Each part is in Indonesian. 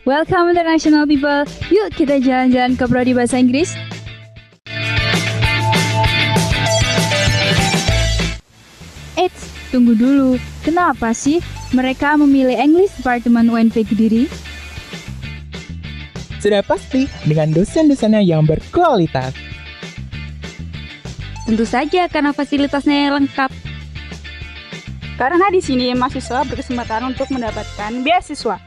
Welcome international people. Yuk kita jalan-jalan ke Prodi Bahasa Inggris. Eits, tunggu dulu. Kenapa sih mereka memilih English Department UNP Kediri? Sudah pasti dengan dosen-dosennya yang berkualitas. Tentu saja karena fasilitasnya yang lengkap. Karena di sini mahasiswa berkesempatan untuk mendapatkan beasiswa.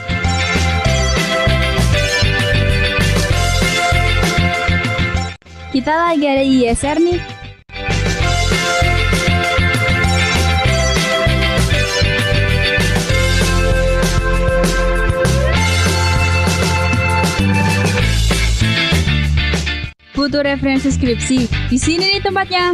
Kita lagi ada ISR nih. Butuh referensi skripsi. Di sini nih tempatnya.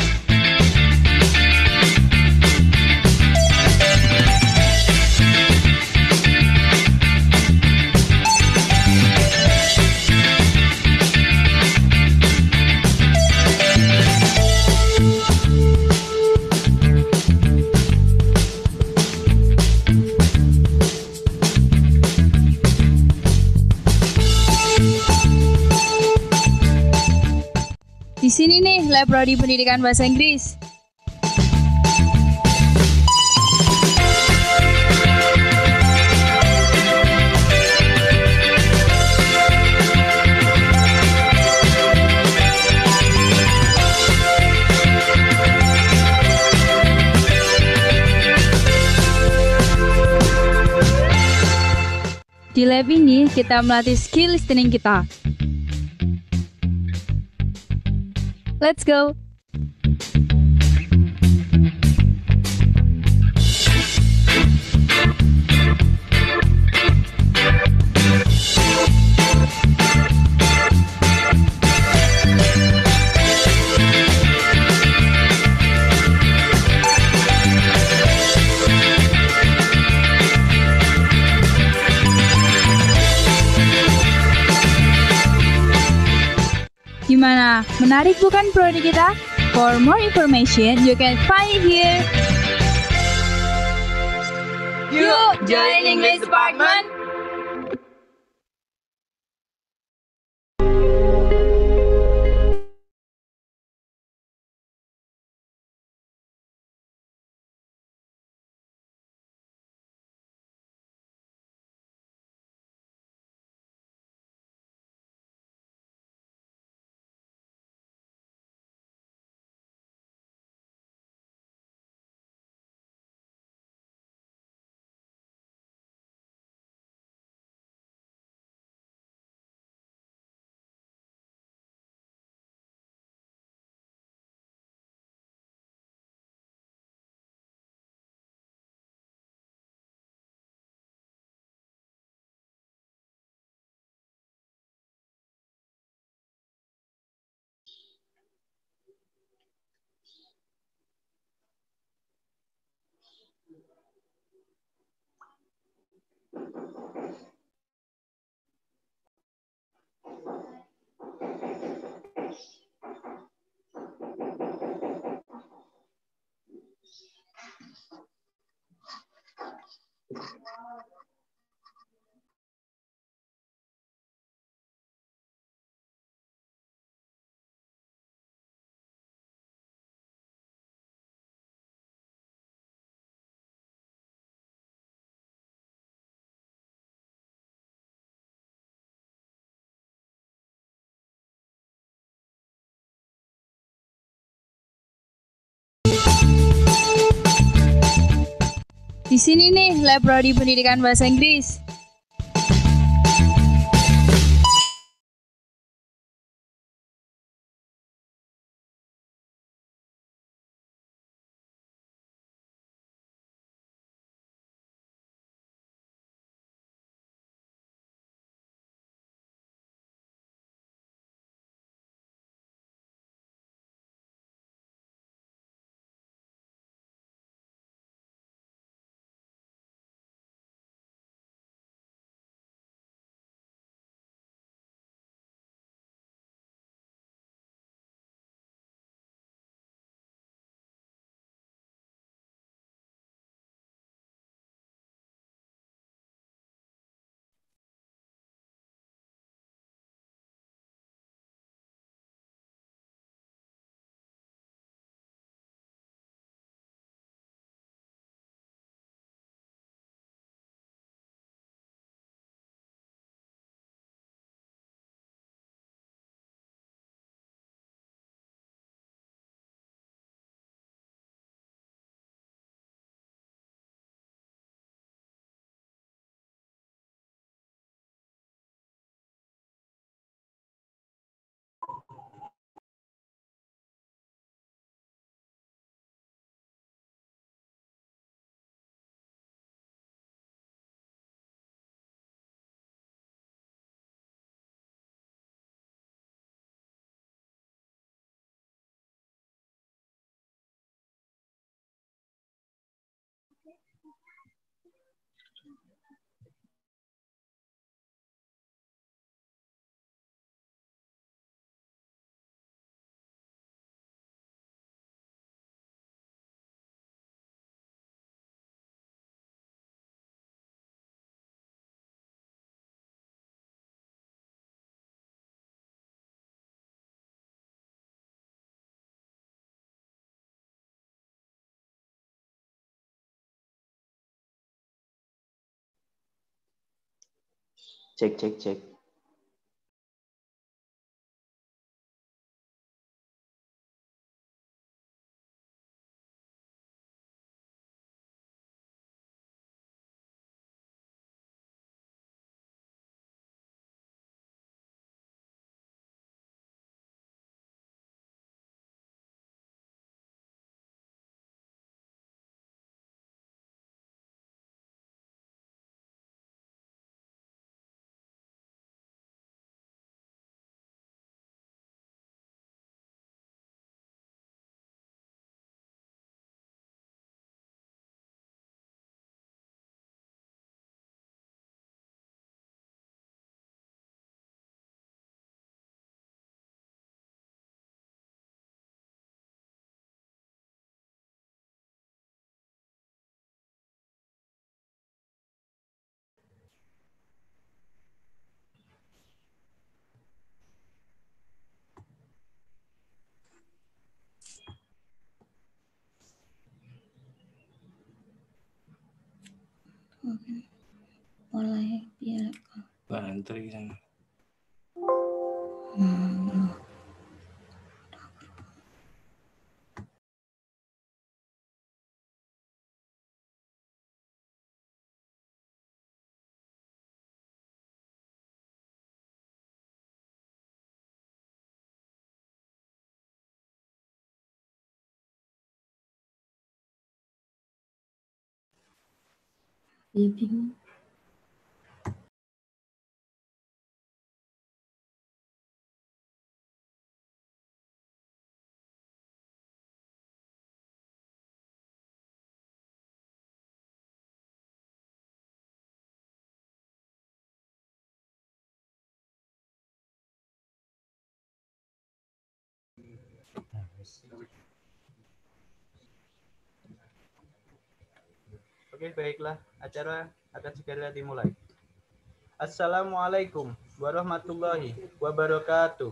Di sini nih, lab Prodi Pendidikan Bahasa Inggris. Di lab ini, kita melatih skill listening kita. Let's go! Gimana? Menarik bukan prodi kita? For more information, you can find it here. Yuk, join English Department! Di sini nih, lab Prodi Pendidikan Bahasa Inggris. Cek, cek, cek. Mulai biar Antri sana. dia bingung. Oke, baiklah. Acara akan segera dimulai. Assalamualaikum warahmatullahi wabarakatuh.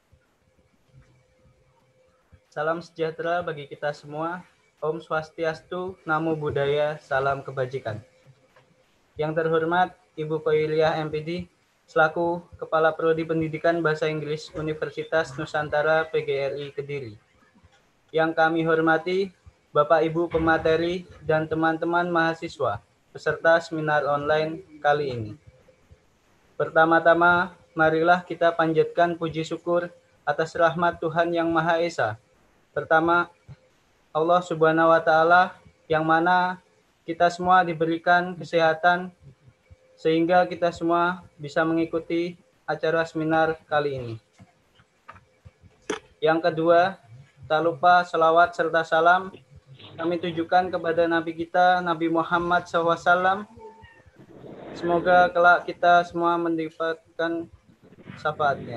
Salam sejahtera bagi kita semua. Om Swastiastu, Namo Buddhaya, salam kebajikan. Yang terhormat Ibu Koiriah MPD, selaku Kepala Prodi Pendidikan Bahasa Inggris Universitas Nusantara PGRI Kediri. Yang kami hormati Bapak Ibu pemateri dan teman-teman mahasiswa peserta seminar online kali ini. Pertama-tama, marilah kita panjatkan puji syukur atas rahmat Tuhan Yang Maha Esa. Pertama, Allah Subhanahu wa Ta'ala, yang mana kita semua diberikan kesehatan sehingga kita semua bisa mengikuti acara seminar kali ini. Yang kedua, tak lupa selawat serta salam kami tujukan kepada Nabi kita, Nabi Muhammad SAW. Semoga kelak kita semua mendapatkan syafaatnya.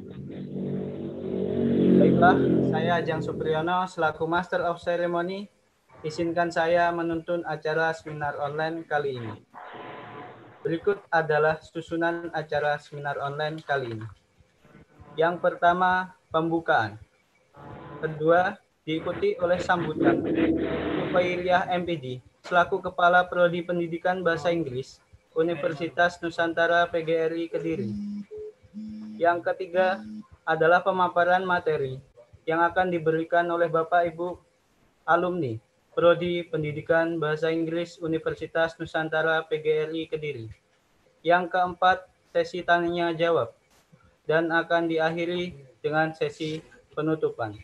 Baiklah, saya Ajeng Supriyono selaku Master of Ceremony. Izinkan saya menuntun acara seminar online kali ini. Berikut adalah susunan acara seminar online kali ini. Yang pertama, pembukaan. Kedua, diikuti oleh sambutan Koiriah MPD selaku Kepala Prodi Pendidikan Bahasa Inggris Universitas Nusantara PGRI Kediri. Yang ketiga adalah pemaparan materi yang akan diberikan oleh Bapak Ibu alumni Prodi Pendidikan Bahasa Inggris Universitas Nusantara PGRI Kediri. Yang keempat, sesi tanya jawab dan akan diakhiri dengan sesi penutupan.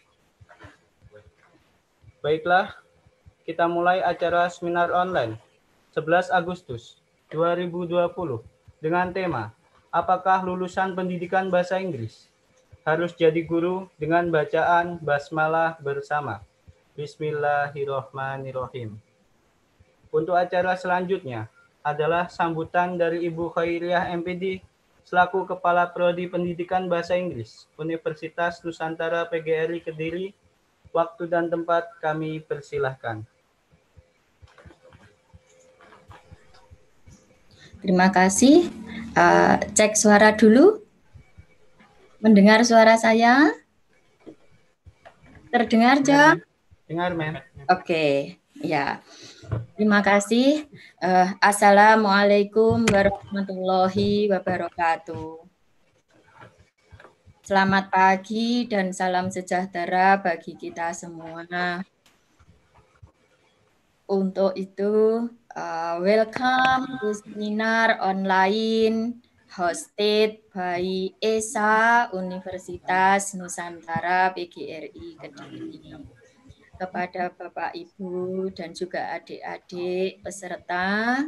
Baiklah, kita mulai acara seminar online 11 Agustus 2020 dengan tema apakah lulusan pendidikan bahasa Inggris harus jadi guru dengan bacaan basmalah bersama. Bismillahirrahmanirrahim. Untuk acara selanjutnya adalah sambutan dari Ibu Koiriah MPD selaku Kepala Prodi Pendidikan Bahasa Inggris Universitas Nusantara PGRI Kediri. Waktu dan tempat kami persilahkan. Terima kasih. Cek suara dulu. Mendengar suara saya? Terdengar, Jam? Dengar, Mem. Oke, ya. Terima kasih. Assalamualaikum warahmatullahi wabarakatuh. Selamat pagi dan salam sejahtera bagi kita semua. Untuk itu, welcome to seminar online hosted by ESA Universitas Nusantara PGRI Kediri. Kepada Bapak, Ibu, dan juga adik-adik peserta,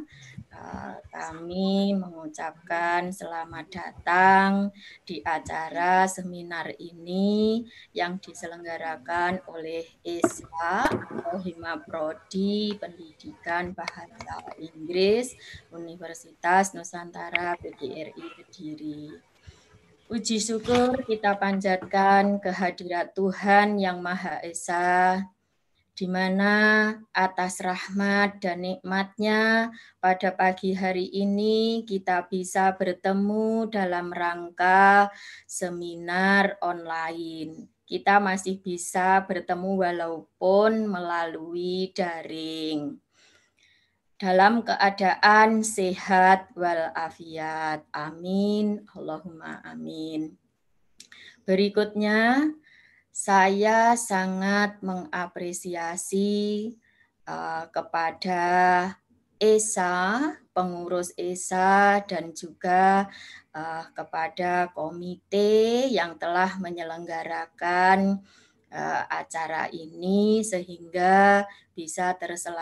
kami mengucapkan selamat datang di acara seminar ini yang diselenggarakan oleh ESA atau Hima Prodi Pendidikan Bahasa Inggris Universitas Nusantara PGRI Kediri. Puji syukur kita panjatkan kehadirat Tuhan Yang Maha Esa, di mana atas rahmat dan nikmat-Nya pada pagi hari ini kita bisa bertemu dalam rangka seminar online. Kita masih bisa bertemu walaupun melalui daring. Dalam keadaan sehat walafiat. Amin. Allahumma amin. Berikutnya, saya sangat mengapresiasi kepada ESA, pengurus ESA, dan juga kepada komite yang telah menyelenggarakan acara ini sehingga bisa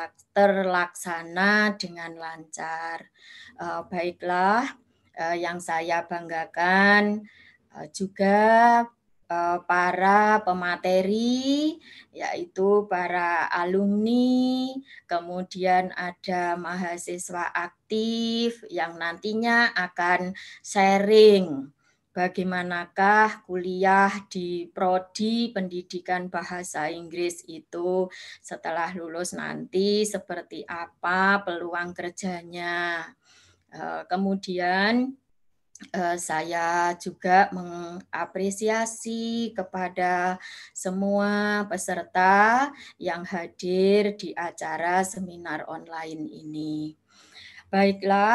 terlaksana dengan lancar. Baiklah, yang saya banggakan juga para pemateri, yaitu para alumni, kemudian ada mahasiswa aktif yang nantinya akan sharing bagaimanakah kuliah di Prodi Pendidikan Bahasa Inggris itu setelah lulus nanti, seperti apa peluang kerjanya. Kemudian saya juga mengapresiasi kepada semua peserta yang hadir di acara seminar online ini. Baiklah,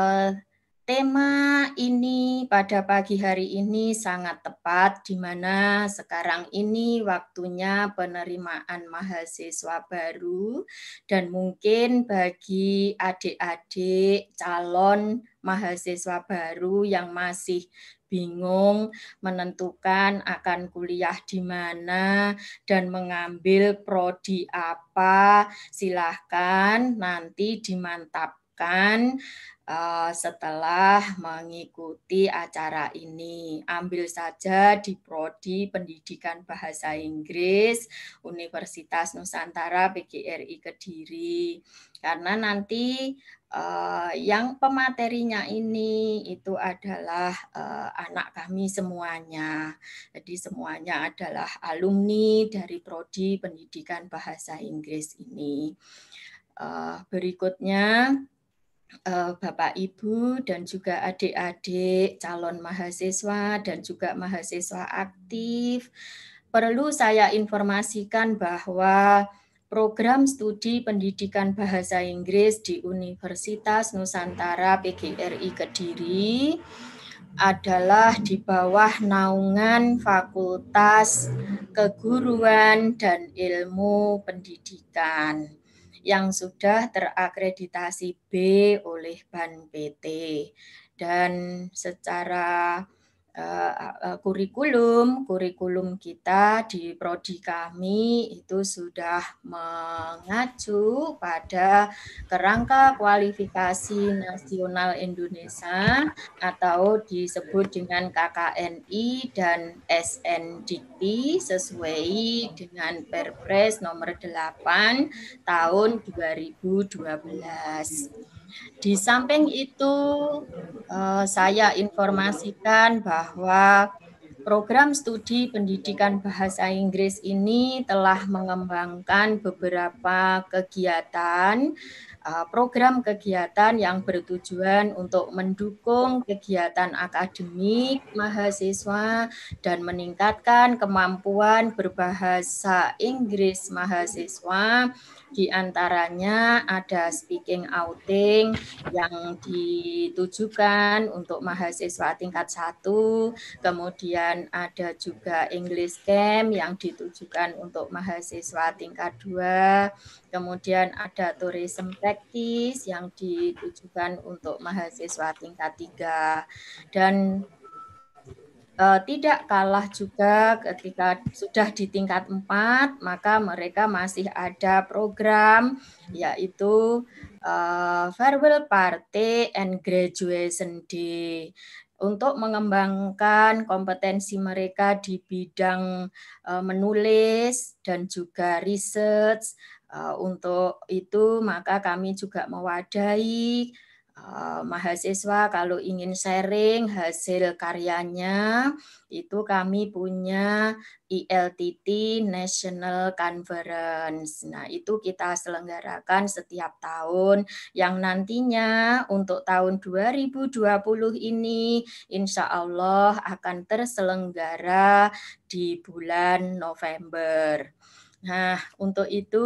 tema ini pada pagi hari ini sangat tepat, di mana sekarang ini waktunya penerimaan mahasiswa baru, dan mungkin bagi adik-adik calon mahasiswa baru yang masih bingung menentukan akan kuliah di mana dan mengambil prodi apa, silahkan nanti dimantapkan setelah mengikuti acara ini. Ambil saja di Prodi Pendidikan Bahasa Inggris Universitas Nusantara PGRI Kediri, karena nanti yang pematerinya ini itu adalah anak kami semuanya. Jadi semuanya adalah alumni dari Prodi Pendidikan Bahasa Inggris ini. Berikutnya, Bapak, Ibu, dan juga adik-adik calon mahasiswa dan juga mahasiswa aktif, perlu saya informasikan bahwa program studi pendidikan bahasa Inggris di Universitas Nusantara PGRI Kediri adalah di bawah naungan Fakultas Keguruan dan Ilmu Pendidikan yang sudah terakreditasi B oleh BAN PT, dan secara kurikulum kita di prodi kami itu sudah mengacu pada kerangka kualifikasi nasional Indonesia atau disebut dengan KKNI dan SNDikti sesuai dengan Perpres nomor 8 tahun 2012. Di samping itu, saya informasikan bahwa program studi pendidikan bahasa Inggris ini telah mengembangkan beberapa kegiatan, program kegiatan yang bertujuan untuk mendukung kegiatan akademik mahasiswa dan meningkatkan kemampuan berbahasa Inggris mahasiswa, Di antaranya ada speaking outing yang ditujukan untuk mahasiswa tingkat 1, kemudian ada juga English Camp yang ditujukan untuk mahasiswa tingkat 2, kemudian ada tourism practice yang ditujukan untuk mahasiswa tingkat 3, dan tidak kalah juga ketika sudah di tingkat 4, maka mereka masih ada program yaitu Farewell Party and Graduation Day untuk mengembangkan kompetensi mereka di bidang menulis dan juga research. Untuk itu maka kami juga mewadahi mahasiswa kalau ingin sharing hasil karyanya, itu kami punya ILTT National Conference. Nah, itu kita selenggarakan setiap tahun yang nantinya untuk tahun 2020 ini insya Allah akan terselenggara di bulan November. Nah, untuk itu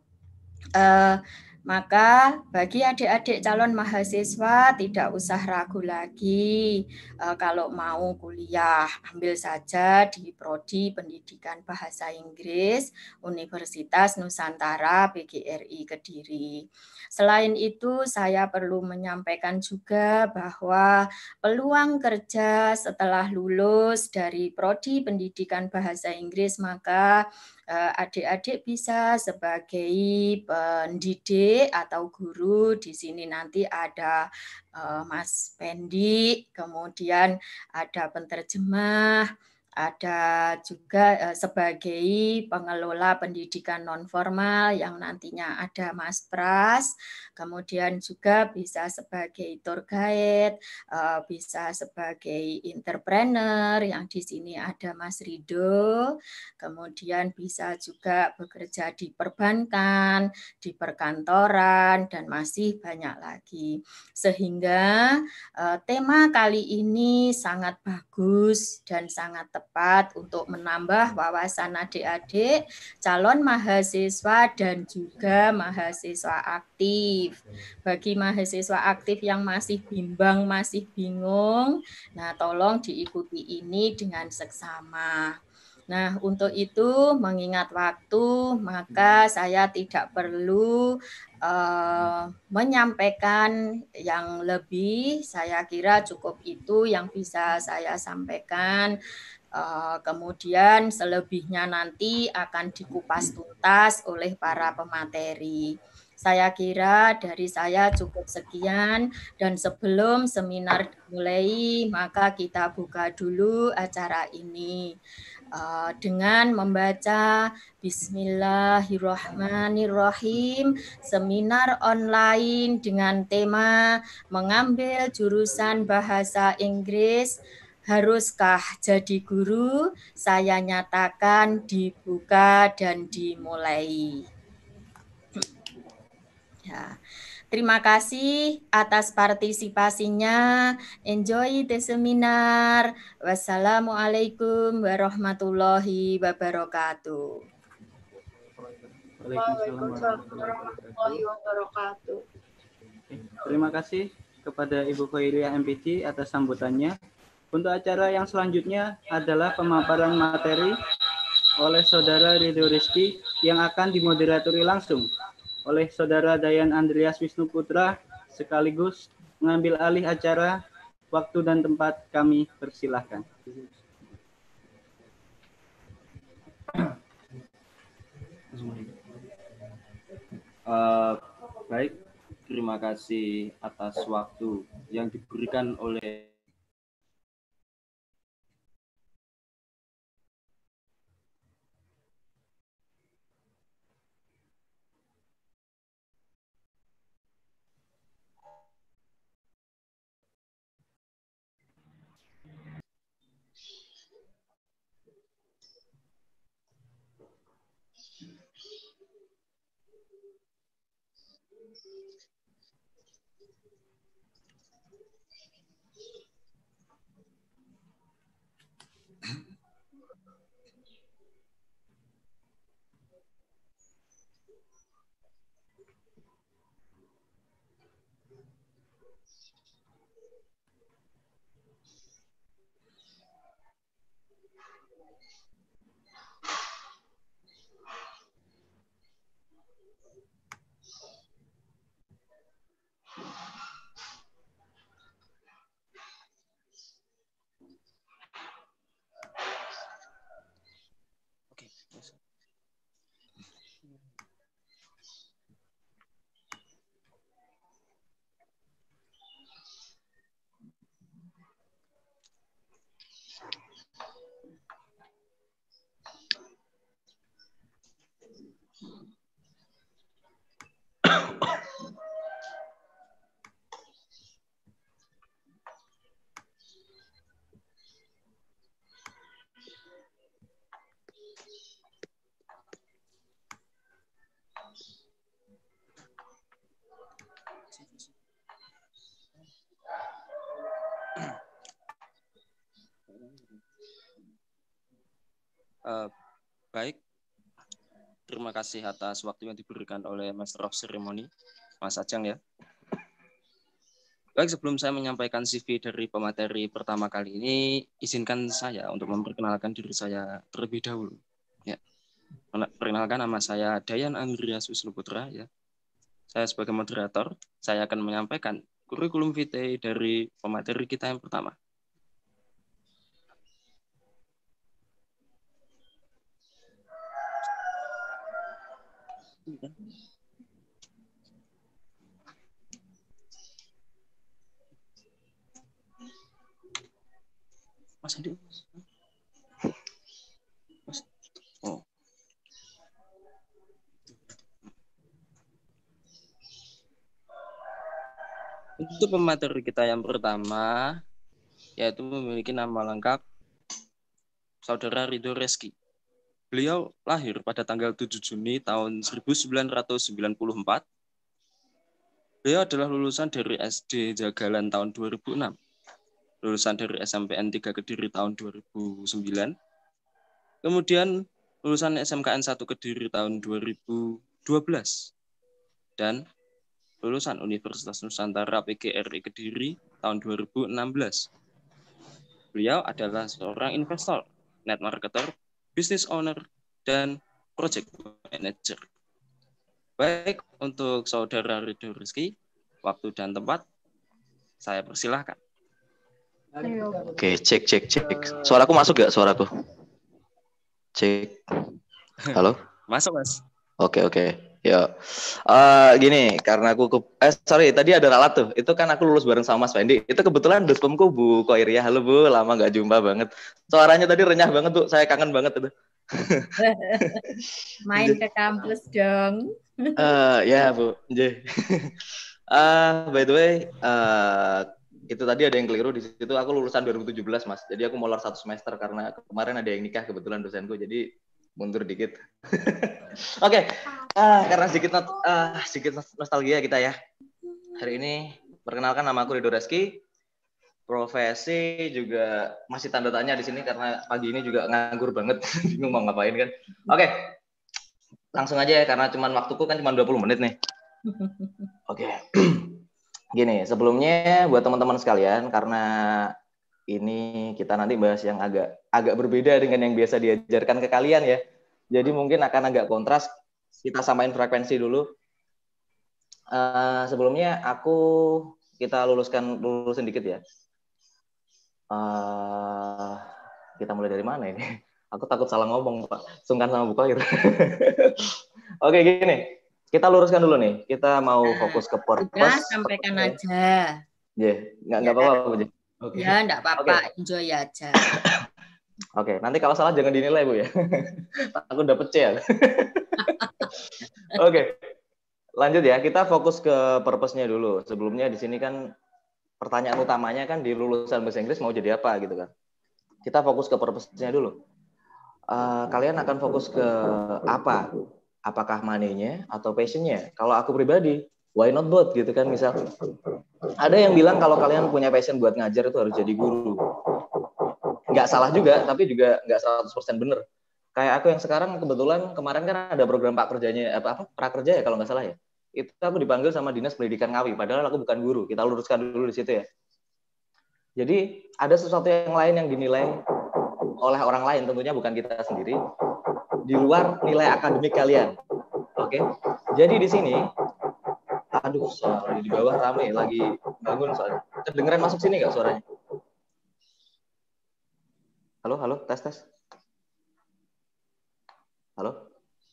maka bagi adik-adik calon mahasiswa tidak usah ragu lagi kalau mau kuliah, ambil saja di Prodi Pendidikan Bahasa Inggris Universitas Nusantara PGRI Kediri. Selain itu saya perlu menyampaikan juga bahwa peluang kerja setelah lulus dari Prodi Pendidikan Bahasa Inggris maka adik-adik bisa sebagai pendidik atau guru. Di sini nanti ada Mas Pendi, kemudian ada penterjemah, ada juga sebagai pengelola pendidikan nonformal yang nantinya ada Mas Pras, kemudian juga bisa sebagai tour guide, bisa sebagai entrepreneur yang di sini ada Mas Rido, kemudian bisa juga bekerja di perbankan, di perkantoran, dan masih banyak lagi. Sehingga tema kali ini sangat bagus dan sangat tepat untuk menambah wawasan adik-adik calon mahasiswa dan juga mahasiswa aktif. Bagi mahasiswa aktif yang masih bimbang, masih bingung, nah tolong diikuti ini dengan seksama. Nah, untuk itu mengingat waktu, maka saya tidak perlu menyampaikan yang lebih. Saya kira cukup itu yang bisa saya sampaikan. Kemudian selebihnya nanti akan dikupas tuntas oleh para pemateri. Saya kira dari saya cukup sekian, dan sebelum seminar dimulai, maka kita buka dulu acara ini dengan membaca Bismillahirrahmanirrahim, seminar online dengan tema mengambil jurusan bahasa Inggris, haruskah jadi guru? Saya nyatakan dibuka dan dimulai. Ya. Terima kasih atas partisipasinya. Enjoy the seminar. Wassalamualaikum warahmatullahi wabarakatuh. Waalaikumsalam warahmatullahi wabarakatuh. Terima kasih kepada Ibu Khoiriyah MPC atas sambutannya. Untuk acara yang selanjutnya adalah pemaparan materi oleh Saudara Ridho Rizky yang akan dimoderatori langsung oleh Saudara Dayan Andreas Wisnu Putra, sekaligus mengambil alih acara. Waktu dan tempat kami persilahkan. Baik, terima kasih atas waktu yang diberikan oleh Baik, terima kasih atas waktu yang diberikan oleh Master of Ceremony, Mas Ajeng ya. Baik, sebelum saya menyampaikan CV dari pemateri pertama kali ini, izinkan saya untuk memperkenalkan diri saya terlebih dahulu. Ya, perkenalkan, nama saya Dayan Andreas Wisnuputra ya. Saya sebagai moderator, saya akan menyampaikan kurikulum vitae dari pemateri kita yang pertama. Mas Andi. Mas. Oh. Untuk pemateri kita yang pertama, yaitu memiliki nama lengkap Saudara Ridho Reski. Beliau lahir pada tanggal 7 Juni tahun 1994. Beliau adalah lulusan dari SD Jagalan tahun 2006. Lulusan dari SMPN 3 Kediri tahun 2009. Kemudian lulusan SMKN 1 Kediri tahun 2012. Dan lulusan Universitas Nusantara PGRI Kediri tahun 2016. Beliau adalah seorang investor, net marketer, business owner, dan project manager. Baik, untuk Saudara Ridho Reski, waktu dan tempat, saya persilahkan. Oke, cek. Suaraku masuk gak, suaraku? Cek. Halo? Masuk, Mas. Oke. Ya. Gini, karena aku tadi ada ralat tuh. Itu kan aku lulus bareng sama Mas Fendi. Itu kebetulan doskomku Bu Koiria. Halo Bu, lama gak jumpa banget. Suaranya tadi renyah banget tuh. Saya kangen banget itu. Main ke kampus dong. Ya Bu. By the way, itu tadi ada yang keliru di situ. Aku lulusan 2017 Mas. Jadi aku molor 1 semester karena kemarin ada yang nikah kebetulan dosenku. Jadi mundur dikit. Oke. Karena sedikit nostalgia kita ya. Hari ini perkenalkan, nama aku Ridho Reski. Profesi juga masih tanda tanya di sini karena pagi ini juga nganggur banget. Bingung mau ngapain kan. Oke. Langsung aja ya karena waktuku kan cuma 20 menit nih. Oke. Gini, sebelumnya buat teman-teman sekalian, karena ini kita nanti bahas yang agak berbeda dengan yang biasa diajarkan ke kalian ya. Jadi mungkin akan agak kontras. Kita samain frekuensi dulu. Sebelumnya kita lulusin dikit ya. Kita mulai dari mana ini? Aku takut salah ngomong, Pak. Sungkan sama Bu Koir. Oke, gini. Kita luruskan dulu nih. Kita mau fokus ke purpose. Udah, sampaikan aja. Nggak apa-apa, Bu. Okay. Ya, nggak apa-apa. Okay. Enjoy aja. Oke, nanti kalau salah jangan dinilai, Bu ya. Aku dapet C ya. Oke. Lanjut ya. Kita fokus ke purpose-nya dulu. Sebelumnya di sini kan pertanyaan utamanya kan di lulusan bahasa Inggris mau jadi apa gitu kan. Kita fokus ke purpose-nya dulu. Kalian akan fokus ke apa? Apakah money-nya atau passion-nya? Kalau aku pribadi, why not both gitu kan. Misal ada yang bilang kalau kalian punya passion buat ngajar itu harus jadi guru. Nggak salah juga, tapi juga nggak 100% bener. Kayak aku yang sekarang kebetulan kemarin kan ada program prakerja ya kalau nggak salah ya. Itu aku dipanggil sama Dinas Pendidikan Ngawi, padahal aku bukan guru. Kita luruskan dulu di situ ya. Jadi ada sesuatu yang lain yang dinilai oleh orang lain, tentunya bukan kita sendiri, di luar nilai akademik kalian. Oke. Jadi di sini, aduh, sorry, di bawah rame lagi bangun soalnya. Kedengeran masuk sini nggak suaranya? Halo, tes. Halo?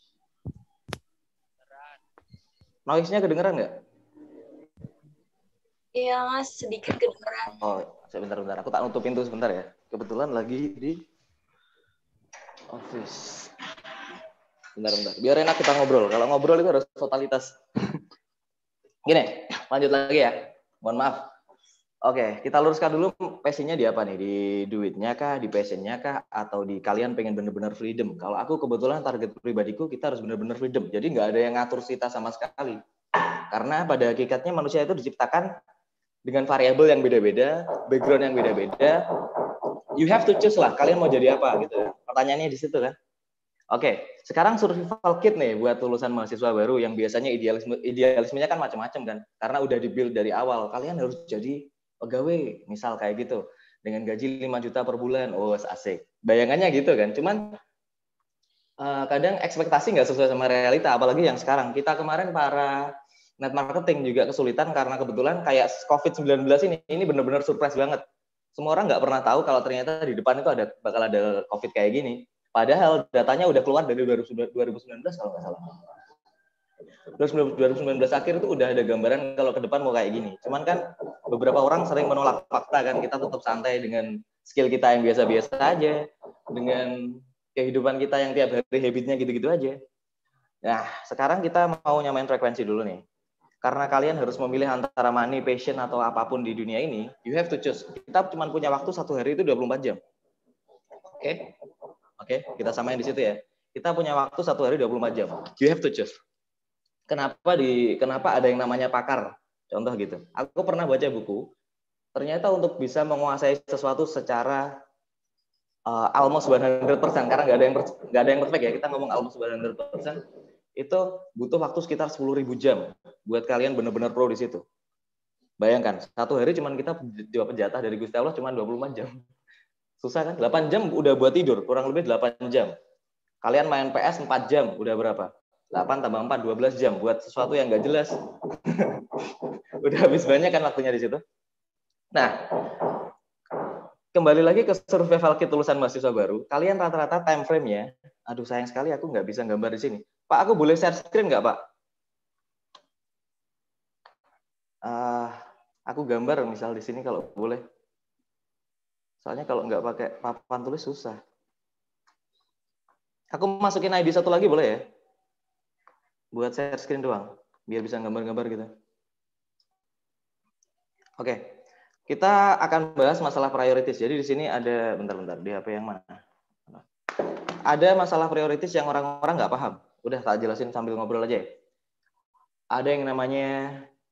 Noise-nya kedengeran nggak? Iya Mas, sedikit kedengeran. Oh, sebentar. Aku tak nutup pintu sebentar ya. Kebetulan lagi di office. Bentar. Biar enak kita ngobrol. Kalau ngobrol itu harus totalitas. Gini, lanjut lagi ya. Mohon maaf. Oke, kita luruskan dulu passion-nya di apa nih? Di duitnya kah, di passion-nya kah, atau di kalian pengen bener-bener freedom? Kalau aku kebetulan target pribadiku kita harus bener-bener freedom. Jadi nggak ada yang ngatur kita sama sekali. Karena pada hakikatnya manusia itu diciptakan dengan variabel yang beda-beda, background yang beda-beda. You have to choose lah, kalian mau jadi apa gitu. Pertanyaannya di situ kan. Oke, sekarang survival kit nih buat lulusan mahasiswa baru yang biasanya idealismenya kan macam-macam kan. Karena udah di-build dari awal, kalian harus jadi pegawai, misal kayak gitu. Dengan gaji 5 juta per bulan, oh asik. Bayangannya gitu kan. Cuman kadang ekspektasi nggak sesuai sama realita, apalagi yang sekarang. Kita kemarin para net marketing juga kesulitan karena kebetulan kayak COVID-19 ini benar-benar surprise banget. Semua orang nggak pernah tahu kalau ternyata di depan itu bakal ada COVID kayak gini. Padahal datanya udah keluar dari 2019 kalau nggak salah. 2019 akhir itu udah ada gambaran kalau ke depan mau kayak gini. Cuman kan beberapa orang sering menolak fakta kan. Kita tetap santai dengan skill kita yang biasa-biasa aja. Dengan kehidupan kita yang tiap hari habitnya gitu-gitu aja. Nah, sekarang kita mau nyamain frekuensi dulu nih. Karena kalian harus memilih antara money, passion, atau apapun di dunia ini, you have to choose. Kita cuma punya waktu satu hari itu 24 jam. Oke, kita samain di situ ya. Kita punya waktu satu hari 24 jam. You have to choose. Kenapa ada yang namanya pakar? Contoh gitu. Aku pernah baca buku. Ternyata untuk bisa menguasai sesuatu secara almost 100%, karena nggak ada yang perfect ya. Kita ngomong almost 100%, itu butuh waktu sekitar 10.000 jam buat kalian benar-benar pro di situ. Bayangkan, satu hari cuman kita dapat jatah dari Gusti Allah cuma 24 jam. Susah kan? 8 jam udah buat tidur, kurang lebih 8 jam. Kalian main PS 4 jam, udah berapa? 8 tambah 4, 12 jam buat sesuatu yang nggak jelas. Udah habis banyak kan waktunya di situ. Nah, kembali lagi ke survival kit lulusan mahasiswa baru. Kalian rata-rata time frame-nya, aduh sayang sekali aku nggak bisa gambar di sini. Pak, aku boleh share screen nggak, Pak? Aku gambar misal di sini kalau boleh. Soalnya kalau nggak pakai papan tulis susah. Aku masukin ID satu lagi boleh ya? Buat share screen doang, biar bisa gambar-gambar gitu. Oke, kita akan bahas masalah prioritas. Jadi di sini ada, bentar, di HP yang mana? Ada masalah prioritas yang orang-orang nggak paham. Udah tak jelasin sambil ngobrol aja ya. Ada yang namanya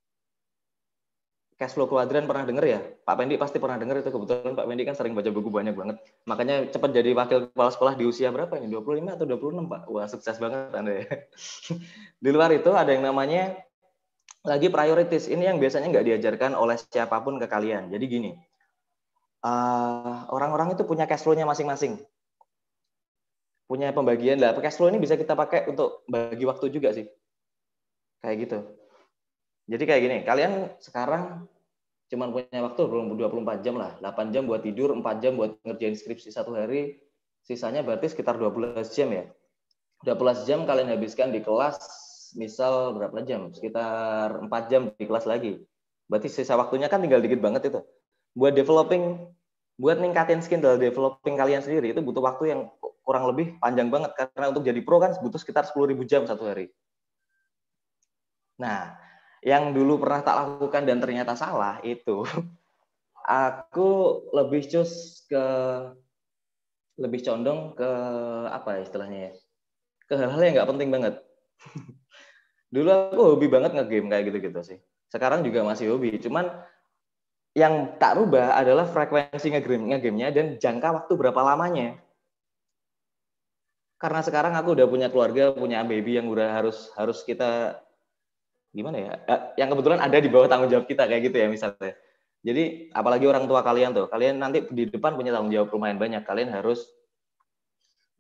cash flow kuadran, pernah denger ya? Pak Pendi pasti pernah denger itu. Kebetulan Pak Pendi kan sering baca buku banyak banget. Makanya cepat jadi wakil kepala sekolah di usia berapa ini? 25 atau 26, Pak? Wah, sukses banget Anda ya. Di luar itu ada yang namanya lagi prioritas. Ini yang biasanya nggak diajarkan oleh siapapun ke kalian. Jadi gini, orang-orang itu punya cash flow-nya masing-masing. Punya pembagian lah. Cash flow ini bisa kita pakai untuk bagi waktu juga sih. Kayak gitu. Jadi kayak gini, kalian sekarang cuma punya waktu 24 jam lah. 8 jam buat tidur, 4 jam buat ngerjain skripsi satu hari. Sisanya berarti sekitar 12 jam ya. 12 jam kalian habiskan di kelas, misal berapa jam? Sekitar 4 jam di kelas lagi. Berarti sisa waktunya kan tinggal dikit banget itu. Buat ningkatin skill developing kalian sendiri, itu butuh waktu yang kurang lebih panjang banget. Karena untuk jadi pro kan butuh sekitar 10.000 jam satu hari. Nah, yang dulu pernah tak lakukan dan ternyata salah itu, aku lebih condong ke apa istilahnya ya, ke hal-hal yang nggak penting banget. Dulu aku hobi banget nge-game kayak gitu-gitu sih. Sekarang juga masih hobi, cuman yang tak rubah adalah frekuensi nge-game-nya dan jangka waktu berapa lamanya. Karena sekarang aku udah punya keluarga, punya baby yang udah harus kita gimana ya, yang kebetulan ada di bawah tanggung jawab kita kayak gitu ya misalnya. Jadi apalagi orang tua kalian tuh, kalian nanti di depan punya tanggung jawab lumayan banyak. Kalian harus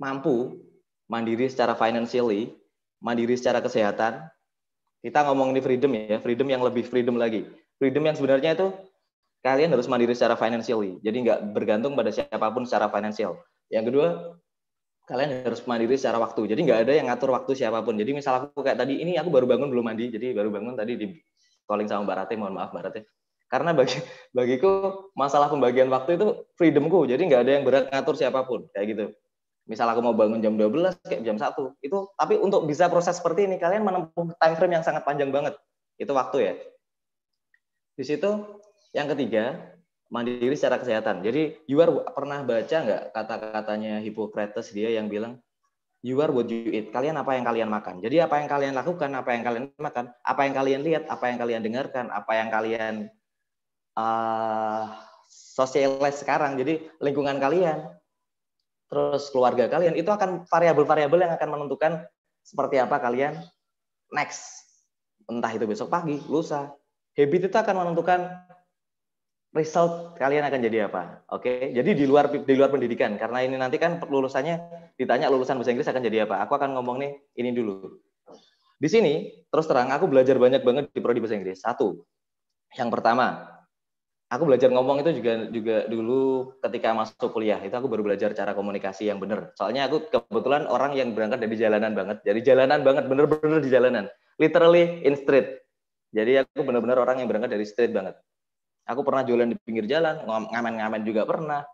mampu mandiri secara financially, mandiri secara kesehatan. Kita ngomong ini freedom ya, freedom yang lebih freedom lagi. Freedom yang sebenarnya itu kalian harus mandiri secara financially. Jadi nggak bergantung pada siapapun secara finansial. Yang kedua, kalian harus mandiri secara waktu. Jadi nggak ada yang ngatur waktu siapapun. Jadi misal aku kayak tadi, ini aku baru bangun belum mandi, jadi baru bangun tadi di calling sama Mbak Rate, mohon maaf Mbak Rate. Karena bagiku masalah pembagian waktu itu freedomku. Jadi nggak ada yang berat ngatur siapapun kayak gitu. Misal aku mau bangun jam 12 kayak jam 1 itu, tapi untuk bisa proses seperti ini kalian menempuh time frame yang sangat panjang banget. Itu waktu ya. Di situ yang ketiga, mandiri secara kesehatan. Jadi, you are pernah baca nggak kata-katanya Hippocrates, dia yang bilang, you are what you eat. Kalian apa yang kalian makan. Jadi, apa yang kalian lakukan, apa yang kalian makan, apa yang kalian lihat, apa yang kalian dengarkan, apa yang kalian socialize sekarang. Jadi, lingkungan kalian, terus keluarga kalian, itu akan variabel-variabel yang akan menentukan seperti apa kalian next. Entah itu besok pagi, lusa. Habit itu akan menentukan result kalian akan jadi apa. Oke, jadi di luar pendidikan, karena ini nanti kan lulusannya ditanya lulusan bahasa Inggris akan jadi apa. Aku akan ngomong nih ini dulu. Di sini terus terang aku belajar banyak banget di prodi bahasa Inggris. Satu, yang pertama, aku belajar ngomong itu juga dulu ketika masuk kuliah. Itu aku baru belajar cara komunikasi yang benar. Soalnya aku kebetulan orang yang berangkat dari jalanan banget, bener-bener di jalanan, literally in street. Jadi aku benar-benar orang yang berangkat dari street banget. Aku pernah jualan di pinggir jalan, ngamen-ngamen juga pernah.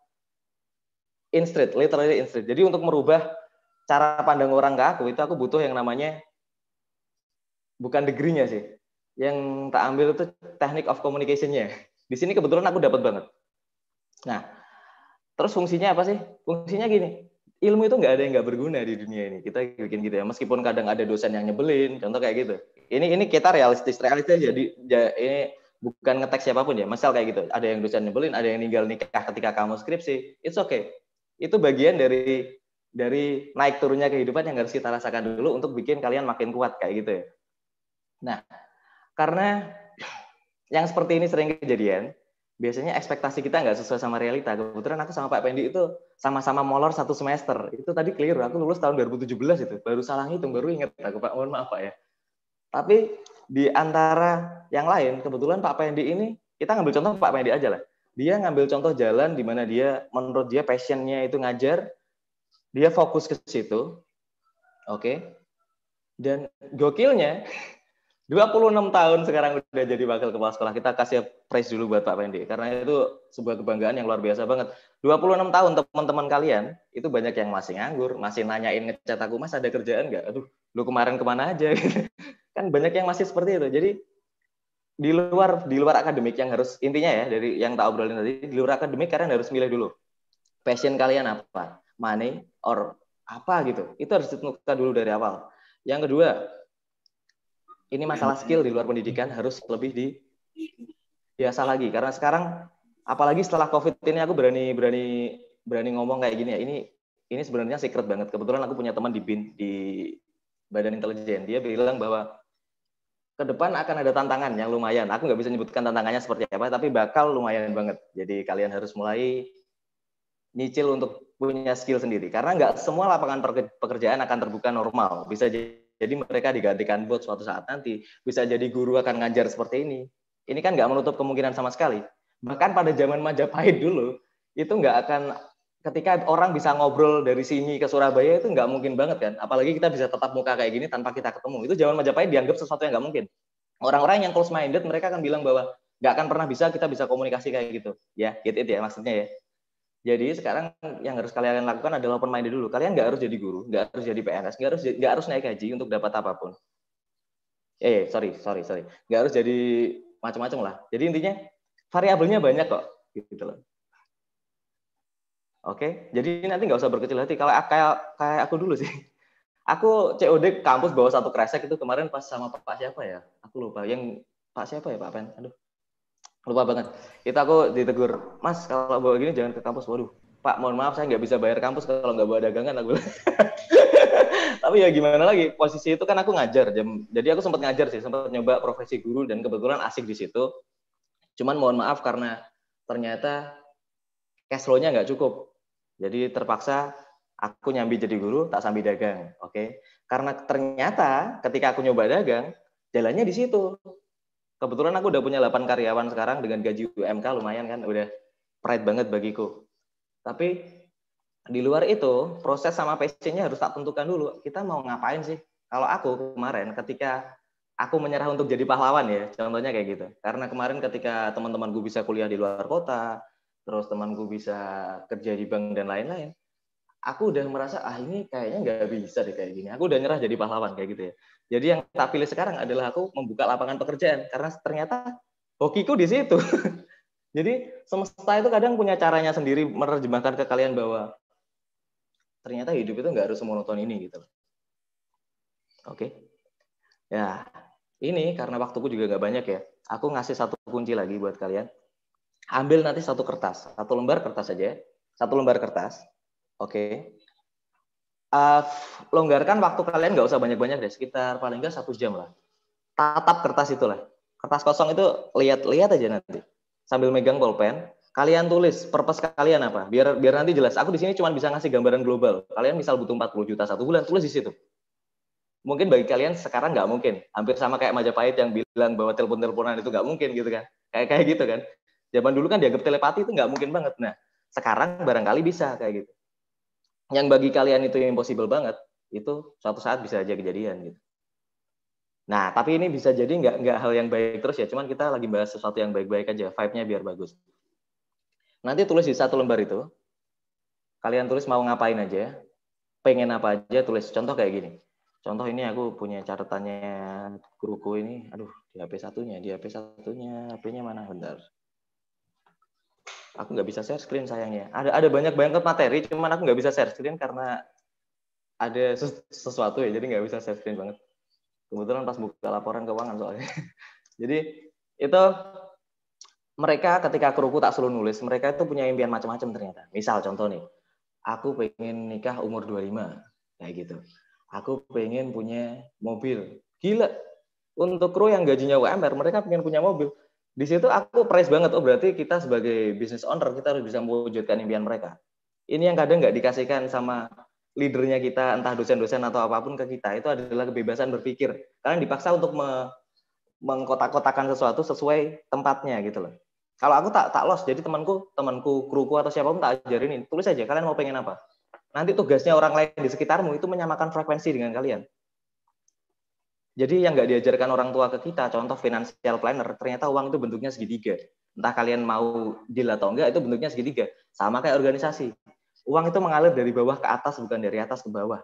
In street, literally in street. Jadi untuk merubah cara pandang orang ke aku, itu aku butuh yang namanya, bukan degree-nya sih. Yang tak ambil itu teknik of communication-nya. Di sini kebetulan aku dapat banget. Nah, terus fungsinya apa sih? Fungsinya gini, ilmu itu nggak ada yang nggak berguna di dunia ini. Kita bikin gitu ya. Meskipun kadang ada dosen yang nyebelin, contoh kayak gitu. Ini kita realistis jadi ini bukan ngeteks siapapun ya, misal kayak gitu, ada yang dosen nyebelin, ada yang ninggal nikah ketika kamu skripsi, it's okay. Itu bagian dari naik turunnya kehidupan yang harus kita rasakan dulu untuk bikin kalian makin kuat kayak gitu ya. Nah, karena yang seperti ini sering kejadian, biasanya ekspektasi kita nggak sesuai sama realita. Kebetulan aku sama Pak Pendi itu sama-sama molor 1 semester. Itu tadi keliru, aku lulus tahun 2017 itu, baru salah ngitung, baru ingat aku Pak, mohon maaf Pak ya. Tapi di antara yang lain, kebetulan Pak Pendi ini, kita ngambil contoh Pak Pendi aja lah. Dia ngambil contoh jalan di mana dia, menurut dia passion-nya itu ngajar, dia fokus ke situ, oke. Dan gokilnya, 26 tahun sekarang udah jadi wakil kepala sekolah. Kita kasih praise dulu buat Pak Pendi, karena itu sebuah kebanggaan yang luar biasa banget. 26 tahun teman-teman kalian, itu banyak yang masih nganggur, masih nanyain ngechat aku, Mas ada kerjaan nggak? Aduh, lu kemarin kemana aja? Kan banyak yang masih seperti itu. Jadi di luar akademik yang harus, intinya ya dari yang tak obrolin tadi, di luar akademik kalian harus milih dulu passion kalian apa, money or apa gitu. Itu harus ditentukan dulu dari awal. Yang kedua, ini masalah skill di luar pendidikan harus lebih biasa lagi, karena sekarang apalagi setelah COVID ini aku berani ngomong kayak gini ya. Ini sebenarnya secret banget. Kebetulan aku punya teman di BIN, di Badan Intelijen. Dia bilang bahwa ke depan akan ada tantangan yang lumayan. Aku nggak bisa nyebutkan tantangannya seperti apa, tapi bakal lumayan banget. Jadi kalian harus mulai nyicil untuk punya skill sendiri. Karena nggak semua lapangan pekerjaan akan terbuka normal. Bisa jadi mereka digantikan bot suatu saat nanti. Bisa jadi guru akan ngajar seperti ini. Ini kan nggak menutup kemungkinan sama sekali. Bahkan pada zaman Majapahit dulu, itu nggak akan, ketika orang bisa ngobrol dari sini ke Surabaya itu nggak mungkin banget kan. Apalagi kita bisa tetap muka kayak gini tanpa kita ketemu. Itu zaman Majapahit dianggap sesuatu yang nggak mungkin. Orang-orang yang close minded mereka akan bilang bahwa nggak akan pernah kita bisa komunikasi kayak gitu. Ya, gitu ya maksudnya ya. Jadi sekarang yang harus kalian lakukan adalah open minded dulu. Kalian nggak harus jadi guru, nggak harus jadi PNS, nggak harus naik gaji untuk dapat apapun. Sorry. Nggak harus jadi macam-macam lah. Jadi intinya variabelnya banyak kok, gitu loh. Oke, jadi nanti nggak usah berkecil hati. Kalau kayak aku dulu sih, aku COD kampus bawa 1 kresek itu kemarin pas sama Pak siapa ya? Aku lupa. Yang Pak siapa ya Pak Pen? Aduh, lupa banget. Itu aku ditegur, Mas kalau bawa gini jangan ke kampus. Waduh, Pak mohon maaf saya nggak bisa bayar kampus kalau nggak bawa dagangan. Aku. Tapi ya gimana lagi? Posisi itu kan aku ngajar. Jadi aku sempat ngajar sih, sempat nyoba profesi guru dan kebetulan asik di situ. Cuman mohon maaf karena ternyata cash flow-nya nggak cukup. Jadi terpaksa Aku nyambi jadi guru, tak sambil dagang. Oke. Karena ternyata ketika aku nyoba dagang, jalannya di situ. Kebetulan aku udah punya 8 karyawan sekarang dengan gaji UMK lumayan kan, udah pride banget bagiku. Tapi di luar itu, proses sama passion-nya harus tak tentukan dulu. Kita mau ngapain sih? Kalau aku kemarin ketika aku menyerah untuk jadi pahlawan ya, contohnya kayak gitu. Karena kemarin ketika teman-temanku bisa kuliah di luar kota, terus temanku bisa kerja di bank dan lain-lain, aku udah merasa ini kayaknya nggak bisa deh kayak gini. Aku udah nyerah jadi pahlawan kayak gitu ya. Jadi yang tak pilih sekarang adalah aku membuka lapangan pekerjaan karena ternyata hokiku di situ. Jadi semesta itu kadang punya caranya sendiri menerjemahkan ke kalian bahwa ternyata hidup itu nggak harus monoton ini gitu. Oke. Ya, ini karena waktuku juga nggak banyak ya. Aku ngasih satu kunci lagi buat kalian. Ambil nanti satu kertas, satu lembar kertas aja. Satu lembar kertas. Oke. Longgarkan waktu kalian, nggak usah banyak-banyak deh, sekitar paling nggak 1 jam lah. Tatap kertas itulah. Kertas kosong itu lihat aja nanti. Sambil megang pulpen, kalian tulis purpose kalian apa. Biar nanti jelas. Aku di sini cuma bisa ngasih gambaran global. Kalian misal butuh 40 juta 1 bulan, tulis di situ. Mungkin bagi kalian sekarang nggak mungkin. Hampir sama kayak Majapahit yang bilang bahwa telepon-teleponan itu nggak mungkin gitu kan. Kayak gitu kan. Zaman dulu kan dianggap telepati itu nggak mungkin banget. Nah, sekarang barangkali bisa kayak gitu. Yang bagi kalian itu impossible banget, itu suatu saat bisa aja kejadian gitu. Nah, tapi ini bisa jadi nggak hal yang baik terus ya, cuman kita lagi bahas sesuatu yang baik-baik aja, vibe-nya biar bagus. Nanti tulis di satu lembar itu, kalian tulis mau ngapain aja, pengen apa aja, tulis. Contoh kayak gini. Contoh ini aku punya catatannya guruku ini, di HP satunya, HP-nya mana, bentar. Aku nggak bisa share screen sayangnya. Ada banyak banget materi, cuman aku nggak bisa share screen karena ada sesuatu ya, jadi nggak bisa share screen banget. Kebetulan pas buka laporan keuangan soalnya. Jadi itu mereka ketika kruku tak suruh nulis, mereka itu punya impian macam-macam ternyata. Misal contoh nih, aku pengen nikah umur 25, kayak gitu. Aku pengen punya mobil. Gila. Untuk kru yang gajinya UMR, mereka pengen punya mobil. Di situ aku praise banget, berarti kita sebagai business owner, kita harus bisa mewujudkan impian mereka. Ini yang kadang nggak dikasihkan sama leadernya kita, entah dosen-dosen atau apapun ke kita, itu adalah kebebasan berpikir. Kalian dipaksa untuk mengkotak-kotakan sesuatu sesuai tempatnya gitu loh. Kalau aku tak lost, jadi temanku, kruku atau siapapun tak ajarin ini, tulis aja, kalian mau pengen apa. Nanti tugasnya orang lain di sekitarmu itu menyamakan frekuensi dengan kalian. Jadi yang nggak diajarkan orang tua ke kita, contoh financial planner, ternyata uang itu bentuknya segitiga. Entah kalian mau deal atau enggak, itu bentuknya segitiga. Sama kayak organisasi. Uang itu mengalir dari bawah ke atas, bukan dari atas ke bawah.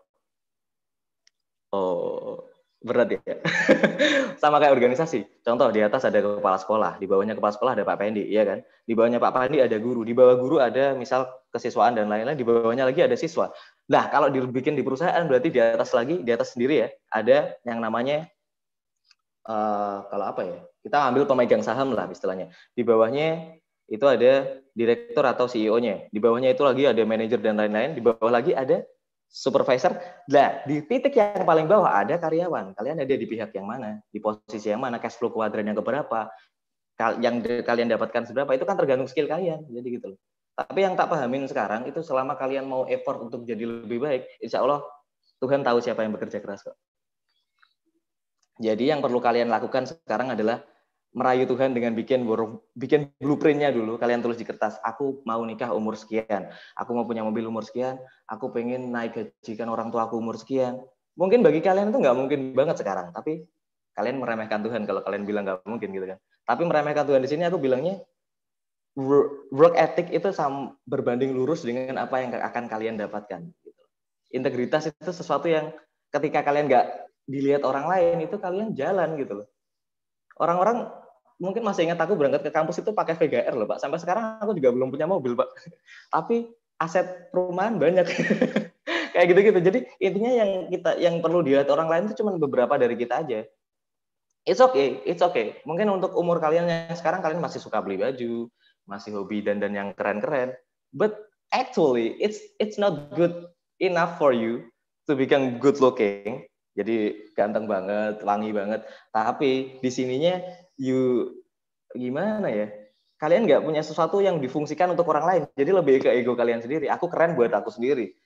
Oh, berat ya? Sama kayak organisasi. Contoh, di atas ada kepala sekolah, di bawahnya kepala sekolah ada Pak Pendi, iya kan? Di bawahnya Pak Pendi ada guru, di bawah guru ada misal kesiswaan dan lain-lain, di bawahnya lagi ada siswa. Nah, kalau dibikin di perusahaan, berarti di atas sendiri ya, ada yang namanya, kalau apa ya, kita ambil pemegang saham lah istilahnya. Di bawahnya itu ada direktur atau CEO-nya. Di bawahnya itu lagi ada manajer dan lain-lain. Di bawah lagi ada supervisor. Nah, di titik yang paling bawah ada karyawan. Kalian ada di pihak yang mana? Di posisi yang mana? Cash flow kuadran yang keberapa? Yang kalian dapatkan seberapa? Itu kan tergantung skill kalian. Jadi gitu loh. Tapi yang tak pahamin sekarang itu selama kalian mau effort untuk jadi lebih baik, insya Allah Tuhan tahu siapa yang bekerja keras kok. Jadi yang perlu kalian lakukan sekarang adalah merayu Tuhan dengan bikin blueprint-nya dulu. Kalian tulis di kertas, aku mau nikah umur sekian, aku mau punya mobil umur sekian, aku pengen naik gajikan orang tua aku umur sekian. Mungkin bagi kalian itu nggak mungkin banget sekarang, tapi kalian meremehkan Tuhan kalau kalian bilang nggak mungkin gitu kan. Tapi meremehkan Tuhan di sini aku bilangnya work ethic itu berbanding lurus dengan apa yang akan kalian dapatkan. Integritas itu sesuatu yang ketika kalian nggak dilihat orang lain, itu kalian jalan gitu loh. Orang-orang mungkin masih ingat aku berangkat ke kampus itu pakai VGR loh Pak. Sampai sekarang aku juga belum punya mobil Pak. Tapi aset perumahan banyak. Kayak gitu-gitu. Jadi intinya yang perlu dilihat orang lain itu cuma beberapa dari kita aja. It's okay. Mungkin untuk umur kalian yang sekarang kalian masih suka beli baju, masih hobi dan yang keren-keren. But actually it's not good enough for you to become good looking. Jadi ganteng banget, wangi banget. Tapi di sininya gimana ya? Kalian nggak punya sesuatu yang difungsikan untuk orang lain. Jadi lebih ke ego kalian sendiri. Aku keren buat aku sendiri.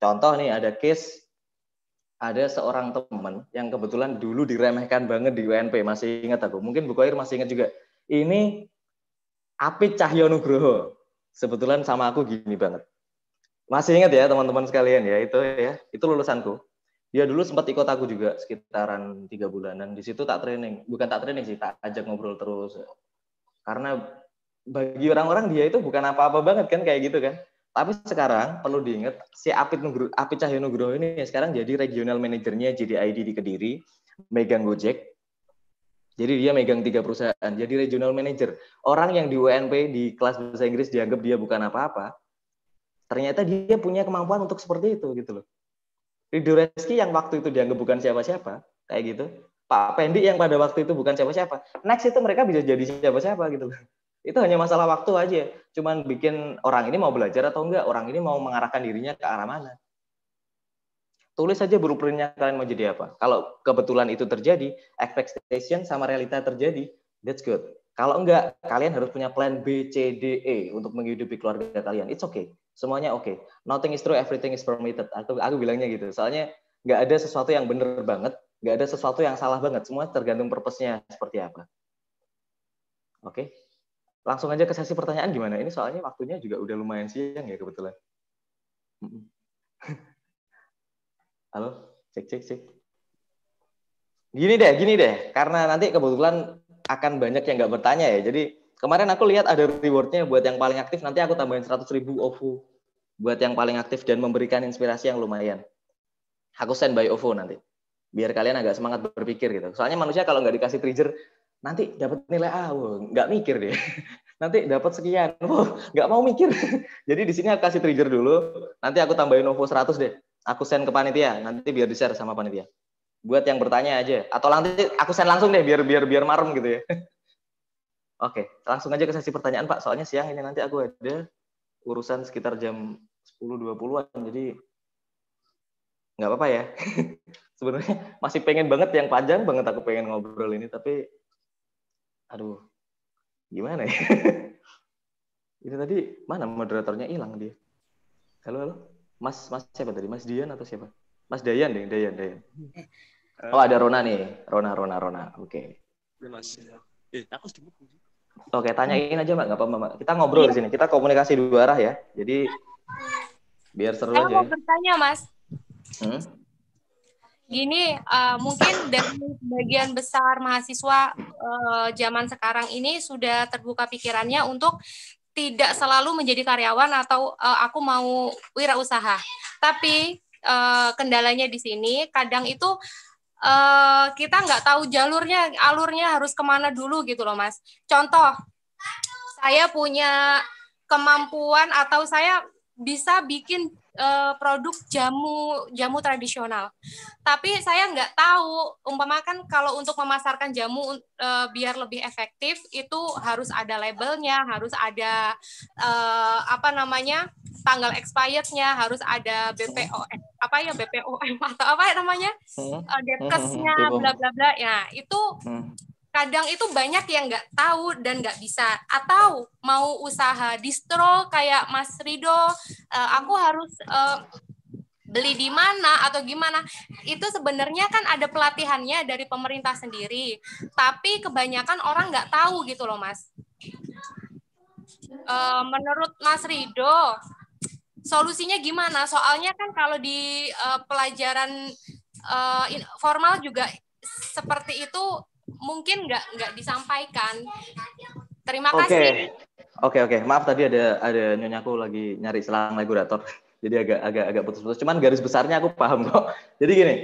Contoh nih, ada case, ada seorang teman yang kebetulan dulu diremehkan banget di UNP, masih ingat aku. Mungkin Bu Koir masih ingat juga. Ini Apit Cahyonugroho. Kebetulan sama aku gini banget. Masih ingat ya teman-teman sekalian ya, itu lulusanku. Dia dulu sempat ikut aku juga sekitaran 3 bulanan. Di situ tak training, bukan tak training sih, tak ajak ngobrol terus. Karena bagi orang-orang dia itu bukan apa-apa banget kan kayak gitu kan. Tapi sekarang perlu diingat si Apit Cahyonugroho ini sekarang jadi regional manajernya JDID di Kediri, megang Gojek. Jadi dia megang 3 perusahaan, jadi regional manager. Orang yang di UNP di kelas bahasa Inggris dianggap dia bukan apa-apa, ternyata dia punya kemampuan untuk seperti itu gitu loh. Ridho Reski yang waktu itu dianggap bukan siapa-siapa, kayak gitu. Pak Pendi yang pada waktu itu bukan siapa-siapa. Next itu mereka bisa jadi siapa-siapa gitu loh. Itu hanya masalah waktu aja. Cuman bikin orang ini mau belajar atau enggak, orang ini mau mengarahkan dirinya ke arah mana. Tulis saja blueprint-nya kalian mau jadi apa. Kalau kebetulan itu terjadi, expectation sama realita terjadi, that's good. Kalau enggak, kalian harus punya plan B, C, D, E untuk menghidupi keluarga kalian. It's okay. Semuanya okay. Nothing is true, everything is permitted. Aku bilangnya gitu. Soalnya nggak ada sesuatu yang benar banget, nggak ada sesuatu yang salah banget. Semua tergantung purpose-nya seperti apa. Oke. Langsung aja ke sesi pertanyaan gimana? Ini soalnya waktunya juga udah lumayan siang ya kebetulan. Halo, cek. Gini deh. Karena nanti kebetulan akan banyak yang nggak bertanya ya. Jadi kemarin aku lihat ada reward-nya buat yang paling aktif. Nanti aku tambahin 100.000 OVO buat yang paling aktif dan memberikan inspirasi yang lumayan. Aku send by OVO nanti. Biar kalian agak semangat berpikir gitu. Soalnya manusia kalau nggak dikasih trigger, nanti dapat nilai A, nggak mikir deh. Nanti dapat sekian, nggak mau mikir. Jadi di sini aku kasih trigger dulu, nanti aku tambahin OVO 100 deh. Aku send ke panitia, nanti biar di-share sama panitia. Buat yang bertanya aja, atau nanti aku send langsung deh, biar marem gitu ya. Oke, langsung aja ke sesi pertanyaan Pak. Soalnya siang ini nanti aku ada urusan sekitar jam 10.20-an, jadi nggak apa-apa ya. Sebenarnya masih pengen banget yang panjang banget aku pengen ngobrol ini, tapi aduh, gimana ya? Ini tadi mana moderatornya hilang dia. Halo. Mas siapa tadi? Mas Dian atau siapa? Mas Dayan deh, Dayan. Oh, ada Rona nih. Rona. Oke. Mas. Aku Oke, tanyain aja Mbak, nggak apa-apa Mbak. Kita ngobrol di sini. Kita komunikasi 2 arah ya. Jadi biar seru aja. Saya mau bertanya, Mas. Gini, mungkin dari sebagian besar mahasiswa zaman sekarang ini sudah terbuka pikirannya untuk tidak selalu menjadi karyawan atau aku mau wirausaha. Tapi kendalanya di sini kadang itu kita nggak tahu alurnya harus kemana dulu gitu loh Mas. Contoh, saya punya kemampuan atau saya bisa bikin produk jamu tradisional. Tapi saya nggak tahu, umpamakan kalau untuk memasarkan jamu biar lebih efektif itu harus ada labelnya, harus ada tanggal expirednya, harus ada BPOM atau apa namanya, Depkesnya, bla bla bla. Ya itu kadang itu banyak yang nggak tahu dan nggak bisa, atau mau usaha distro kayak Mas Rido, aku harus beli di mana atau gimana. Itu sebenarnya kan ada pelatihannya dari pemerintah sendiri, tapi kebanyakan orang nggak tahu gitu loh Mas. Menurut Mas Rido, solusinya gimana? Soalnya kan kalau di pelajaran formal juga seperti itu mungkin nggak disampaikan. Terima kasih. Oke. Maaf tadi ada nyonyaku lagi nyari selang regulator. Jadi agak putus-putus. Cuman garis besarnya aku paham kok. Jadi gini,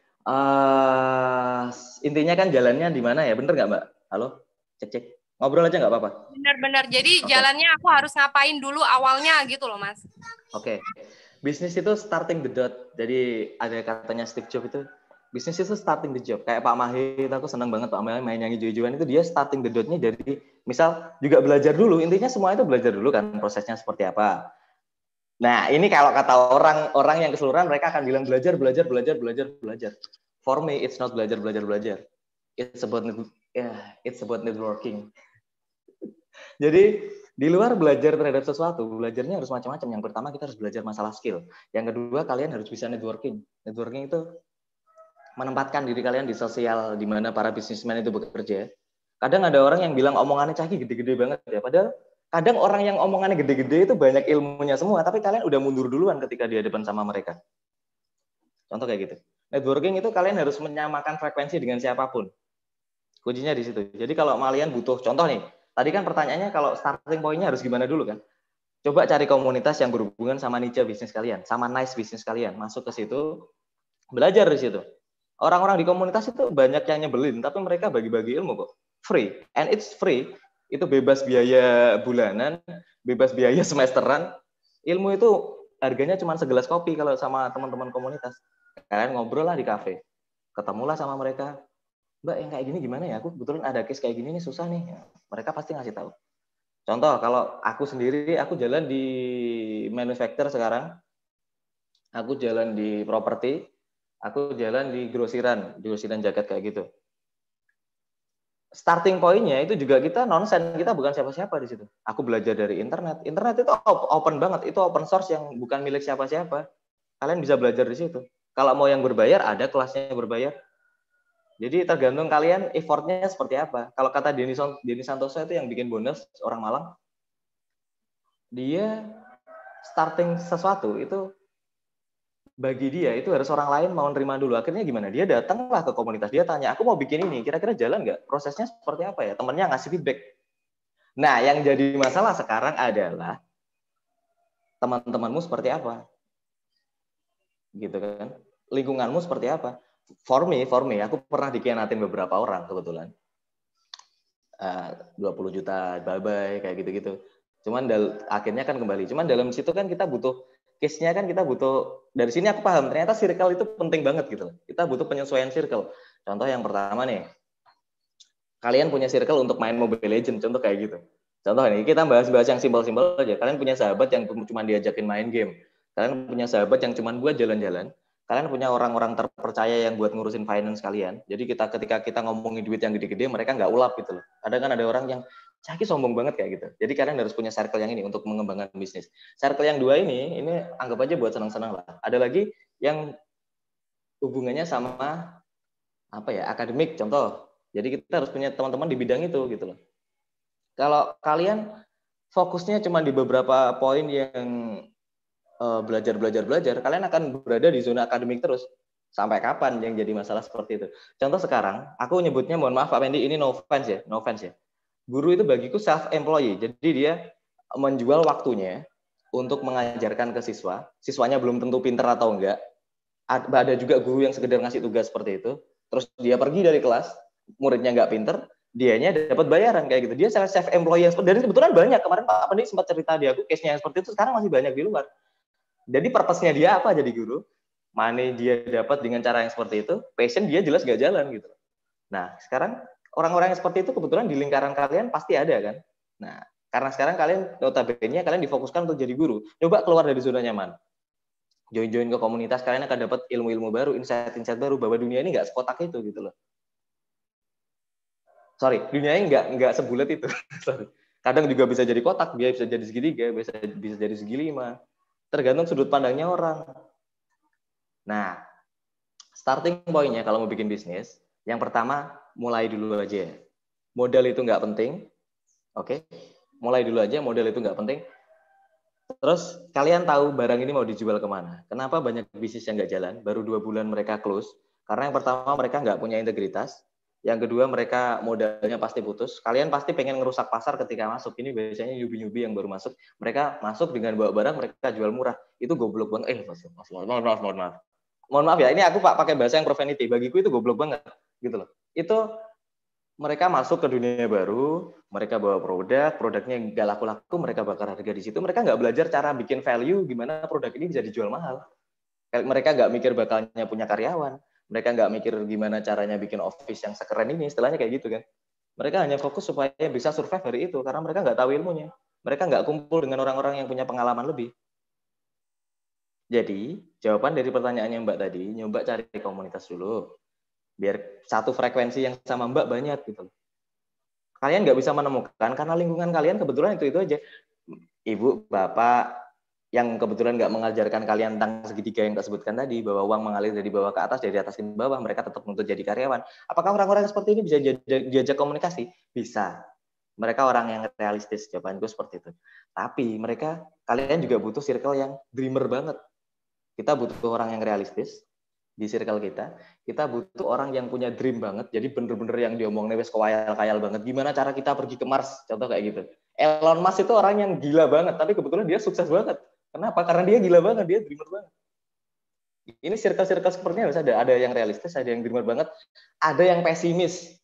intinya kan jalannya di mana ya? Bener nggak Mbak? Halo, cek. Ngobrol aja nggak apa-apa. Benar. Jadi jalannya aku harus ngapain dulu awalnya gitu loh Mas. Oke. Bisnis itu starting the dot. Jadi ada katanya Steve Jobs itu, bisnis itu starting the job. Kayak Pak Mahir, aku senang banget Pak Mahir main nyanyi hijau-hijauan itu, dia starting the dot-nya dari, misal juga belajar dulu. Intinya semua itu belajar dulu kan, prosesnya seperti apa. Nah, ini kalau kata orang yang keseluruhan, mereka akan bilang belajar. For me, it's not belajar. It's about networking. Jadi Di luar belajar terhadap sesuatu, belajarnya harus macam-macam. Yang pertama kita harus belajar masalah skill. Yang kedua kalian harus bisa networking. Networking itu menempatkan diri kalian di sosial di mana para bisnismen itu bekerja. Kadang ada orang yang bilang omongannya Caki gede-gede banget ya. Padahal kadang orang yang omongannya gede-gede itu banyak ilmunya semua, tapi kalian udah mundur duluan ketika di hadapan sama mereka. Contoh kayak gitu. Networking itu kalian harus menyamakan frekuensi dengan siapapun. Kuncinya di situ. Jadi kalau kalian butuh contoh nih, tadi kan pertanyaannya kalau starting point-nya harus gimana dulu kan? Coba cari komunitas yang berhubungan sama niche bisnis kalian, sama niche bisnis kalian. Masuk ke situ, belajar di situ. Orang-orang di komunitas itu banyak yang nyebelin, tapi mereka bagi-bagi ilmu kok. Free. And it's free. Itu bebas biaya bulanan, bebas biaya semesteran. Ilmu itu harganya cuma segelas kopi kalau sama teman-teman komunitas. Kalian ngobrol lah di kafe. Ketemulah sama mereka. Mbak, yang kayak gini gimana ya? Aku kebetulan ada case kayak gini nih, susah nih. Mereka pasti ngasih tahu. Contoh, kalau aku sendiri, aku jalan di manufacturer sekarang. Aku jalan di properti. Aku jalan di grosiran jaket kayak gitu. Starting point-nya itu juga kita nonsen, kita bukan siapa-siapa di situ. Aku belajar dari internet. Internet itu open banget, itu open source yang bukan milik siapa-siapa. Kalian bisa belajar di situ. Kalau mau yang berbayar, ada kelasnya yang berbayar. Jadi tergantung kalian effortnya seperti apa. Kalau kata Denny Santoso itu yang bikin bonus, orang Malang, dia starting sesuatu itu bagi dia itu harus orang lain mau nerima dulu. Akhirnya gimana? Dia datanglah ke komunitas, dia tanya, aku mau bikin ini, kira-kira jalan nggak? Prosesnya seperti apa ya? Temennya ngasih feedback. Nah, yang jadi masalah sekarang adalah teman-temanmu seperti apa? Gitu kan? Lingkunganmu seperti apa? For me, aku pernah dikhianatin beberapa orang kebetulan. 20 juta, bye-bye, kayak gitu-gitu. Cuman akhirnya kan kembali. Cuman dalam situ kan kita butuh case-nya kan kita butuh, dari sini aku paham, ternyata circle itu penting banget gitu. Kita butuh penyesuaian circle. Contoh yang pertama nih, kalian punya circle untuk main Mobile Legends, contoh kayak gitu. Contoh nih, kita bahas-bahas yang simpel-simpel aja. Kalian punya sahabat yang cuma diajakin main game. Kalian punya sahabat yang cuma buat jalan-jalan. Kalian punya orang-orang terpercaya yang buat ngurusin finance kalian. Jadi ketika kita ngomongin duit yang gede-gede, mereka nggak ulap gitu loh. Kadang kan ada orang yang Caki sombong banget kayak gitu. Jadi kalian harus punya circle yang ini untuk mengembangkan bisnis. Circle yang dua ini anggap aja buat senang-senang lah. Ada lagi yang hubungannya sama apa ya, akademik contoh. Jadi kita harus punya teman-teman di bidang itu gitu loh. Kalau kalian fokusnya cuma di beberapa poin yang belajar, kalian akan berada di zona akademik terus. Sampai kapan yang jadi masalah seperti itu? Contoh sekarang, aku nyebutnya, mohon maaf Pak Pendi, ini no offense ya. Guru itu bagiku self-employee, jadi dia menjual waktunya untuk mengajarkan ke siswa. Siswanya belum tentu pinter atau enggak. Ada juga guru yang sekedar ngasih tugas seperti itu. Terus dia pergi dari kelas, muridnya nggak pinter, dianya dapat bayaran kayak gitu. Dia self-employee. Dan kebetulan banyak. Kemarin Pak Pendi sempat cerita di aku, case-nya yang seperti itu sekarang masih banyak di luar. Jadi purpose-nya dia apa jadi guru? Money dia dapat dengan cara yang seperti itu, passion dia jelas nggak jalan gitu. Nah, sekarang orang-orang yang seperti itu kebetulan di lingkaran kalian pasti ada kan. Nah, karena sekarang kalian notabene kalian difokuskan untuk jadi guru. Coba keluar dari zona nyaman. Join ke komunitas, kalian akan dapat ilmu-ilmu baru, insight-insight baru bahwa dunia ini nggak sekotak itu gitu loh. Sorry, dunia ini nggak sebulat itu. Sorry. Kadang juga bisa jadi kotak, dia bisa jadi segitiga, bisa jadi segi lima. Tergantung sudut pandangnya orang. Nah, starting point-nya kalau mau bikin bisnis, yang pertama mulai dulu aja. Modal itu nggak penting. Oke. Mulai dulu aja, modal itu nggak penting. Terus kalian tahu barang ini mau dijual kemana. Kenapa banyak bisnis yang nggak jalan? Baru 2 bulan mereka close. Karena yang pertama mereka nggak punya integritas. Yang kedua mereka modalnya pasti putus. Kalian pasti pengen ngerusak pasar ketika masuk. Ini biasanya newbie yang baru masuk. Mereka masuk dengan bawa barang, mereka jual murah. Itu goblok banget. Mohon maaf ya. Ini aku pakai bahasa yang profanity. Bagiku itu goblok banget. Gitu loh. Itu mereka masuk ke dunia baru, mereka bawa produknya nggak laku-laku, mereka bakar harga di situ. Mereka nggak belajar cara bikin value, gimana produk ini bisa dijual mahal. Mereka nggak mikir bakalnya punya karyawan. Mereka nggak mikir gimana caranya bikin office yang sekeren ini, istilahnya kayak gitu kan. Mereka hanya fokus supaya bisa survive dari itu, karena mereka nggak tahu ilmunya. Mereka nggak kumpul dengan orang-orang yang punya pengalaman lebih. Jadi, jawaban dari pertanyaannya Mbak tadi, nyoba cari komunitas dulu. Biar satu frekuensi yang sama Mbak banyak gitu. kalian nggak bisa menemukan karena lingkungan kalian kebetulan itu aja. Ibu, bapak yang kebetulan nggak mengajarkan kalian tentang segitiga yang tak sebutkan tadi, bahwa uang mengalir dari bawah ke atas, dari atas ke bawah, mereka tetap menuntut jadi karyawan. Apakah orang-orang seperti ini bisa diajak komunikasi? Bisa. Mereka orang yang realistis, jawabanku seperti itu. Tapi kalian juga butuh circle yang dreamer banget. Kita butuh orang yang realistis di circle kita. Kita butuh orang yang punya dream banget. Jadi bener-bener yang diomongin wes kayal banget. Gimana cara kita pergi ke Mars? Contoh kayak gitu. Elon Musk itu orang yang gila banget, tapi kebetulan dia sukses banget. Kenapa? Karena dia gila banget, dia dreamer banget. Ini circle-circle sepertinya harus ada yang realistis, ada yang dreamer banget, ada yang pesimis.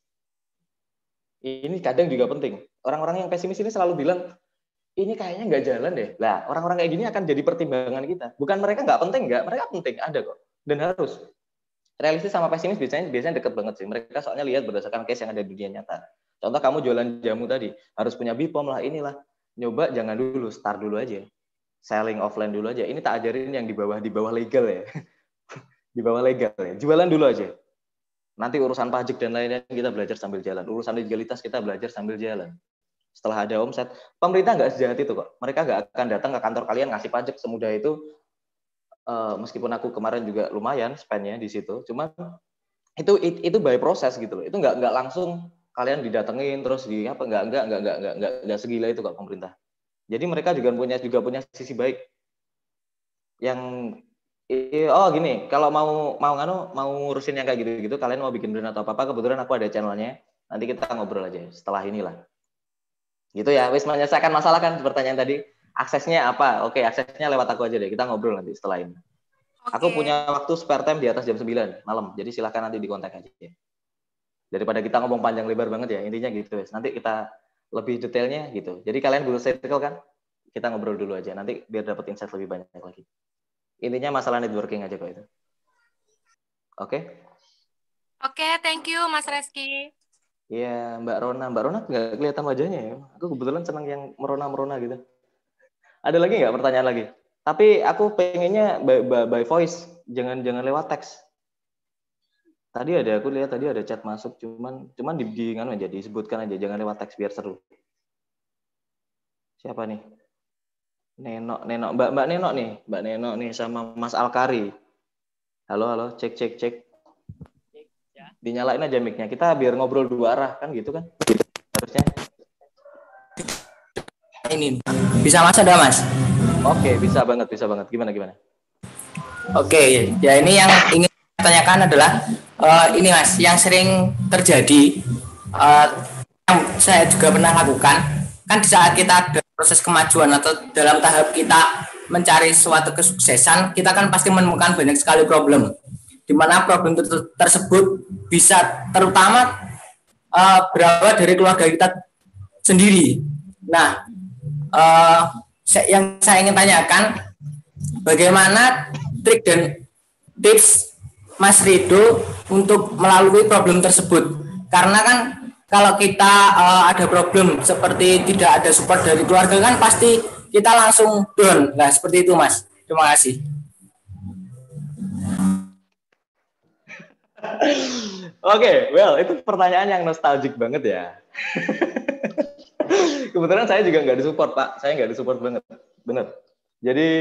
Ini kadang juga penting. Orang-orang yang pesimis ini selalu bilang, ini kayaknya nggak jalan deh. Lah, orang-orang kayak gini akan jadi pertimbangan kita. Bukan mereka nggak penting, mereka penting, ada kok. Dan harus. Realistis sama pesimis biasanya deket banget sih. Mereka soalnya lihat berdasarkan case yang ada di dunia nyata. Contoh kamu jualan jamu tadi, harus punya BPOM lah, inilah. Nyoba jangan dulu, start dulu aja. Selling offline dulu aja. Ini tak ajarin yang di bawah legal ya. Di bawah legal ya. Jualan dulu aja. Nanti urusan pajak dan lain-lain kita belajar sambil jalan. Urusan legalitas kita belajar sambil jalan. Setelah ada omset, pemerintah nggak sejahat itu kok. Mereka nggak akan datang ke kantor kalian ngasih pajak semudah itu. Meskipun aku kemarin juga lumayan spend-nya di situ. Cuman itu by proses gitu loh. Itu nggak langsung kalian didatengin terus di apa nggak segila itu kok pemerintah. Jadi mereka juga punya sisi baik. Yang gini, kalau mau ngurusin yang kayak gitu-gitu, kalian mau bikin brand atau apa-apa, kebetulan aku ada channelnya. Nanti kita ngobrol aja setelah inilah. Gitu ya, wis menyelesaikan masalah kan pertanyaan tadi. Aksesnya apa? Oke, aksesnya lewat aku aja deh. Kita ngobrol nanti setelah ini. Okay. Aku punya waktu spare time di atas jam 9 malam. Jadi silahkan nanti dikontak aja. Daripada kita ngomong panjang lebar banget ya, intinya gitu. Nanti kita lebih detailnya gitu. Jadi kalian dulu circle kan, kita ngobrol dulu aja. Nanti biar dapat insight lebih banyak lagi. Intinya masalah networking aja kok itu. Oke? Oke, thank you Mas Reski. Iya, Mbak Rona nggak kelihatan wajahnya ya. Aku kebetulan senang yang merona gitu. Ada lagi nggak pertanyaan lagi? Tapi aku pengennya by voice, jangan lewat teks. Aku lihat tadi ada chat masuk, cuman nganu aja, disebutkan aja, jangan lewat teks biar seru. Siapa nih? Nenok, Mbak Nenok nih sama Mas Alkari. Halo, cek. Dinyalain aja mic-nya. Kita biar ngobrol dua arah kan gitu kan? Harusnya. Ini bisa Mas ada Mas? Oke, bisa banget. Gimana? Oke, ya ini yang ingin saya tanyakan adalah ini Mas, yang sering terjadi yang saya juga pernah lakukan kan di saat kita ada proses kemajuan atau dalam tahap kita mencari suatu kesuksesan, kita kan pasti menemukan banyak sekali problem. Di mana problem tersebut bisa terutama berawal dari keluarga kita sendiri. Nah, yang saya ingin tanyakan, bagaimana trik dan tips Mas Rido untuk melalui problem tersebut? Karena kan kalau kita ada problem seperti tidak ada support dari keluarga kan pasti kita langsung down. Nah, seperti itu Mas. Terima kasih. Oke, itu pertanyaan yang nostalgic banget ya. Kebetulan saya juga nggak disupport, Pak. Saya nggak disupport banget. Bener. Jadi,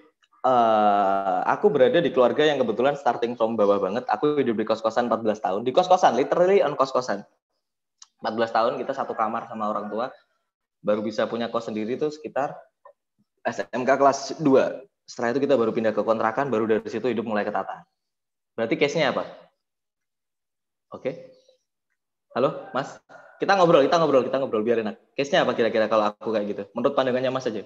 aku berada di keluarga yang kebetulan starting from bawah banget. Aku hidup di kos-kosan 14 tahun. Di kos-kosan, literally on kos-kosan. 14 tahun kita satu kamar sama orang tua. Baru bisa punya kos sendiri tuh sekitar SMK kelas 2. Setelah itu kita baru pindah ke kontrakan, baru dari situ hidup mulai ketata. Berarti case-nya apa? Oke. Halo, Mas. Kita ngobrol biar enak. Case-nya apa kira-kira kalau aku kayak gitu? Menurut pandangannya Mas aja.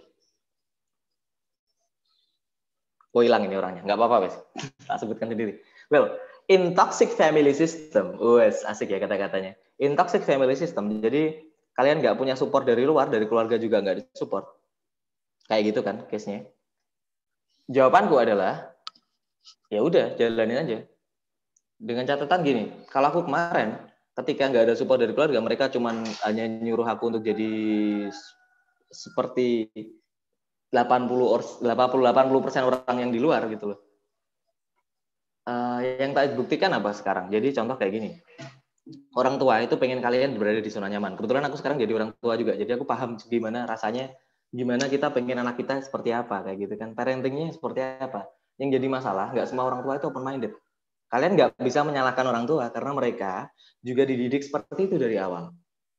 Oh, hilang ini orangnya. Nggak apa-apa, Wes. Tak sebutkan sendiri. In toxic family system. Wes, asik ya kata-katanya. In toxic family system. Jadi, kalian nggak punya support dari luar, dari keluarga juga nggak disupport. Kayak gitu kan case-nya. Jawabanku adalah, ya udah, jalanin aja. Dengan catatan gini, kalau aku kemarin, ketika nggak ada support dari keluarga, mereka cuman hanya nyuruh aku untuk jadi seperti 80% orang yang di luar gitu loh. Yang tak buktikan apa sekarang? Jadi contoh kayak gini, orang tua itu pengen kalian berada di zona nyaman. Kebetulan aku sekarang jadi orang tua juga, jadi aku paham gimana rasanya, gimana kita pengen anak kita seperti apa, kayak gitu kan. Parentingnya seperti apa. Yang jadi masalah, nggak semua orang tua itu open-minded. Kalian nggak bisa menyalahkan orang tua, karena mereka juga dididik seperti itu dari awal.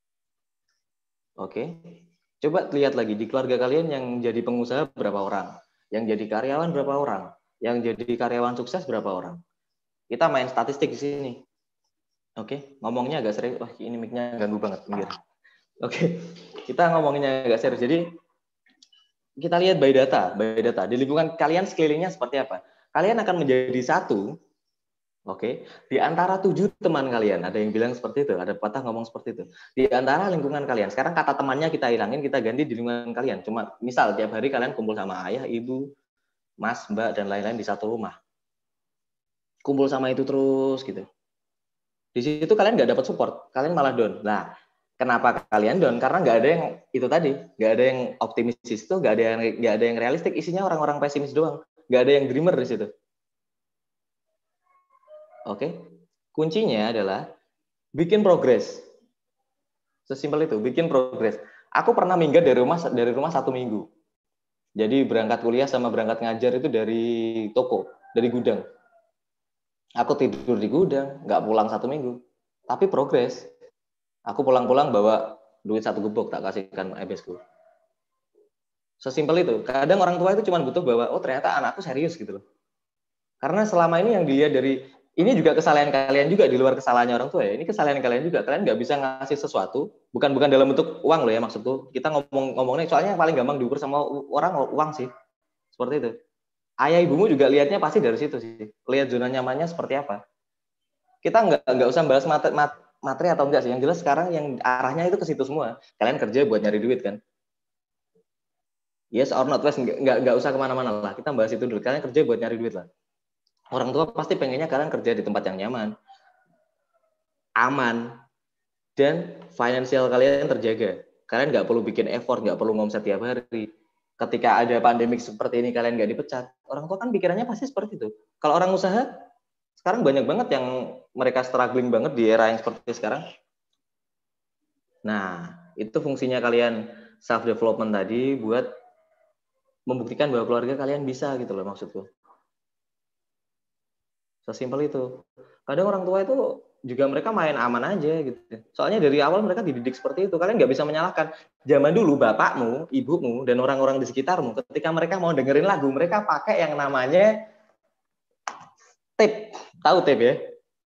Oke? Coba lihat lagi, di keluarga kalian yang jadi pengusaha berapa orang? Yang jadi karyawan berapa orang? Yang jadi karyawan sukses berapa orang? Kita main statistik di sini. Oke, ngomongnya agak serius. Wah, ini mic-nya ganggu banget. Minggir. Oke, kita ngomongnya agak serius. Jadi, kita lihat by data. Di lingkungan kalian sekelilingnya seperti apa? Kalian akan menjadi satu, oke, di antara 7 teman kalian. Ada yang bilang seperti itu, ada patah ngomong seperti itu. Di antara lingkungan kalian. Sekarang kata temannya kita hilangin, kita ganti di lingkungan kalian. Cuma misal tiap hari kalian kumpul sama ayah, ibu, mas, mbak, dan lain-lain di satu rumah. Kumpul sama itu terus gitu. Di situ kalian nggak dapat support, kalian malah down. Nah, kenapa kalian down? Karena nggak ada yang itu tadi, nggak ada yang optimis itu, nggak ada yang realistik. Isinya orang-orang pesimis doang, nggak ada yang dreamer di situ. Oke, kuncinya adalah bikin progres. Sesimpel itu, bikin progres. Aku pernah minggat dari rumah 1 minggu. Jadi berangkat kuliah sama berangkat ngajar itu dari toko, dari gudang. Aku tidur di gudang, nggak pulang 1 minggu. Tapi progres. Aku pulang-pulang bawa duit 1 gubuk, tak kasihkan ebesku. Sesimpel itu. Kadang orang tua itu cuma butuh bahwa, oh ternyata anakku serius gitu loh. Karena selama ini yang dilihat dari, ini juga kesalahan kalian juga, di luar kesalahannya orang tua ya. Ini kesalahan kalian juga. Kalian nggak bisa ngasih sesuatu, bukan dalam bentuk uang loh ya maksudku. Kita ngomongnya, soalnya yang paling gampang diukur sama orang uang sih. Seperti itu. Ayah ibumu juga lihatnya pasti dari situ sih. Lihat zona nyamannya seperti apa. Kita nggak usah bahas materi atau enggak sih. Yang jelas sekarang yang arahnya itu ke situ semua. Kalian kerja buat nyari duit kan. Yes or not, Wes, nggak usah kemana-mana lah. Kita bahas itu dulu. Kalian kerja buat nyari duit lah. Orang tua pasti pengennya kalian kerja di tempat yang nyaman, aman, dan finansial kalian terjaga. Kalian nggak perlu bikin effort, nggak perlu ngomset tiap hari. Ketika ada pandemik seperti ini kalian nggak dipecat, orang tua kan pikirannya pasti seperti itu. Kalau orang usaha, sekarang banyak banget yang mereka struggling banget di era yang seperti sekarang. Nah, itu fungsinya kalian self-development tadi buat membuktikan bahwa keluarga kalian bisa gitu loh maksudku. Sesimpel itu. Kadang orang tua itu juga mereka main aman aja gitu. Soalnya dari awal mereka dididik seperti itu. Kalian nggak bisa menyalahkan. Zaman dulu bapakmu, ibumu, dan orang-orang di sekitarmu, ketika mereka mau dengerin lagu, mereka pakai yang namanya tape. Tahu tape ya?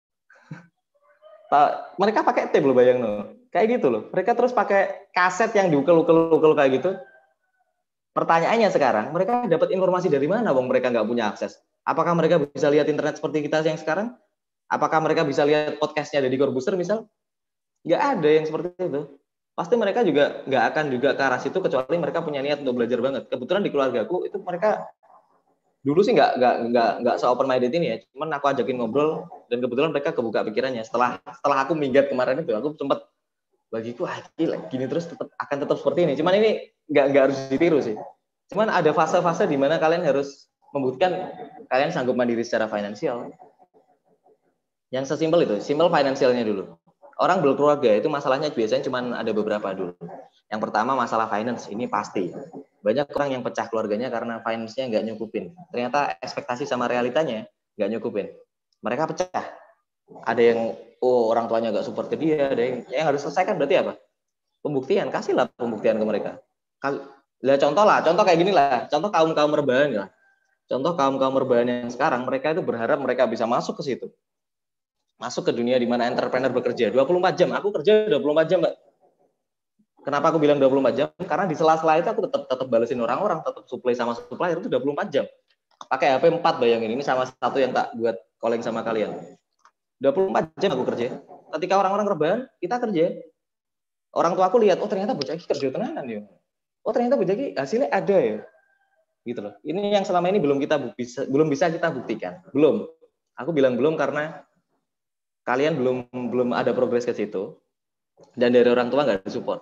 Mereka pakai tape loh, bayang loh. Kayak gitu loh. Mereka terus pakai kaset yang diukel-ukel kayak gitu. Pertanyaannya sekarang, mereka dapat informasi dari mana, wong mereka nggak punya akses? Apakah mereka bisa lihat internet seperti kita yang sekarang? Apakah mereka bisa lihat podcastnya Deddy Corbuzier misal? Nggak ada yang seperti itu. Pasti mereka juga nggak akan juga ke arah situ kecuali mereka punya niat untuk belajar banget. Kebetulan di keluargaku itu mereka dulu sih nggak se-open minded ini ya. Cuman aku ajakin ngobrol dan kebetulan mereka kebuka pikirannya. Setelah aku minggat kemarin itu, aku sempat bagiku gila, gini terus akan tetap seperti ini. Cuman ini nggak harus ditiru sih. Cuman ada fase-fase di mana kalian harus membuktikan kalian sanggup mandiri secara finansial. Yang sesimpel itu, simpel finansialnya dulu. Orang berkeluarga itu masalahnya biasanya cuma ada beberapa dulu. Yang pertama masalah finance, ini pasti. Banyak orang yang pecah keluarganya karena finance-nya nggak nyukupin. Ternyata ekspektasi sama realitanya nggak nyukupin. Mereka pecah. Ada yang, orang tuanya nggak support ke dia, ada yang harus selesaikan berarti apa? Pembuktian, kasihlah pembuktian ke mereka. Contoh kayak gini lah, contoh kaum rebahan lah. Contoh kaum rebahan yang sekarang, mereka itu berharap mereka bisa masuk ke situ. Masuk ke dunia di mana entrepreneur bekerja 24 jam. Aku kerja 24 jam, Mbak. Kenapa aku bilang 24 jam? Karena di sela-sela itu aku tetap balesin orang-orang, tetap supply sama supplier itu 24 jam. Pakai HP 4 bayangin, ini sama satu yang tak buat calling sama kalian. 24 jam aku kerja. Ketika orang-orang rebahan, kita kerja. Orang tua aku lihat, oh ternyata bocah ini kerja tenanan ya. Oh ternyata bocah ini hasilnya ada ya. Gitu loh. Ini yang selama ini belum bisa kita buktikan. Belum. Aku bilang belum karena kalian belum ada progres ke situ dan dari orang tua nggak ada support.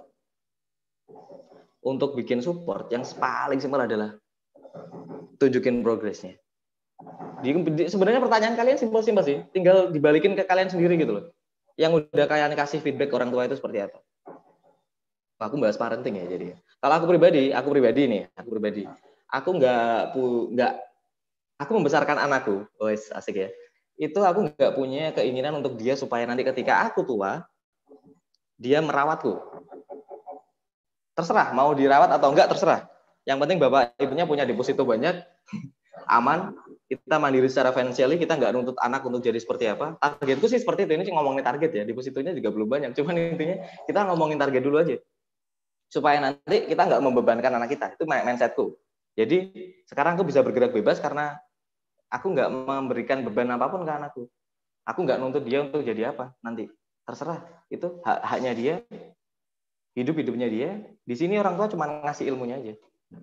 Untuk bikin support yang paling simpel adalah tunjukin progresnya. Sebenarnya pertanyaan kalian simpel sih, tinggal dibalikin ke kalian sendiri gitu loh. yang udah kalian kasih feedback orang tua itu seperti apa? Aku bahas parenting ya jadi. Kalau aku pribadi nih, aku nggak aku membesarkan anakku, wes asik ya. Itu aku nggak punya keinginan untuk dia supaya nanti ketika aku tua, dia merawatku. Terserah mau dirawat atau enggak terserah. Yang penting bapak ibunya punya deposito banyak, aman, kita mandiri secara financially, kita nggak nuntut anak untuk jadi seperti apa. Targetku sih seperti itu. Ini sih ngomongin target ya, depositonya juga belum banyak. Cuman intinya kita ngomongin target dulu aja. Supaya nanti kita nggak membebankan anak kita. Itu mindsetku. Jadi sekarang aku bisa bergerak bebas karena aku nggak memberikan beban apapun ke anakku. Aku nggak nuntut dia untuk jadi apa nanti. Terserah. Itu haknya dia. Hidupnya dia. Di sini orang tua cuma ngasih ilmunya aja.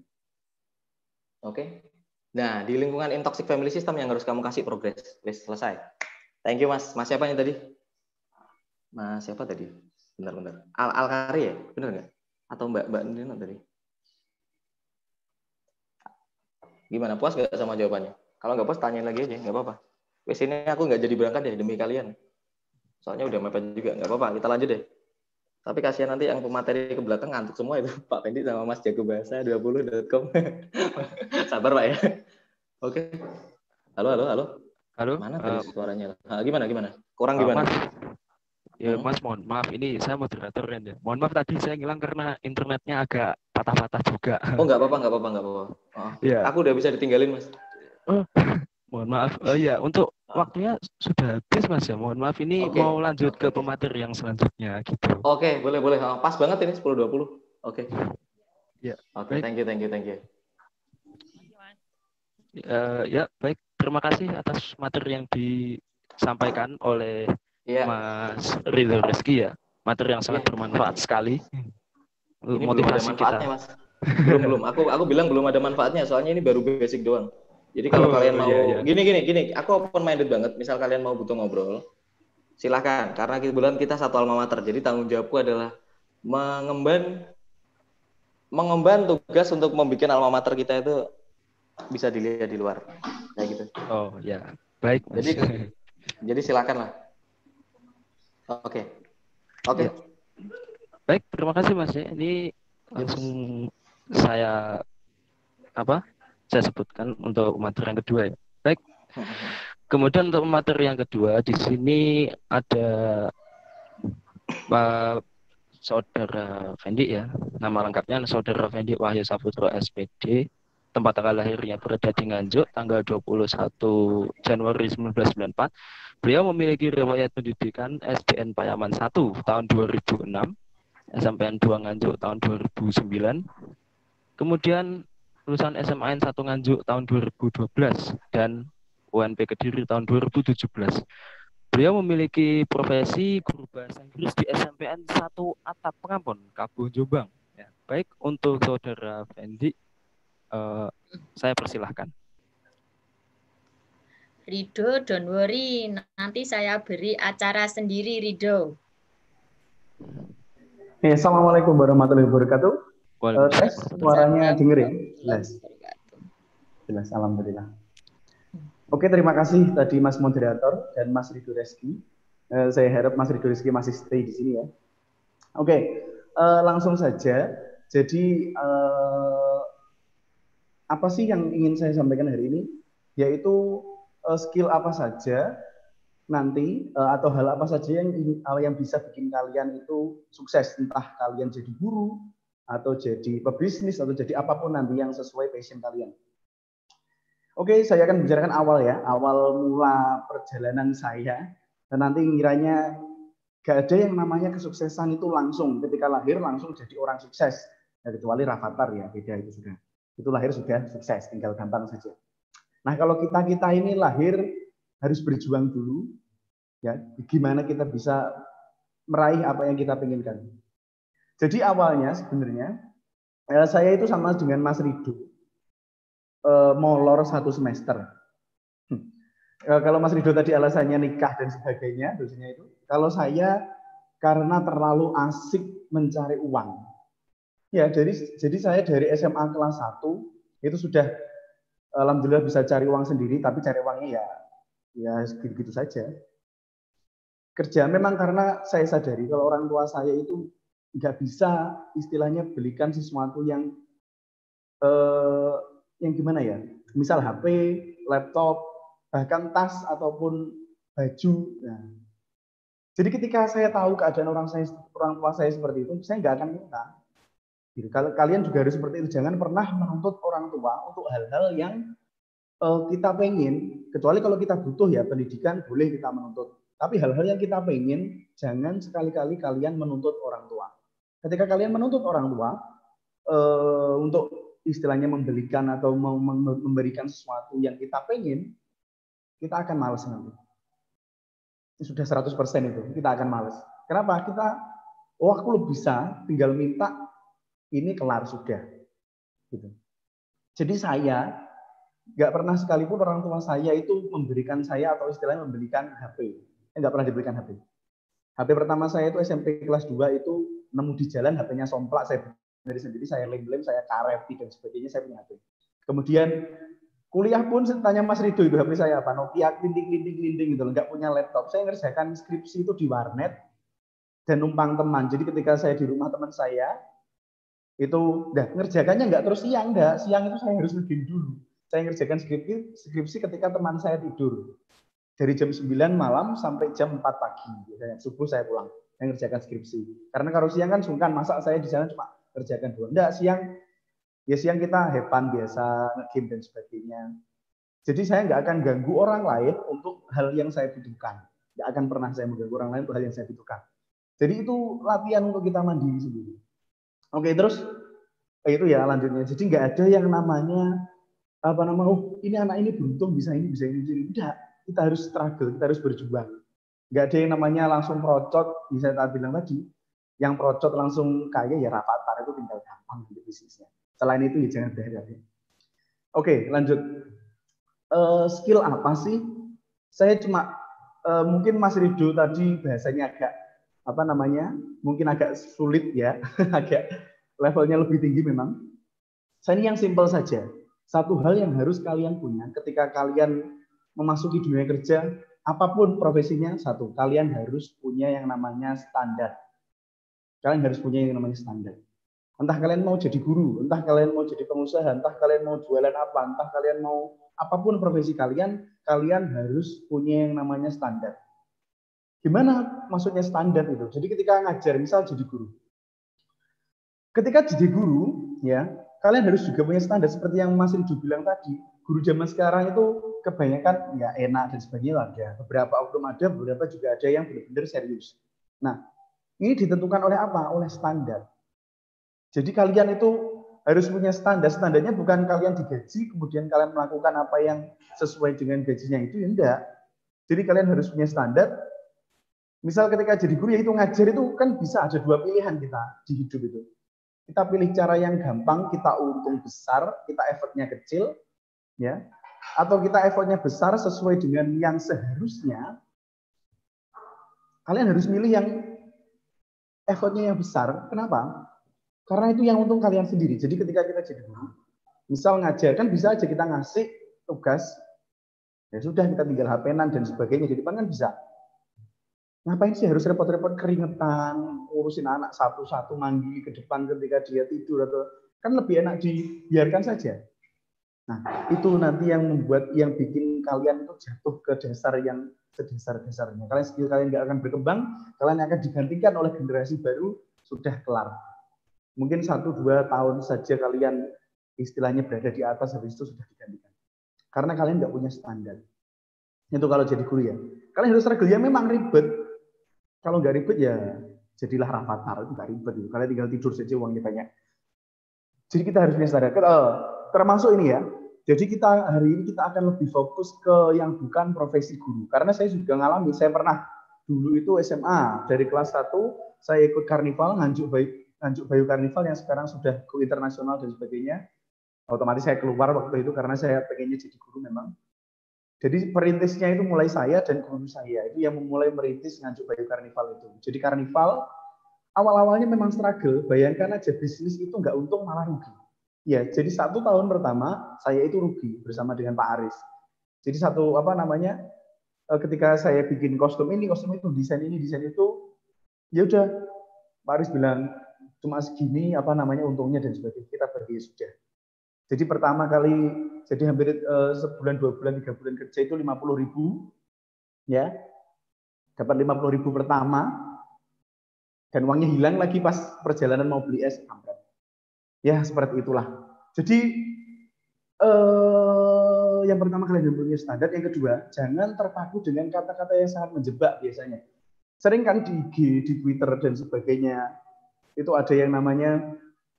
Oke. Nah, di lingkungan intoxic family system yang harus kamu kasih progres. Selesai. Thank you, Mas. Mas siapa nih tadi? Mas siapa tadi? Bentar. Alkari ya? Benar nggak? Atau Mbak Nina tadi? Gimana? Puas nggak sama jawabannya? Kalau nggak puas, tanyain lagi aja. Nggak apa-apa. Wes ini aku nggak jadi berangkat deh demi kalian. Soalnya udah mepet juga. Nggak apa-apa. Kita lanjut deh. Tapi kasihan nanti yang pemateri ke belakang ngantuk semua itu. Pak Pendi sama Mas Jago Bahasa 20.com. Sabar Pak ya. Oke. Halo. Mana tadi suaranya? Gimana? Kurang gimana? Mas, ya Mas, mohon maaf. Ini saya moderator kan ya. Mohon maaf tadi saya ngilang karena internetnya agak patah-patah juga. Oh nggak apa-apa. Ya. Aku udah bisa ditinggalin Mas. Mohon maaf. Ya, untuk waktunya sudah habis Mas ya. Mohon maaf ini mau lanjut ke pemateri yang selanjutnya gitu. Oke, boleh. Pas banget ini 10.20. Oke. Ya. Oke, thank you. Ya, baik. Terima kasih atas materi yang disampaikan oleh Mas Ridho Reski ya. Materi yang sangat bermanfaat sekali. Ini Motivasi belum ada manfaatnya, kita. Mas. Belum. Aku bilang belum ada manfaatnya, soalnya ini baru basic doang. Jadi kalau kalian mau gini, aku open minded banget. Misal kalian mau butuh ngobrol, silakan. Karena kebetulan kita satu alma mater. Jadi tanggung jawabku adalah mengemban tugas untuk membuat alma mater kita itu bisa dilihat di luar. Kayak gitu. Oh ya, baik Mas. Jadi silakan lah. Oke. Ya. Baik, terima kasih Mas. Ini langsung saya sebutkan untuk materi yang kedua ya. Baik. Kemudian untuk materi yang kedua di sini ada Pak Saudara Fendi ya. Nama lengkapnya Saudara Fendi Wahyu Saputro SPD. Tempat tanggal lahirnya berada di Nganjuk tanggal 21 Januari 1994. Beliau memiliki riwayat pendidikan SDN Payaman 1 tahun 2006, SMPN 2 Nganjuk tahun 2009. Kemudian lulusan SMA 1 Nganjuk tahun 2012 dan UNP Kediri tahun 2017. Beliau memiliki profesi guru bahasa Inggris di SMPN 1 Atap Pengampun, Kabo Jombang. Ya, baik untuk Saudara Fendi, saya persilahkan. Ridho, don't worry, nanti saya beri acara sendiri, Ridho. Assalamualaikum warahmatullahi wabarakatuh. Tes, suaranya denger ya? Jelas, alhamdulillah. Oke, terima kasih tadi Mas Moderator dan Mas Ridho Reski. Saya harap Mas Ridho Reski masih stay di sini ya. Oke, langsung saja. Jadi, apa sih yang ingin saya sampaikan hari ini? Yaitu skill apa saja nanti atau hal apa saja yang bisa bikin kalian itu sukses, entah kalian jadi guru atau jadi pebisnis atau jadi apapun nanti yang sesuai passion kalian. Oke, saya akan bicarakan awal mula perjalanan saya, dan nanti kiranya gak ada yang namanya kesuksesan itu langsung ketika lahir langsung jadi orang sukses, ya, kecuali Rafathar ya, beda itu sudah. Itu lahir sudah sukses, tinggal gampang saja. Nah, kalau kita ini lahir harus berjuang dulu, ya, gimana kita bisa meraih apa yang kita inginkan. Jadi awalnya sebenarnya saya itu sama dengan Mas Ridho, molor 1 semester. Kalau Mas Ridho tadi alasannya nikah dan sebagainya, dosennya itu. Kalau saya karena terlalu asik mencari uang. Ya, jadi saya dari SMA kelas 1 itu sudah alhamdulillah bisa cari uang sendiri, tapi cari uangnya ya segitu saja. kerja memang karena saya sadari kalau orang tua saya itu nggak bisa istilahnya belikan sesuatu yang gimana ya, misal HP, laptop, bahkan tas ataupun baju. Nah, jadi ketika saya tahu keadaan orang tua saya seperti itu, saya nggak akan minta. Gitu. Kalian juga harus seperti itu. Jangan pernah menuntut orang tua untuk hal-hal yang kita pengen. Kecuali kalau kita butuh ya pendidikan, boleh kita menuntut. Tapi hal-hal yang kita pengen, jangan sekali-kali kalian menuntut orang tua. Ketika kalian menuntut orang tua untuk istilahnya membelikan atau memberikan sesuatu yang kita pengen, kita akan malas nanti. Sudah 100% itu, kita akan malas. Kenapa? Aku lo bisa, tinggal minta, ini kelar sudah. Gitu. Jadi saya nggak pernah sekalipun orang tua saya itu memberikan saya atau istilahnya membelikan HP. Nggak pernah diberikan HP. HP pertama saya itu SMP kelas 2 itu nemu di jalan, HP-nya somplak, saya dari sendiri, saya lem-lem, saya karet dan sebagainya, saya punya HP. Kemudian kuliah pun tanya Mas Rido itu HP saya apa, Nokia linding gitu, nggak punya laptop. Saya ngerjakan skripsi itu di warnet dan numpang teman. Jadi ketika saya di rumah teman saya itu, ngerjakannya nggak terus siang, siang itu saya harus ngegame dulu. Saya ngerjakan skripsi ketika teman saya tidur. Dari jam 9 malam sampai jam 4 pagi. Biasanya subuh saya pulang. Saya ngerjakan skripsi. Karena kalau siang kan sungkan, masa saya di sana cuma kerjakan dua. Enggak, siang kita hepan biasa, nge-game dan sebagainya. Jadi saya nggak akan ganggu orang lain untuk hal yang saya butuhkan. Nggak akan pernah saya mengganggu orang lain untuk hal yang saya butuhkan. Jadi itu latihan untuk kita mandiri sendiri. Oke, terus itu ya lanjutnya. Jadi nggak ada yang namanya ini anak ini beruntung bisa ini. Enggak, kita harus struggle, kita harus berjuang. Nggak ada yang namanya langsung procot, bisa saya bilang tadi. Yang procot langsung kaya ya Rafathar, itu tinggal gampang di bisnisnya. Selain itu ya jangan berharap. Oke, lanjut. Skill apa sih? Saya cuma mungkin Mas Rido tadi bahasanya agak mungkin agak sulit ya, agak levelnya lebih tinggi memang. Saya ini yang simpel saja. Satu hal yang harus kalian punya ketika kalian memasuki dunia kerja, apapun profesinya, satu, kalian harus punya yang namanya standar. Kalian harus punya yang namanya standar. Entah kalian mau jadi guru, entah kalian mau jadi pengusaha, entah kalian mau jualan apa, entah kalian mau apapun profesi kalian harus punya yang namanya standar. Gimana maksudnya standar itu? Jadi ketika ngajar, misal jadi guru. Ketika jadi guru, ya, kalian harus juga punya standar seperti yang Mas Rido bilang tadi. Guru zaman sekarang itu kebanyakan nggak enak dan sebagainya ada. Beberapa oknum ada, beberapa juga ada yang benar-benar serius. Nah, ini ditentukan oleh apa? Oleh standar. Jadi kalian itu harus punya standar. Standarnya bukan kalian digaji, kemudian kalian melakukan apa yang sesuai dengan gajinya itu, ya enggak. Jadi kalian harus punya standar. Misal ketika jadi guru, ya itu ngajar itu kan bisa ada dua pilihan kita di hidup itu. Kita pilih cara yang gampang, kita untung besar, kita effortnya kecil, ya. Atau kita effortnya besar sesuai dengan yang seharusnya. Kalian harus milih yang effortnya yang besar. Kenapa? Karena itu yang untung kalian sendiri. Jadi ketika kita jadi guru, misal ngajar, kan bisa aja kita ngasih tugas, ya sudah kita tinggal HP-an dan sebagainya. Di depan kan bisa. Ngapain sih harus repot-repot keringetan, urusin anak satu-satu manggil ke depan ketika dia tidur, atau kan lebih enak dibiarkan saja. Nah, itu nanti yang bikin kalian itu jatuh ke dasar yang sedasar-dasarnya. Skill kalian nggak akan berkembang, kalian akan digantikan oleh generasi baru, sudah kelar. Mungkin 1-2 tahun saja kalian istilahnya berada di atas, habis itu sudah digantikan. Karena kalian nggak punya standar. Itu kalau jadi guru ya. Kalian harus struggle, ya memang ribet. Kalau nggak ribet ya jadilah Rafathar, itu nggak ribet. Kalian tinggal tidur saja, uangnya banyak. Jadi kita harus punya standar. Termasuk ini ya. Jadi hari ini kita akan lebih fokus ke yang bukan profesi guru. Karena saya juga ngalami, saya pernah dulu itu SMA, dari kelas 1 saya ikut karnival, Nganjuk Bayu Karnival yang sekarang sudah go internasional dan sebagainya. Otomatis saya keluar waktu itu karena saya pengennya jadi guru memang. Jadi perintisnya itu mulai saya dan guru saya, itu yang memulai merintis Nganjuk Bayu Karnival itu. Jadi karnival awal-awalnya memang struggle, bayangkan aja bisnis itu nggak untung malah rugi. Ya, jadi 1 tahun pertama saya itu rugi bersama dengan Pak Aris. Jadi ketika saya bikin kostum itu, desain itu, ya udah Pak Aris bilang cuma segini untungnya dan sebagainya, kita bagi sudah. Jadi pertama kali, jadi hampir sebulan, 2 bulan, 3 bulan kerja itu 50.000, ya, dapat 50.000 pertama, dan uangnya hilang lagi pas perjalanan mau beli es kampret. Ya seperti itulah. Jadi yang pertama kalian punya standar, yang kedua jangan terpaku dengan kata-kata yang sangat menjebak biasanya. Sering kan di IG, di Twitter dan sebagainya itu ada yang namanya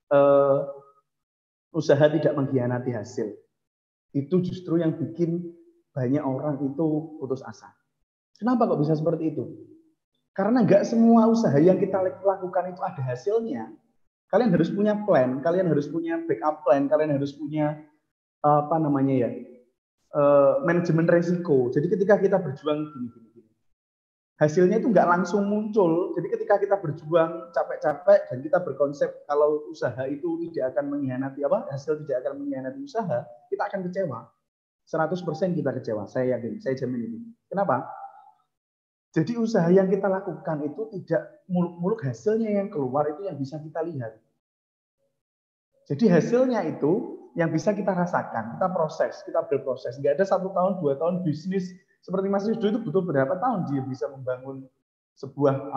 usaha tidak mengkhianati hasil. Itu justru yang bikin banyak orang itu putus asa. Kenapa kok bisa seperti itu? Karena nggak semua usaha yang kita lakukan itu ada hasilnya. Kalian harus punya plan, kalian harus punya backup plan, kalian harus punya manajemen resiko. Jadi ketika kita berjuang gini, hasilnya itu nggak langsung muncul. Jadi ketika kita berjuang capek-capek dan kita berkonsep kalau usaha itu tidak akan mengkhianati hasil tidak akan mengkhianati usaha, kita akan kecewa. 100% kita kecewa. Saya yakin, saya jamin itu. Kenapa? Jadi usaha yang kita lakukan itu tidak muluk-muluk, hasilnya yang keluar itu yang bisa kita lihat. Jadi hasilnya itu yang bisa kita rasakan, kita proses, kita berproses. Nggak ada 1 tahun, 2 tahun bisnis seperti Mas Ridho itu butuh berapa tahun dia bisa membangun sebuah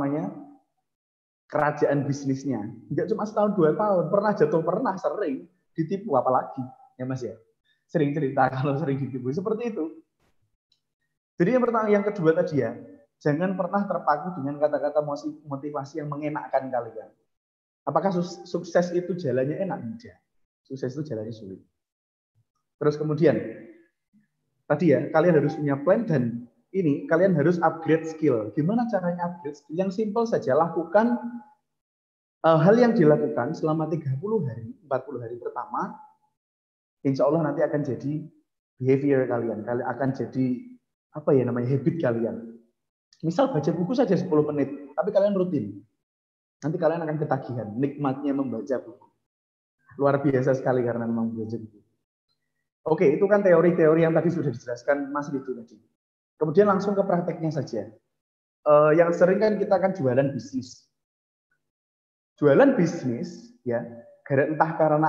kerajaan bisnisnya. Nggak cuma 1 tahun, 2 tahun, pernah jatuh, pernah sering ditipu apalagi ya Mas ya. Sering cerita kalau sering ditipu seperti itu. Jadi yang pertama, yang kedua tadi ya, jangan pernah terpaku dengan kata-kata motivasi yang mengenakkan kalian. Apakah sukses itu jalannya enak? Tidak. Sukses itu jalannya sulit. Terus kemudian, tadi ya, kalian harus punya plan dan ini, kalian harus upgrade skill. Gimana caranya upgrade skill? Yang simple saja, lakukan hal yang dilakukan selama 30 hari, 40 hari pertama, insya Allah nanti akan jadi behavior kalian. Kalian akan jadi, habit kalian. Misal baca buku saja 10 menit, tapi kalian rutin. Nanti kalian akan ketagihan, nikmatnya membaca buku. Luar biasa sekali karena memang belajar buku. Oke, itu kan teori-teori yang tadi sudah dijelaskan Mas Ridho tadi. Kemudian langsung ke prakteknya saja. Yang sering kan kita akan jualan bisnis. Jualan bisnis, ya, entah karena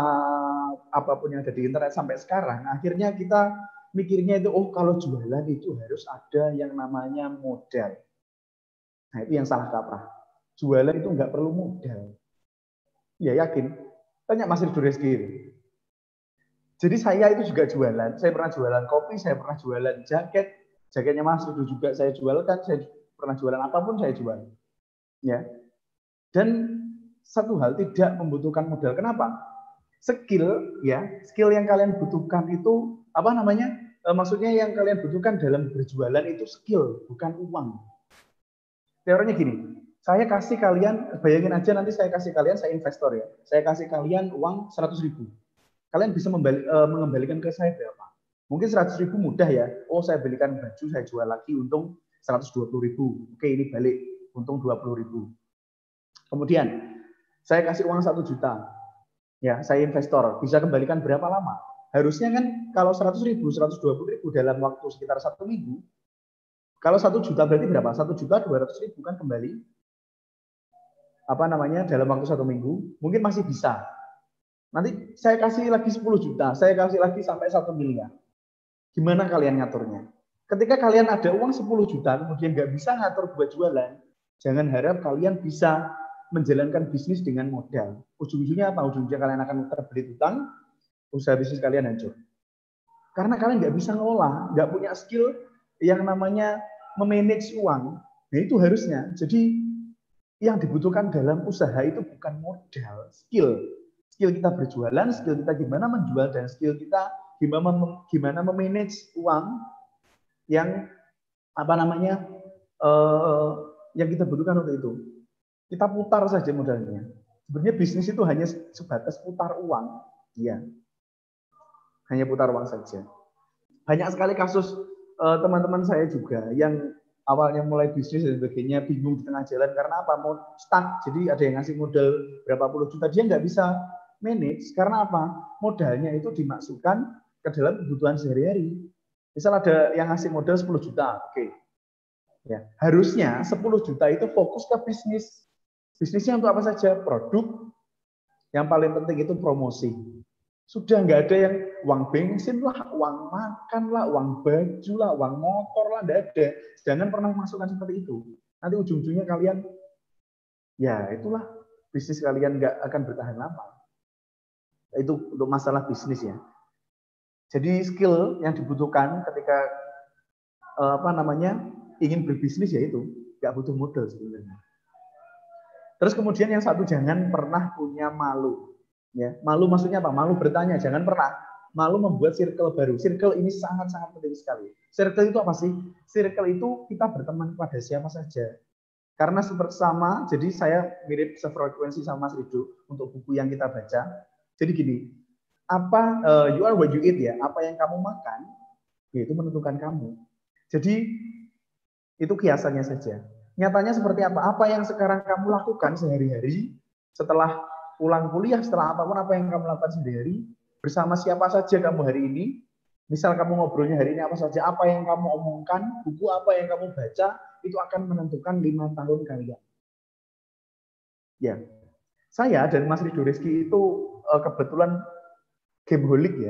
apapun yang ada di internet sampai sekarang, akhirnya kita mikirnya itu, kalau jualan itu harus ada yang namanya modal. Nah, itu yang salah kaprah. Jualan itu nggak perlu modal. Ya yakin. Tanya Mas Ridho Reski. Jadi saya itu juga jualan. Saya pernah jualan kopi, saya pernah jualan jaket. Jaketnya Mas Ridho juga saya jualkan. Saya pernah jualan apapun saya jual. Ya. Dan satu hal tidak membutuhkan modal. Kenapa? Skill, ya, skill yang kalian butuhkan itu maksudnya yang kalian butuhkan dalam berjualan itu skill, bukan uang. Teorinya gini. Saya kasih kalian, bayangin aja nanti saya kasih kalian, saya investor ya. Saya kasih kalian uang 100.000. Kalian bisa mengembalikan ke saya berapa? Mungkin 100.000 mudah ya. Saya belikan baju, saya jual lagi, untung 120.000. Oke, ini balik, untung 20.000. Kemudian, saya kasih uang 1 juta. Ya, saya investor. Bisa kembalikan berapa lama? Harusnya kan kalau 100.000, 120.000 dalam waktu sekitar 1 minggu. Kalau 1 juta berarti berapa? 1.200.000 kan kembali. Dalam waktu 1 minggu, mungkin masih bisa. Nanti saya kasih lagi 10 juta, saya kasih lagi sampai 1 miliar. Gimana kalian ngaturnya? Ketika kalian ada uang 10 juta, kemudian nggak bisa ngatur buat jualan, jangan harap kalian bisa menjalankan bisnis dengan modal. Ujung-ujungnya apa? Ujung-ujungnya kalian akan terbelit utang, usaha bisnis kalian hancur. Karena kalian nggak bisa ngelola, nggak punya skill yang namanya memanage uang. Nah itu harusnya. Jadi yang dibutuhkan dalam usaha itu bukan modal, skill. Skill kita berjualan, skill kita gimana menjual, dan skill kita gimana memanage uang yang yang kita butuhkan untuk itu. Kita putar saja modalnya. Sebenarnya bisnis itu hanya sebatas putar uang, ya. Hanya putar uang saja. Banyak sekali kasus teman-teman saya juga yang awalnya mulai bisnis dan sebagainya bingung di tengah jalan karena apa? Mau stuck. Jadi ada yang ngasih modal berapa puluh juta, dia nggak bisa manage karena apa? Modalnya itu dimasukkan ke dalam kebutuhan sehari-hari. Misal ada yang ngasih modal 10 juta, oke. Ya, harusnya 10 juta itu fokus ke bisnis. Bisnisnya untuk apa saja? Produk. Yang paling penting itu promosi. Sudah nggak ada yang uang bensin lah, uang makan lah, uang baju lah, uang motor lah, nggak ada. Jangan pernah masukkan seperti itu. Nanti ujung-ujungnya kalian, ya itulah bisnis kalian nggak akan bertahan lama. Itu untuk masalah bisnis ya. Jadi skill yang dibutuhkan ketika ingin berbisnis yaitu nggak butuh modal sebenarnya. Terus kemudian yang satu, jangan pernah punya malu. Ya, malu maksudnya apa? Malu bertanya, jangan pernah. Malu membuat circle baru. Circle ini sangat-sangat penting sekali. Circle itu apa sih? Circle itu kita berteman kepada siapa saja. Karena sama, jadi saya mirip sefrekuensi sama Mas Rido untuk buku yang kita baca. Jadi gini, you are what you eat ya. Apa yang kamu makan, yaitu menentukan kamu. Jadi itu kiasannya saja. Nyatanya seperti apa? Apa yang sekarang kamu lakukan sehari-hari setelah pulang kuliah, setelah apapun apa yang kamu lakukan sehari-hari, bersama siapa saja kamu hari ini, misal kamu ngobrolnya hari ini apa saja, apa yang kamu omongkan, buku apa yang kamu baca, itu akan menentukan 5 tahun kalian. Ya, saya dan Mas Rido Rizky itu kebetulan gameholik ya.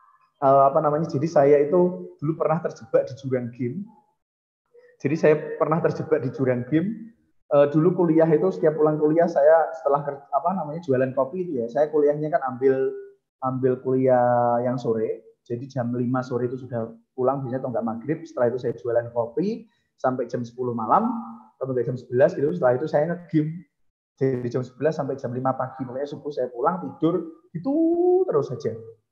Jadi saya itu dulu pernah terjebak di jurang game. Jadi saya pernah terjebak di jurang game. Dulu kuliah itu setiap pulang kuliah saya setelah jualan kopi itu ya, saya kuliahnya kan ambil kuliah yang sore. Jadi jam 5 sore itu sudah pulang biasanya atau enggak maghrib. Setelah itu saya jualan kopi sampai jam 10 malam atau jam 11 gitu. Setelah itu saya nge-game. Jadi jam 11 sampai jam 5 pagi. Pokoknya subuh saya pulang tidur itu terus saja.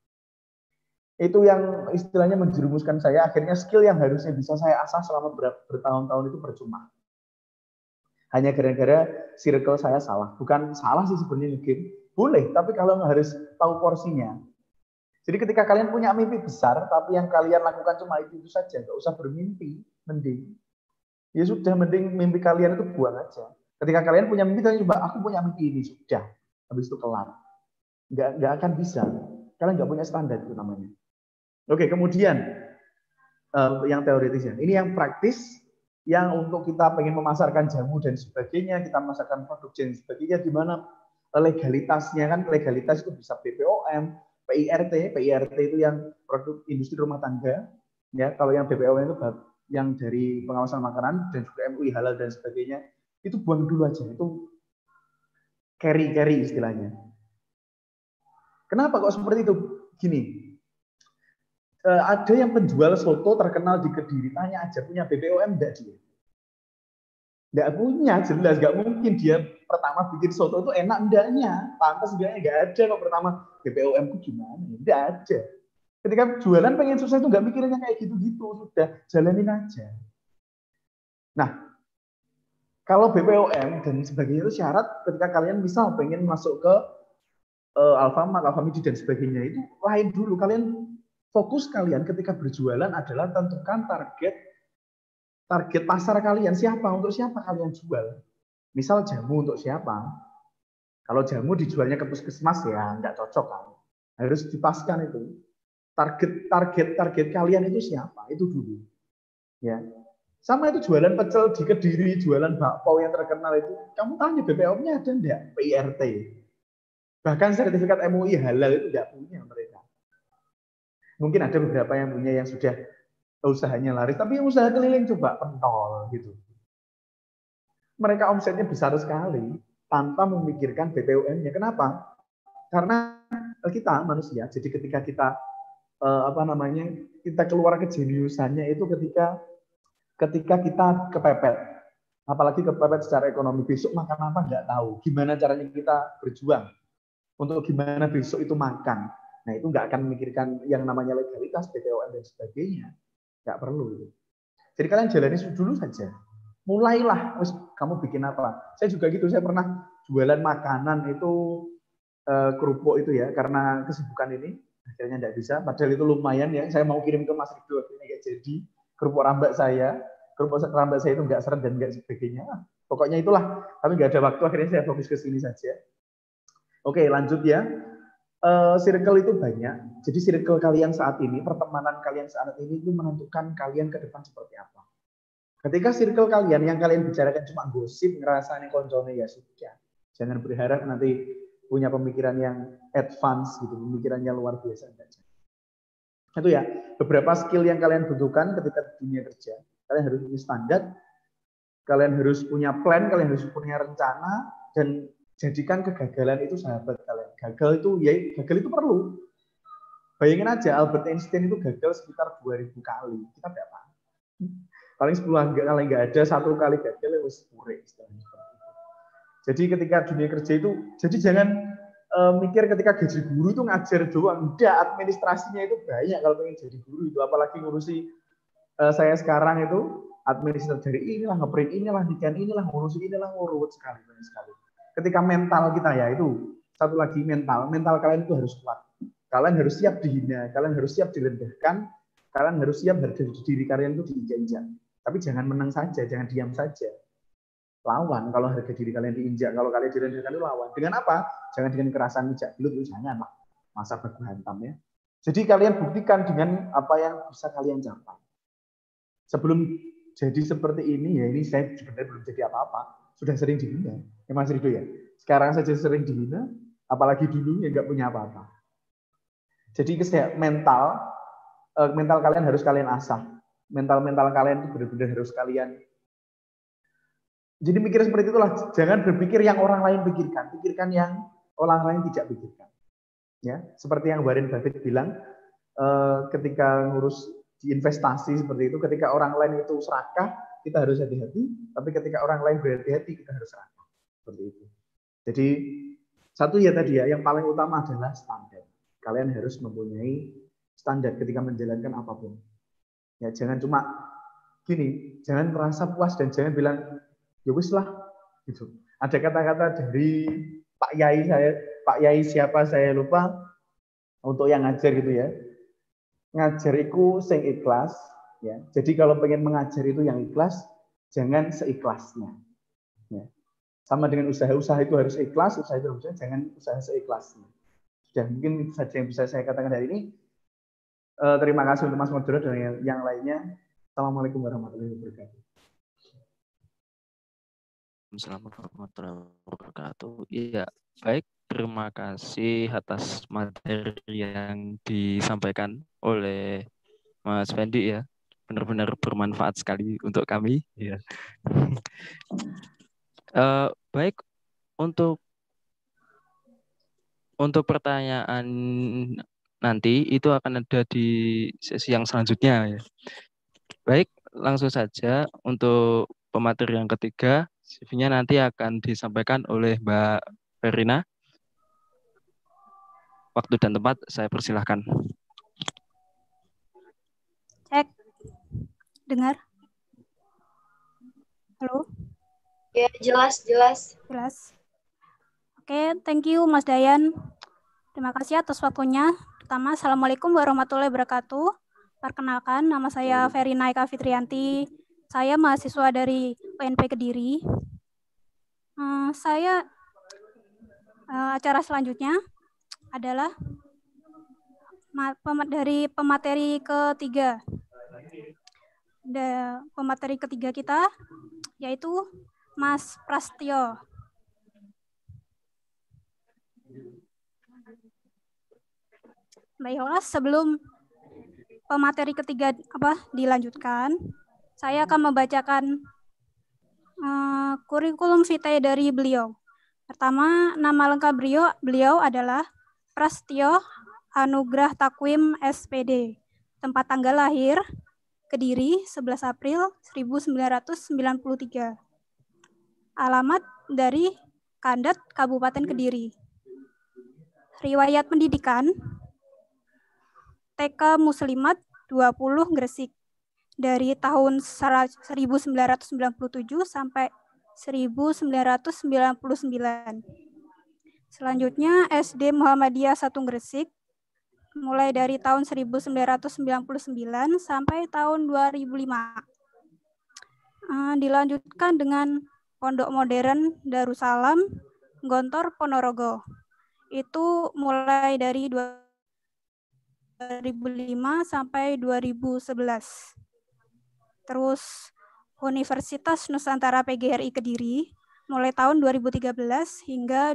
Itu yang istilahnya menjerumuskan saya. Akhirnya skill yang harusnya bisa saya asah selama bertahun-tahun itu percuma. Hanya gara-gara circle saya salah. Bukan salah sih sebenarnya game. Boleh, tapi kalau harus tahu porsinya. Jadi ketika kalian punya mimpi besar, tapi yang kalian lakukan cuma itu saja, nggak usah bermimpi, mending. Ya sudah, mending mimpi kalian itu buang aja. Ketika kalian punya mimpi, kalian coba, aku punya mimpi ini, sudah. Habis itu kelar. Nggak akan bisa. Kalian nggak punya standar itu namanya. Oke, kemudian yang teoritisnya. Ini yang praktis, yang untuk kita pengen memasarkan jamu dan sebagainya, kita memasarkan produk dan sebagainya, gimana legalitasnya kan, legalitas itu bisa BPOM, PIRT itu yang produk industri rumah tangga, ya. Kalau yang BPOM itu yang dari pengawasan makanan dan juga MUI halal dan sebagainya, itu buang dulu aja, itu carry istilahnya. Kenapa kok seperti itu? Gini, ada yang penjual soto terkenal di Kediri, tanya aja punya BPOM enggak dia? Enggak punya, jelas enggak mungkin dia pertama bikin soto itu enak enggaknya, pantas enggaknya, enggak ada kok pertama BPOM ku gimana, enggak ada. Ketika jualan pengen sukses itu enggak mikirnya kayak gitu-gitu, sudah jalanin aja. Nah, kalau BPOM dan sebagainya itu syarat ketika kalian misal pengen masuk ke Alfamart, Alfamidi dan sebagainya, itu lain dulu. Kalian fokus kalian ketika berjualan adalah tentukan target pasar kalian, siapa, untuk siapa kalian jual. Misal jamu untuk siapa? Kalau jamu dijualnya ke puskesmas ya nggak cocok kan. Harus dipaskan itu. Target kalian itu siapa? Itu dulu. Ya. Sama itu jualan pecel di Kediri, jualan bakpao yang terkenal itu, kamu tanya BPOM-nya ada enggak? PIRT. Bahkan sertifikat MUI halal itu enggak punya mereka. Mungkin ada beberapa yang punya yang sudah usahanya laris, tapi yang usaha keliling coba pentol gitu. Mereka omsetnya besar sekali tanpa memikirkan BPOM-nya. Kenapa? Karena kita manusia. Jadi ketika kita kita keluar kejeniusannya itu ketika kita kepepet. Apalagi kepepet secara ekonomi, besok makan apa nggak tahu. Gimana caranya kita berjuang untuk gimana besok itu makan. Nah itu nggak akan memikirkan yang namanya legalitas, BPOM dan sebagainya. Nggak perlu itu. Jadi kalian jalani dulu saja. Mulailah, kamu bikin apa? Saya juga gitu, saya pernah jualan makanan itu kerupuk itu ya, karena kesibukan ini akhirnya nggak bisa. Padahal itu lumayan ya, saya mau kirim ke Mas Rido, akhirnya nggak jadi. Kerupuk rambak saya itu nggak seret dan nggak sebagainya. Pokoknya itulah, tapi nggak ada waktu, akhirnya saya fokus ke sini saja. Oke, lanjut ya. circle itu banyak. Jadi circle kalian saat ini, pertemanan kalian saat ini itu menentukan kalian ke depan seperti apa. Ketika circle kalian yang kalian bicarakan cuma gosip, ngerasanya koncone ya sudah. Jangan berharap nanti punya pemikiran yang advance gitu, pemikirannya luar biasa. Itu ya, beberapa skill yang kalian butuhkan ketika di dunia kerja. Kalian harus punya standar, kalian harus punya plan, kalian harus punya rencana, dan jadikan kegagalan itu sahabat kalian. Gagal itu perlu. Bayangin aja, Albert Einstein itu gagal sekitar 2000 kali. Kita berapa? Paling 10 kali nggak ada, 1 kali gagal ya wis pure. Jadi ketika dunia kerja itu, jadi jangan mikir ketika gaji guru itu ngajar doang. Enggak, administrasinya itu banyak kalau pengen jadi guru itu. Apalagi ngurusi saya sekarang itu, administrasi dari inilah, ngeprint inilah, nikahan inilah, ngurusi inilah, ngurut sekali. Ketika mental kita ya itu, satu lagi mental kalian itu harus kuat. Kalian harus siap dihina, kalian harus siap direndahkan, kalian harus siap harga diri kalian itu diinjak-injak. Tapi jangan menang saja, jangan diam saja. Lawan kalau harga diri kalian diinjak, kalau kalian direndahkan itu lawan. Dengan apa? Jangan dengan kekerasan injak belut itu janganlah. Masa baku hantam ya. Jadi kalian buktikan dengan apa yang bisa kalian capai. Sebelum jadi seperti ini ya, ini saya sebenarnya belum jadi apa-apa. Sudah sering dihina. Ya Mas Rido ya. Sekarang saja sering dihina, apalagi dulu ya nggak punya apa-apa. Jadi mental kalian harus kalian asah. Mental kalian itu benar-benar harus kalian. Jadi mikir seperti itulah. Jangan berpikir yang orang lain pikirkan. Pikirkan yang orang lain tidak pikirkan. Ya, seperti yang Warren Buffett bilang, ketika ngurus di investasi seperti itu, ketika orang lain itu serakah, kita harus hati-hati. Tapi ketika orang lain berhati-hati, kita harus serakah. Seperti itu. Jadi satu ya tadi ya, yang paling utama adalah standar. Kalian harus mempunyai standar ketika menjalankan apapun. Ya, jangan cuma gini, jangan merasa puas dan jangan bilang ya wis lah gitu. Ada kata-kata dari Pak Yai siapa saya lupa, untuk yang ngajar gitu ya. Ngajar itu sing ikhlas ya. Jadi kalau pengen mengajar itu yang ikhlas, jangan seikhlasnya. Ya. Sama dengan usaha itu harus ikhlas, usaha itu harus jangan usaha seikhlasnya. Sudah mungkin itu saja yang bisa saya katakan hari ini. Terima kasih untuk Mas Moderator dan yang lainnya. Assalamualaikum warahmatullahi wabarakatuh. Assalamualaikum warahmatullahi wabarakatuh. Iya, baik. Terima kasih atas materi yang disampaikan oleh Mas Fendi ya. Benar-benar bermanfaat sekali untuk kami. Ya. Baik, untuk pertanyaan nanti itu akan ada di sesi yang selanjutnya ya. Baik, langsung saja untuk pemateri yang ketiga, CV-nya nanti akan disampaikan oleh Mbak Verina. Waktu dan tempat saya persilahkan. Cek. Dengar? Halo? Ya, jelas. Oke, thank you Mas Dayan. Terima kasih atas waktunya. Pertama, Assalamualaikum warahmatullahi wabarakatuh. Perkenalkan, nama saya Verina Eka Fitrianti. Saya mahasiswa dari UNP Kediri. Acara selanjutnya adalah dari pemateri ketiga. Pemateri ketiga kita yaitu Mas Prastyo. Baiklah, sebelum pemateri ketiga dilanjutkan, saya akan membacakan kurikulum vitae dari beliau. Pertama, nama lengkap beliau adalah Prastyo Anugrah Takwim SPD. Tempat tanggal lahir Kediri 11 April 1993. Alamat dari Kandet Kabupaten Kediri. Riwayat pendidikan TK Muslimat 20 Gresik dari tahun 1997 sampai 1999. Selanjutnya SD Muhammadiyah 1 Gresik mulai dari tahun 1999 sampai tahun 2005. Dilanjutkan dengan Pondok Modern Darussalam Gontor Ponorogo. itu mulai dari 2005 sampai 2011. Terus Universitas Nusantara PGRI Kediri mulai tahun 2013 hingga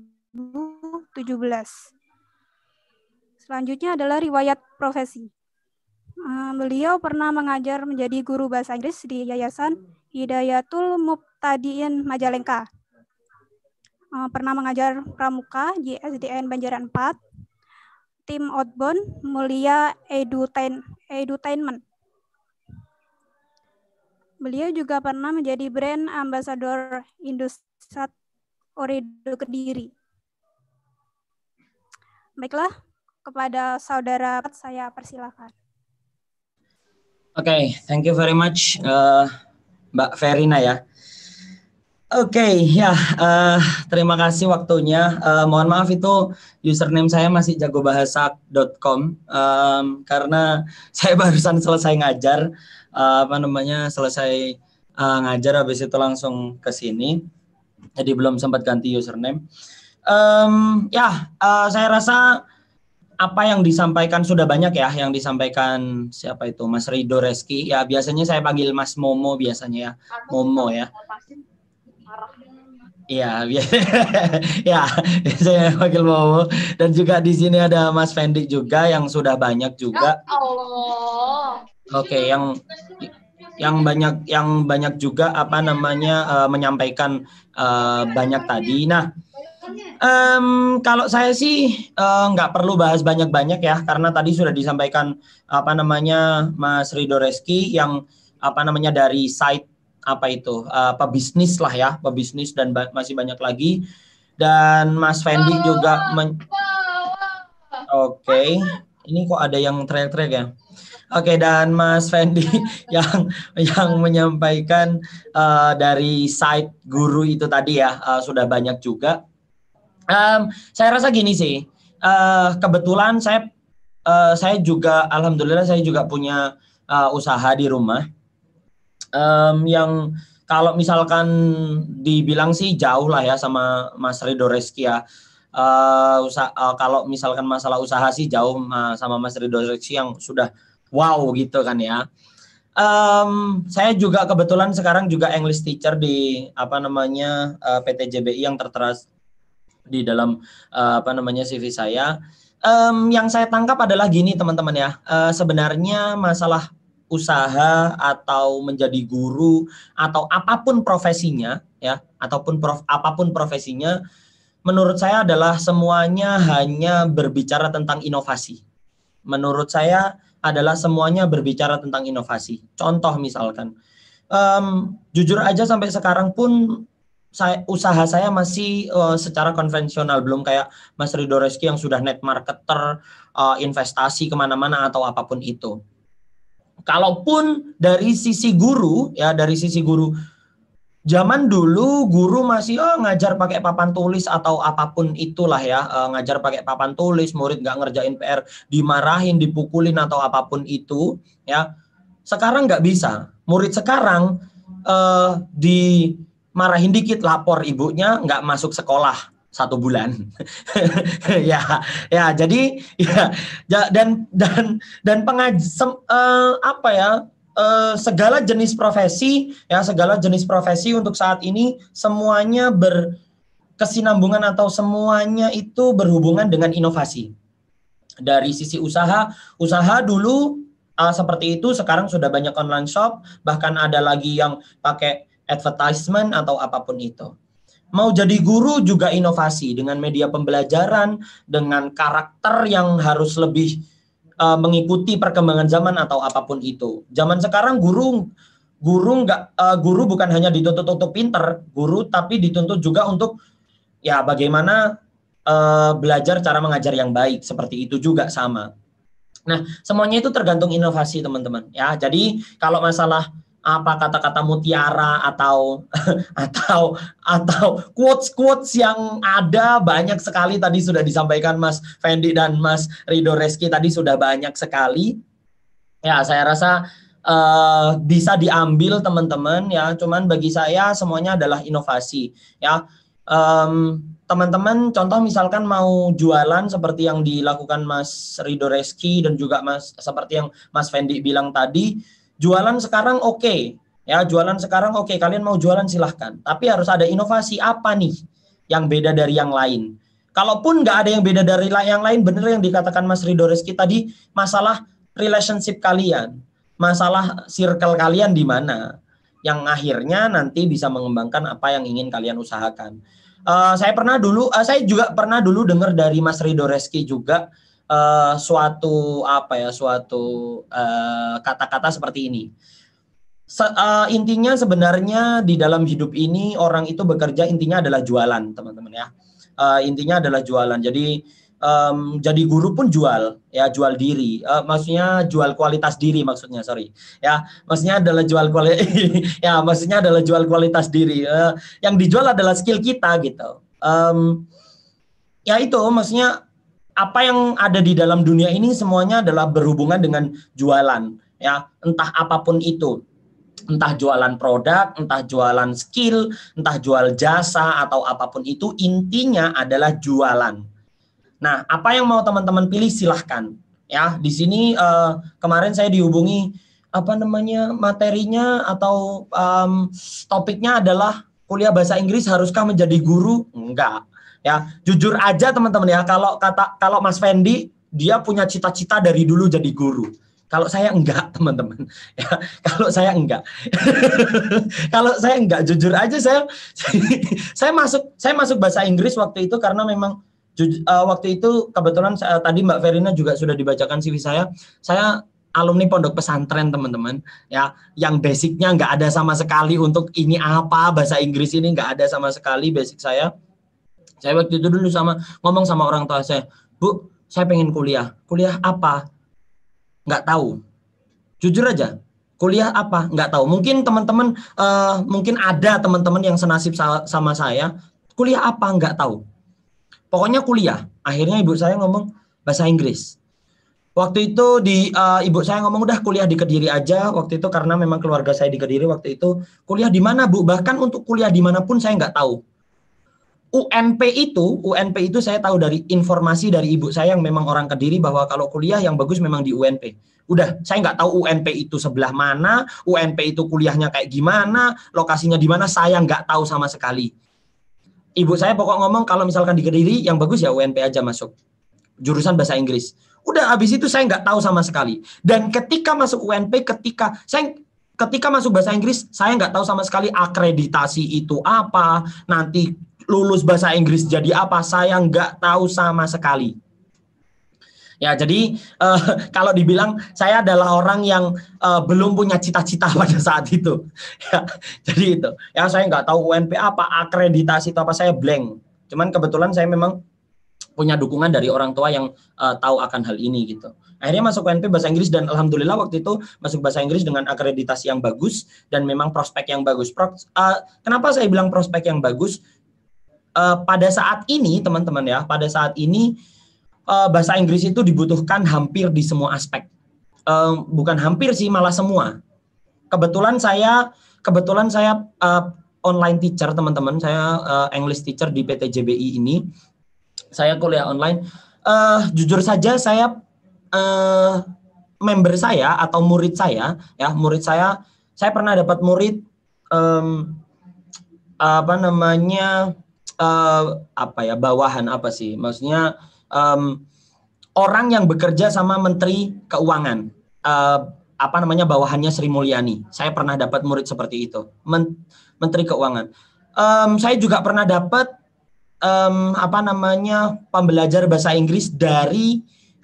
2017. Selanjutnya adalah riwayat profesi. Beliau pernah mengajar menjadi guru bahasa Inggris di Yayasan Hidayatul Mubtadiin Majalengka. Pernah mengajar pramuka di SDN Banjaran 4, tim outbound Mulia Edutainment. Beliau juga pernah menjadi brand ambassador Indosat Oredo Kediri. Baiklah, kepada saudara saya persilakan. Oke, thank you very much, Mbak Verina ya. Oke, ya, terima kasih waktunya. Mohon maaf itu username saya masih jagobahasa.com karena saya barusan selesai ngajar, selesai ngajar habis itu langsung ke sini, jadi belum sempat ganti username. Saya rasa apa yang disampaikan sudah banyak ya, yang disampaikan siapa itu Mas Ridho Reski. Ya biasanya saya panggil Mas Momo biasanya ya, Momo ya. Iya, ya saya panggil Momo. Dan juga di sini ada Mas Fendi juga yang sudah banyak juga. Oke, yang banyak juga menyampaikan banyak tadi. Nah. Kalau saya sih nggak perlu bahas banyak-banyak ya, karena tadi sudah disampaikan Mas Ridho Reski yang dari site pebisnis lah ya, pebisnis dan masih banyak lagi. Dan Mas Fendi juga Oke, ini kok ada yang teriak-teriak ya. Oke, dan Mas Fendi yang menyampaikan dari site guru itu tadi ya, sudah banyak juga. Saya rasa gini sih, kebetulan saya juga alhamdulillah saya juga punya usaha di rumah, yang kalau misalkan dibilang sih jauh lah ya sama Mas Ridho Reski ya. Kalau misalkan masalah usaha sih jauh sama Mas Ridho Reski yang sudah wow gitu kan ya. Saya juga kebetulan sekarang juga English teacher di PT JBI yang tertera di dalam CV saya. Yang saya tangkap adalah gini teman-teman ya, sebenarnya masalah usaha atau menjadi guru atau apapun profesinya ya, apapun profesinya, menurut saya adalah semuanya hanya berbicara tentang inovasi. Menurut saya adalah semuanya berbicara tentang inovasi. Contoh misalkan, jujur aja sampai sekarang pun usaha saya masih secara konvensional, belum kayak Mas Ridho Reski yang sudah net marketer, investasi kemana-mana atau apapun itu. Kalaupun dari sisi guru ya, zaman dulu guru masih ngajar pakai papan tulis atau apapun itulah ya, ngajar pakai papan tulis, murid nggak ngerjain PR dimarahin, dipukulin atau apapun itu ya. Sekarang nggak bisa, murid sekarang dimarahin dikit lapor ibunya nggak masuk sekolah 1 bulan. ya jadi ya dan segala jenis profesi untuk saat ini semuanya berkesinambungan atau semuanya itu berhubungan dengan inovasi. Dari sisi usaha dulu seperti itu, sekarang sudah banyak online shop, bahkan ada lagi yang pakai advertisement atau apapun itu. Mau jadi guru juga inovasi dengan media pembelajaran, dengan karakter yang harus lebih mengikuti perkembangan zaman atau apapun itu. Zaman sekarang guru bukan hanya dituntut untuk pinter, guru tapi dituntut juga untuk ya bagaimana belajar cara mengajar yang baik, seperti itu juga sama. Nah, semuanya itu tergantung inovasi teman-teman ya. Jadi kalau masalah kata-kata mutiara atau quotes yang ada banyak sekali, tadi sudah disampaikan Mas Fendi dan Mas Ridho Reski tadi sudah banyak sekali. Ya, saya rasa bisa diambil teman-teman ya. Cuman bagi saya semuanya adalah inovasi ya. Teman-teman contoh misalkan mau jualan seperti yang dilakukan Mas Rido Reski dan juga seperti yang Mas Fendi bilang tadi, jualan sekarang oke. Ya, jualan sekarang oke, kalian mau jualan silahkan. Tapi harus ada inovasi apa nih yang beda dari yang lain. Kalaupun nggak ada yang beda dari yang lain, bener yang dikatakan Mas Rido Reski tadi, masalah relationship kalian, masalah circle kalian di mana, yang akhirnya nanti bisa mengembangkan apa yang ingin kalian usahakan. Saya juga pernah dulu dengar dari Mas Rido Reski juga suatu kata-kata seperti ini. Intinya sebenarnya di dalam hidup ini orang itu bekerja intinya adalah jualan, teman-teman ya. Intinya adalah jualan. Jadi guru pun jual diri, maksudnya jual kualitas diri maksudnya, maksudnya adalah jual kualitas diri. Yang dijual adalah skill kita gitu. Ya itu maksudnya apa yang ada di dalam dunia ini semuanya adalah berhubungan dengan jualan, ya, entah apapun itu. Entah jualan produk, entah jualan skill, entah jual jasa atau apapun itu, intinya adalah jualan. Nah, apa yang mau teman-teman pilih silahkan. Ya, di sini kemarin saya dihubungi materinya atau topiknya adalah kuliah bahasa Inggris haruskah menjadi guru? Enggak. Ya, jujur aja teman-teman ya, kalau Mas Fendi dia punya cita-cita dari dulu jadi guru. Kalau saya enggak, teman-teman. Ya, kalau saya enggak. Kalau saya enggak, jujur aja saya masuk bahasa Inggris waktu itu karena memang waktu itu kebetulan tadi Mbak Verina juga sudah dibacakan CV saya alumni pondok pesantren teman-teman ya, yang basicnya nggak ada sama sekali untuk ini apa bahasa Inggris ini, nggak ada sama sekali basic saya waktu itu dulu ngomong sama orang tua saya, Bu, saya pengen kuliah apa? Nggak tahu, jujur aja, kuliah apa? Nggak tahu. Mungkin teman-teman mungkin ada teman-teman yang senasib sama saya, kuliah apa? Nggak tahu. Pokoknya kuliah. Akhirnya ibu saya ngomong bahasa Inggris. Waktu itu ibu saya ngomong udah kuliah di Kediri aja. Waktu itu karena memang keluarga saya di Kediri waktu itu. Kuliah di mana, Bu? Bahkan untuk kuliah dimanapun saya nggak tahu. UNP itu saya tahu dari informasi dari ibu saya yang memang orang Kediri bahwa kalau kuliah yang bagus memang di UNP. Udah, saya nggak tahu UNP itu sebelah mana, UNP itu kuliahnya kayak gimana, lokasinya di mana, saya nggak tahu sama sekali. Ibu saya pokok ngomong kalau misalkan di Kediri yang bagus ya UNP aja masuk. Jurusan bahasa Inggris. Udah habis itu saya nggak tahu sama sekali. Dan ketika masuk UNP, ketika masuk bahasa Inggris, saya nggak tahu sama sekali akreditasi itu apa, nanti lulus bahasa Inggris jadi apa, saya nggak tahu sama sekali. Ya, jadi kalau dibilang saya adalah orang yang belum punya cita-cita pada saat itu. Ya, jadi itu. Ya, saya nggak tahu UNP apa, akreditasi itu apa, saya blank. Cuman kebetulan saya memang punya dukungan dari orang tua yang tahu akan hal ini gitu. Akhirnya masuk UNP bahasa Inggris dan alhamdulillah waktu itu masuk bahasa Inggris dengan akreditasi yang bagus dan memang prospek yang bagus. Kenapa saya bilang prospek yang bagus? Pada saat ini teman-teman ya, pada saat ini bahasa Inggris itu dibutuhkan hampir di semua aspek. Bukan hampir sih, malah semua. Kebetulan saya online teacher teman-teman. Saya English teacher di PT JBI ini. Saya kuliah online. Jujur saja saya member saya atau murid saya pernah dapat murid bawahan apa sih? Maksudnya orang yang bekerja sama Menteri Keuangan, bawahannya Sri Mulyani. Saya pernah dapat murid seperti itu, Menteri Keuangan. Saya juga pernah dapat pembelajar bahasa Inggris dari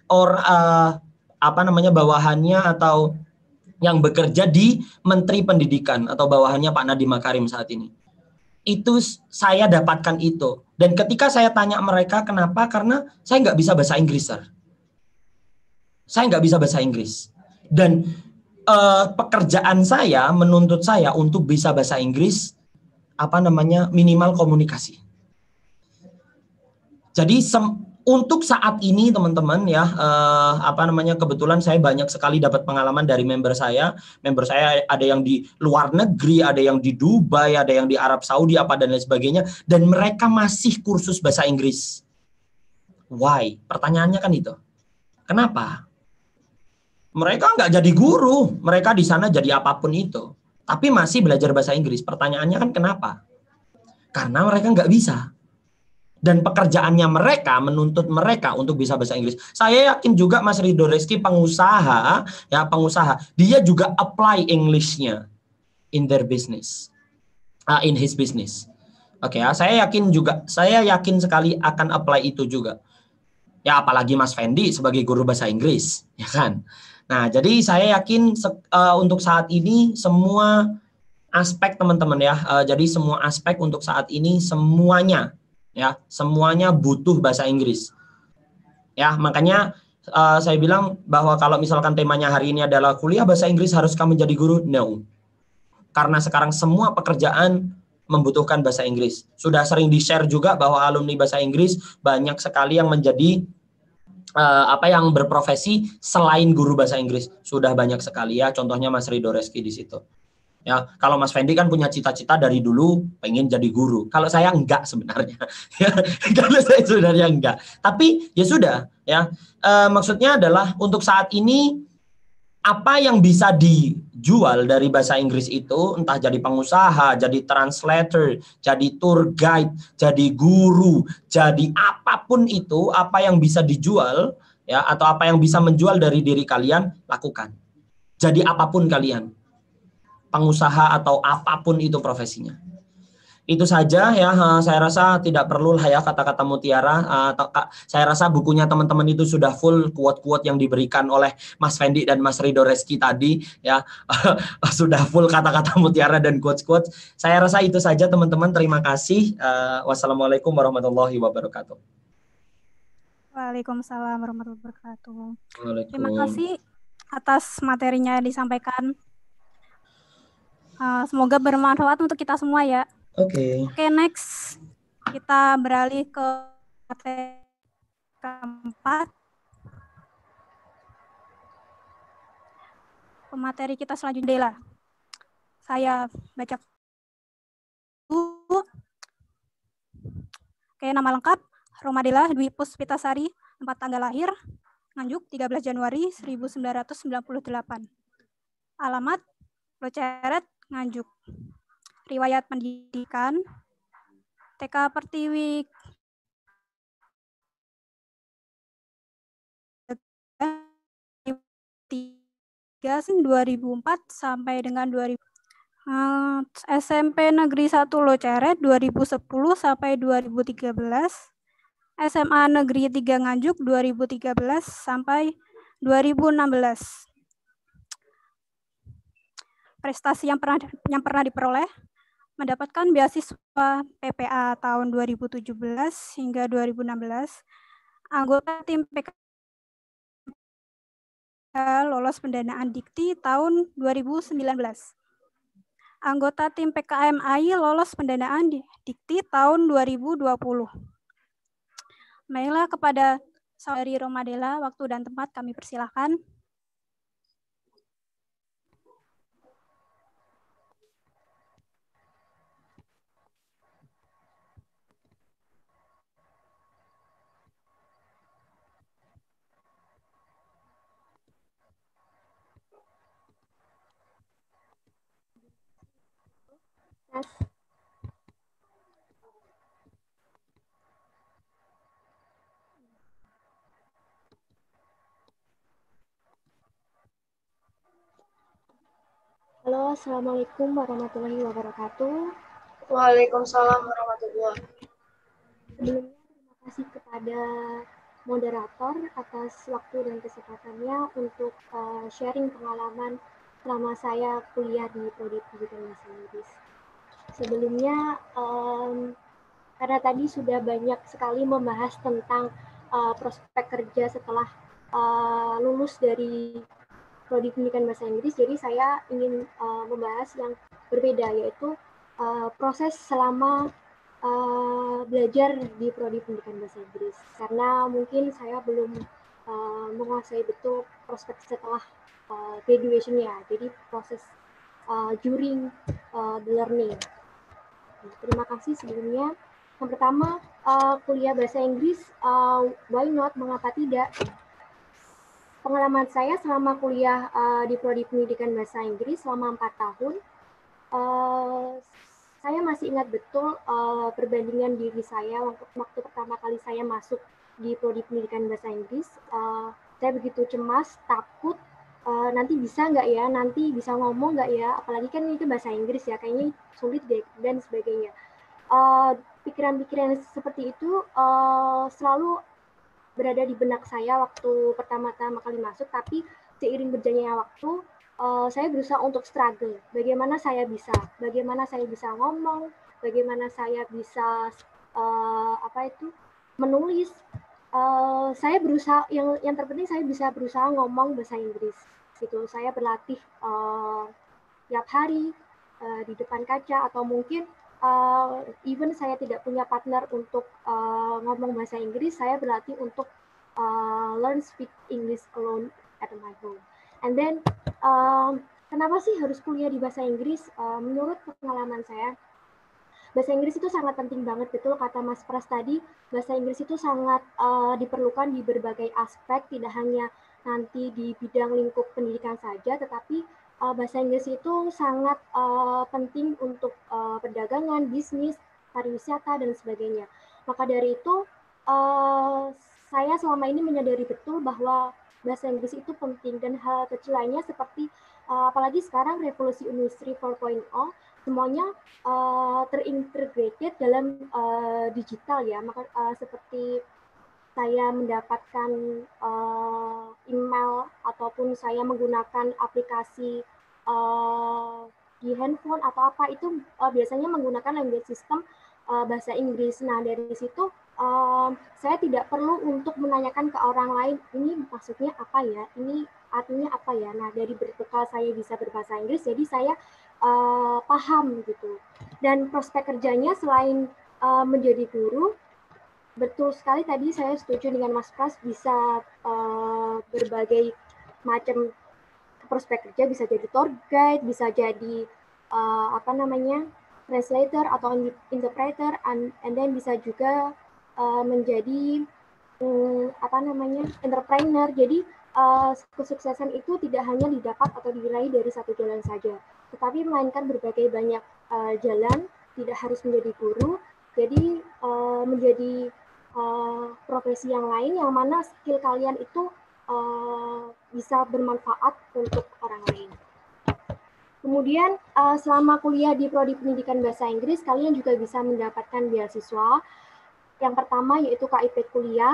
bawahannya atau yang bekerja di Menteri Pendidikan atau bawahannya Pak Nadiem Makarim saat ini. Itu saya dapatkan itu. Dan ketika saya tanya mereka kenapa, karena saya nggak bisa bahasa Inggris, sir. Saya nggak bisa bahasa Inggris. Dan pekerjaan saya menuntut saya untuk bisa bahasa Inggris, minimal komunikasi. Jadi Untuk saat ini teman-teman ya, kebetulan saya banyak sekali dapat pengalaman dari member saya. Member saya ada yang di luar negeri, ada yang di Dubai, ada yang di Arab Saudi, apa dan lain sebagainya. Dan mereka masih kursus bahasa Inggris. Why? Pertanyaannya kan itu. Kenapa? Mereka nggak jadi guru, mereka di sana jadi apapun itu. Tapi masih belajar bahasa Inggris. Pertanyaannya kan kenapa? Karena mereka nggak bisa. Dan pekerjaannya mereka menuntut mereka untuk bisa bahasa Inggris. Saya yakin juga Mas Ridho Reski pengusaha, dia juga apply English-nya in their business, in his business. Oke ya, saya yakin sekali akan apply itu juga. Ya apalagi Mas Fendi sebagai guru bahasa Inggris, ya kan. Nah jadi saya yakin untuk saat ini semua aspek teman-teman ya, jadi semua aspek untuk saat ini semuanya butuh bahasa Inggris. Ya, makanya saya bilang bahwa kalau misalkan temanya hari ini adalah kuliah bahasa Inggris haruskah menjadi guru? No. Karena sekarang semua pekerjaan membutuhkan bahasa Inggris. Sudah sering di-share juga bahwa alumni bahasa Inggris banyak sekali yang menjadi yang berprofesi selain guru bahasa Inggris. Sudah banyak sekali ya, contohnya Mas Ridho Reski di situ. Ya, kalau Mas Fendi kan punya cita-cita dari dulu pengen jadi guru. Kalau saya enggak sebenarnya. Kalau saya sebenarnya enggak. Tapi ya sudah ya. Maksudnya adalah untuk saat ini apa yang bisa dijual dari bahasa Inggris itu entah jadi pengusaha, jadi translator, jadi tour guide, jadi guru, jadi apapun itu, apa yang bisa dijual ya atau apa yang bisa menjual dari diri kalian, lakukan. Jadi apapun kalian. Pengusaha atau apapun itu profesinya. Itu saja ya, saya rasa tidak perlu lah ya kata-kata mutiara. Saya rasa bukunya teman-teman itu sudah full quote-quote yang diberikan oleh Mas Fendi dan Mas Ridho Reski tadi ya. Sudah full kata-kata mutiara dan quotes-quotes. Saya rasa itu saja teman-teman, terima kasih. Wassalamualaikum warahmatullahi wabarakatuh. Waalaikumsalam warahmatullahi wabarakatuh. Terima kasih atas materinya yang disampaikan. Semoga bermanfaat untuk kita semua ya. Oke, next kita beralih ke materi keempat. Pemateri kita selanjutnya adalah saya baca dulu. Nama lengkap Romadela Dwi Puspitasari, tempat tanggal lahir Nganjuk 13 Januari 1998. Alamat Loceret Nganjuk. Riwayat pendidikan TK Pertiwi 2004 sampai dengan 2000. SMP Negeri 1 Loceret 2010 sampai 2013. SMA Negeri 3 Nganjuk 2013 sampai 2016. Prestasi yang pernah diperoleh: mendapatkan beasiswa PPA tahun 2017 hingga 2016, anggota tim PK lolos pendanaan Dikti tahun 2019, anggota tim PKMI lolos pendanaan Dikti tahun 2020. Baiklah, kepada saudari Romadela, waktu dan tempat kami persilahkan. Halo, Assalamualaikum warahmatullahi wabarakatuh. Waalaikumsalam warahmatullahi wabarakatuh. Sebelumnya, terima kasih kepada moderator atas waktu dan kesempatannya untuk sharing pengalaman selama saya kuliah di Prodi Pendidikan Bahasa Inggris. Sebelumnya, karena tadi sudah banyak sekali membahas tentang prospek kerja setelah lulus dari Prodi Pendidikan Bahasa Inggris, jadi saya ingin membahas yang berbeda, yaitu proses selama belajar di prodi pendidikan bahasa Inggris karena mungkin saya belum menguasai betul prospek setelah graduation ya, jadi proses during the learning. Terima kasih sebelumnya. Yang pertama, kuliah bahasa Inggris, why not, mengapa tidak? Pengalaman saya selama kuliah di prodi pendidikan bahasa Inggris selama 4 tahun, saya masih ingat betul perbandingan diri saya waktu pertama kali saya masuk di prodi pendidikan bahasa Inggris. Saya begitu cemas, takut, nanti bisa nggak ya, nanti bisa ngomong nggak ya, apalagi kan itu bahasa Inggris ya, kayaknya sulit deh, dan sebagainya. Pikiran-pikiran seperti itu selalu berada di benak saya waktu pertama-tama kali masuk, tapi seiring berjalannya waktu, saya berusaha untuk struggle. Bagaimana saya bisa ngomong, bagaimana saya bisa menulis. Saya berusaha, yang terpenting saya bisa berusaha ngomong bahasa Inggris. Gitu. Saya berlatih tiap hari di depan kaca, atau mungkin even saya tidak punya partner untuk ngomong bahasa Inggris, saya berlatih untuk learn speak English alone at my home. And then kenapa sih harus kuliah di bahasa Inggris? Menurut pengalaman saya, bahasa Inggris itu sangat penting banget, betul kata Mas Pras tadi. Bahasa Inggris itu sangat diperlukan di berbagai aspek, tidak hanya nanti di bidang lingkup pendidikan saja, tetapi bahasa Inggris itu sangat penting untuk perdagangan, bisnis, pariwisata, dan sebagainya. Maka dari itu, saya selama ini menyadari betul bahwa bahasa Inggris itu penting, dan hal kecil lainnya seperti apalagi sekarang revolusi industri 4.0, semuanya terintegrated dalam digital ya. Maka seperti saya mendapatkan email ataupun saya menggunakan aplikasi di handphone atau apa, itu biasanya menggunakan language system bahasa Inggris. Nah, dari situ saya tidak perlu untuk menanyakan ke orang lain, ini maksudnya apa ya, ini artinya apa ya. Nah, dari berbekal saya bisa berbahasa Inggris, jadi saya paham gitu. Dan prospek kerjanya selain menjadi guru, betul sekali tadi saya setuju dengan Mas Pras, bisa berbagai macam prospek kerja, bisa jadi tour guide, bisa jadi translator atau interpreter, and then bisa juga menjadi entrepreneur. Jadi kesuksesan itu tidak hanya didapat atau diraih dari satu jalan saja, tetapi melainkan berbagai banyak jalan, tidak harus menjadi guru, jadi menjadi profesi yang lain yang mana skill kalian itu bisa bermanfaat untuk orang lain. Kemudian selama kuliah di prodi pendidikan bahasa Inggris, kalian juga bisa mendapatkan beasiswa. Yang pertama yaitu KIP kuliah.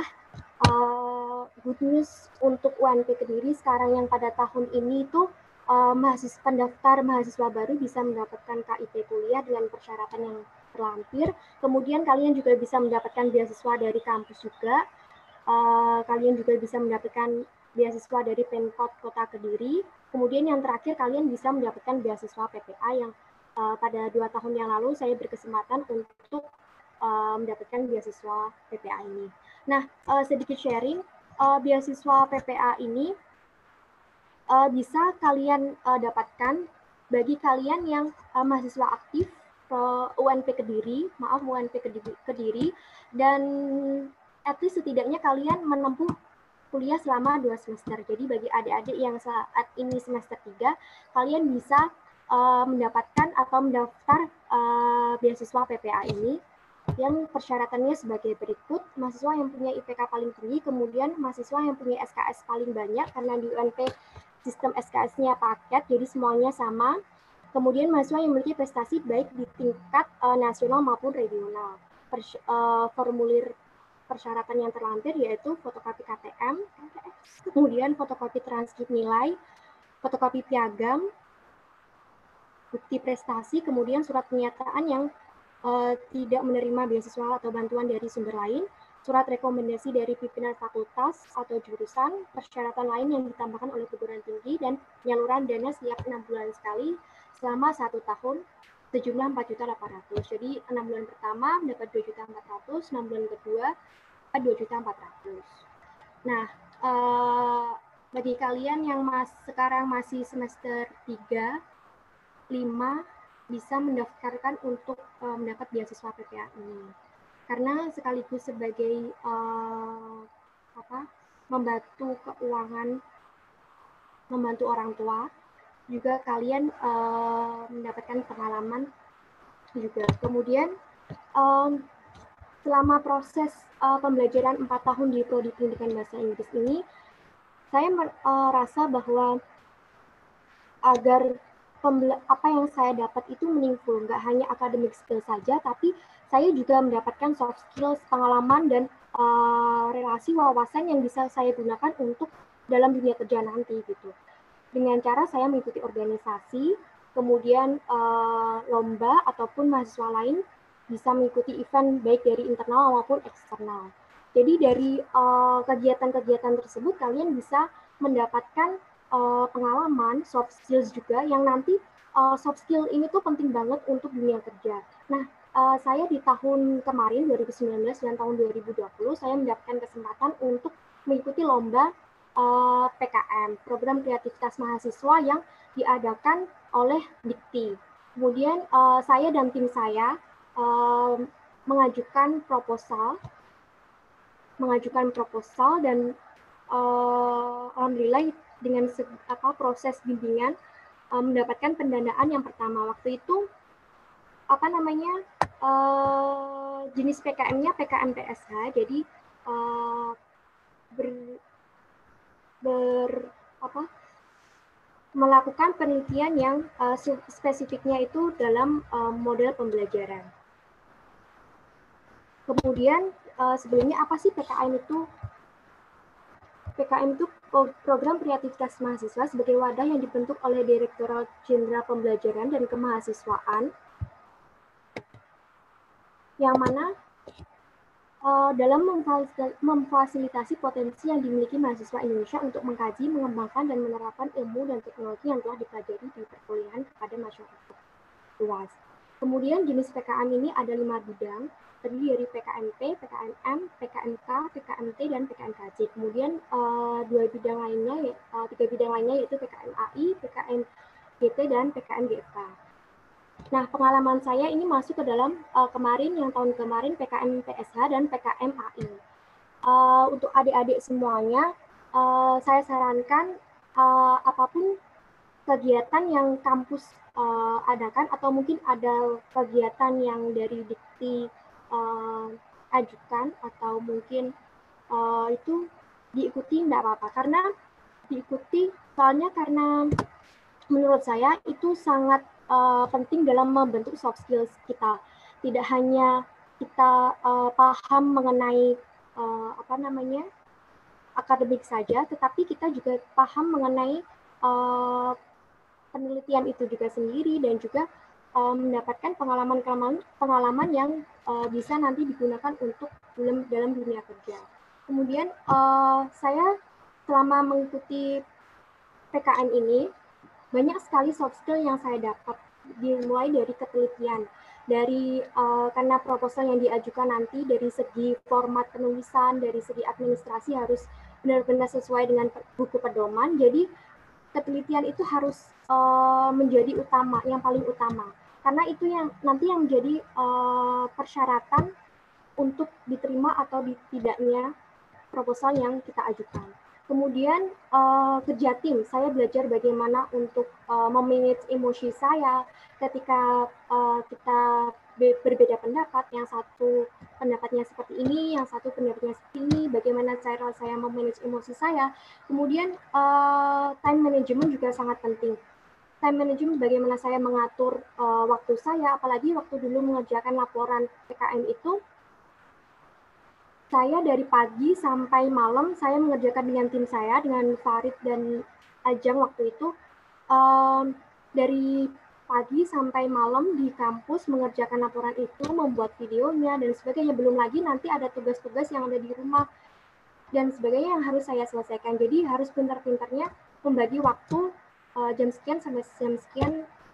Good news untuk UNP Kediri sekarang yang pada tahun ini itu pendaftar mahasiswa baru bisa mendapatkan KIP kuliah dengan persyaratan yang terlampir. Kemudian kalian juga bisa mendapatkan beasiswa dari kampus juga. Kalian juga bisa mendapatkan beasiswa dari Pemkot Kota Kediri. Kemudian yang terakhir, kalian bisa mendapatkan beasiswa PPA yang pada 2 tahun yang lalu saya berkesempatan untuk mendapatkan beasiswa PPA ini. Nah, sedikit sharing, beasiswa PPA ini bisa kalian dapatkan bagi kalian yang mahasiswa aktif UNP Kediri, dan at least setidaknya kalian menempuh kuliah selama 2 semester. Jadi bagi adik-adik yang saat ini semester 3, kalian bisa mendapatkan atau mendaftar beasiswa PPA ini, yang persyaratannya sebagai berikut: mahasiswa yang punya IPK paling tinggi, kemudian mahasiswa yang punya SKS paling banyak, karena di UNP sistem SKS-nya paket, jadi semuanya sama. Kemudian mahasiswa yang memiliki prestasi baik di tingkat nasional maupun regional. Formulir persyaratan yang terlampir yaitu fotokopi KTM, kemudian fotokopi transkrip nilai, fotokopi piagam, bukti prestasi, kemudian surat pernyataan yang tidak menerima beasiswa atau bantuan dari sumber lain, surat rekomendasi dari pimpinan fakultas atau jurusan, persyaratan lain yang ditambahkan oleh perguruan tinggi, dan penyaluran dana setiap 6 bulan sekali selama 1 tahun. sejumlah 4.800.000. Jadi 6 bulan pertama mendapat 2.400.000, 6 bulan kedua 2.400.000. Nah, bagi kalian yang sekarang masih semester 3, 5 bisa mendaftarkan untuk mendapat beasiswa PPA ini. Karena sekaligus sebagai membantu keuangan, membantu orang tua, juga kalian mendapatkan pengalaman juga. Kemudian selama proses pembelajaran 4 tahun di Prodi Pendidikan Bahasa Inggris ini, saya merasa bahwa agar apa yang saya dapat itu meaningful, nggak hanya academic skill saja, tapi saya juga mendapatkan soft skills, pengalaman, dan relasi wawasan yang bisa saya gunakan untuk dalam dunia kerja nanti gitu. Dengan cara saya mengikuti organisasi, kemudian lomba ataupun mahasiswa lain bisa mengikuti event baik dari internal maupun eksternal. Jadi dari kegiatan-kegiatan tersebut kalian bisa mendapatkan pengalaman, soft skills juga, yang nanti soft skill ini tuh penting banget untuk dunia kerja. Nah, saya di tahun kemarin 2019 dan tahun 2020 saya mendapatkan kesempatan untuk mengikuti lomba PKM, program kreativitas mahasiswa yang diadakan oleh Dikti. Kemudian saya dan tim saya mengajukan proposal dan alhamdulillah dengan proses bimbingan mendapatkan pendanaan yang pertama. Waktu itu jenis PKM-nya PKM PSH, jadi melakukan penelitian yang spesifiknya itu dalam model pembelajaran. Kemudian sebelumnya apa sih PKM itu? PKM itu program kreativitas mahasiswa sebagai wadah yang dibentuk oleh Direktorat Jenderal Pembelajaran dan Kemahasiswaan, yang mana dalam memfasilitasi potensi yang dimiliki mahasiswa Indonesia untuk mengkaji, mengembangkan, dan menerapkan ilmu dan teknologi yang telah dipelajari di perkuliahan kepada masyarakat luas. Kemudian jenis PKM ini ada 5 bidang, terdiri dari PKMP, PKMM, PKMK, PKMT, dan PKMKJ. Kemudian 3 bidang lainnya yaitu PKMAI, PKMGT, dan PKMGK. Nah, pengalaman saya ini masuk ke dalam tahun kemarin PKM PSH dan PKMAI. Untuk adik-adik semuanya, saya sarankan apapun kegiatan yang kampus adakan, atau mungkin ada kegiatan yang dari Dikti ajukan, atau mungkin itu diikuti tidak apa-apa, karena diikuti soalnya karena menurut saya itu sangat penting dalam membentuk soft skills kita. Tidak hanya kita paham mengenai akademik saja, tetapi kita juga paham mengenai penelitian itu juga sendiri, dan juga mendapatkan pengalaman yang bisa nanti digunakan untuk dalam dunia kerja. Kemudian saya selama mengikuti PKN ini banyak sekali soft skill yang saya dapat, dimulai dari ketelitian, dari karena proposal yang diajukan nanti dari segi format penulisan, dari segi administrasi harus benar-benar sesuai dengan buku pedoman. Jadi ketelitian itu harus menjadi utama, yang paling utama, karena itu yang nanti yang menjadi persyaratan untuk diterima atau tidaknya proposal yang kita ajukan. Kemudian kerja tim, saya belajar bagaimana untuk memanage emosi saya ketika kita berbeda pendapat, yang satu pendapatnya seperti ini, yang satu pendapatnya seperti ini, bagaimana cara saya memanage emosi saya. Kemudian time management juga sangat penting. Time management, bagaimana saya mengatur waktu saya, apalagi waktu dulu mengerjakan laporan PKM itu, saya dari pagi sampai malam saya mengerjakan dengan tim saya, dengan Farid dan Ajang waktu itu, dari pagi sampai malam di kampus mengerjakan laporan itu, membuat videonya dan sebagainya. Belum lagi nanti ada tugas-tugas yang ada di rumah dan sebagainya yang harus saya selesaikan. Jadi harus pintar-pintarnya membagi waktu jam sekian sampai jam sekian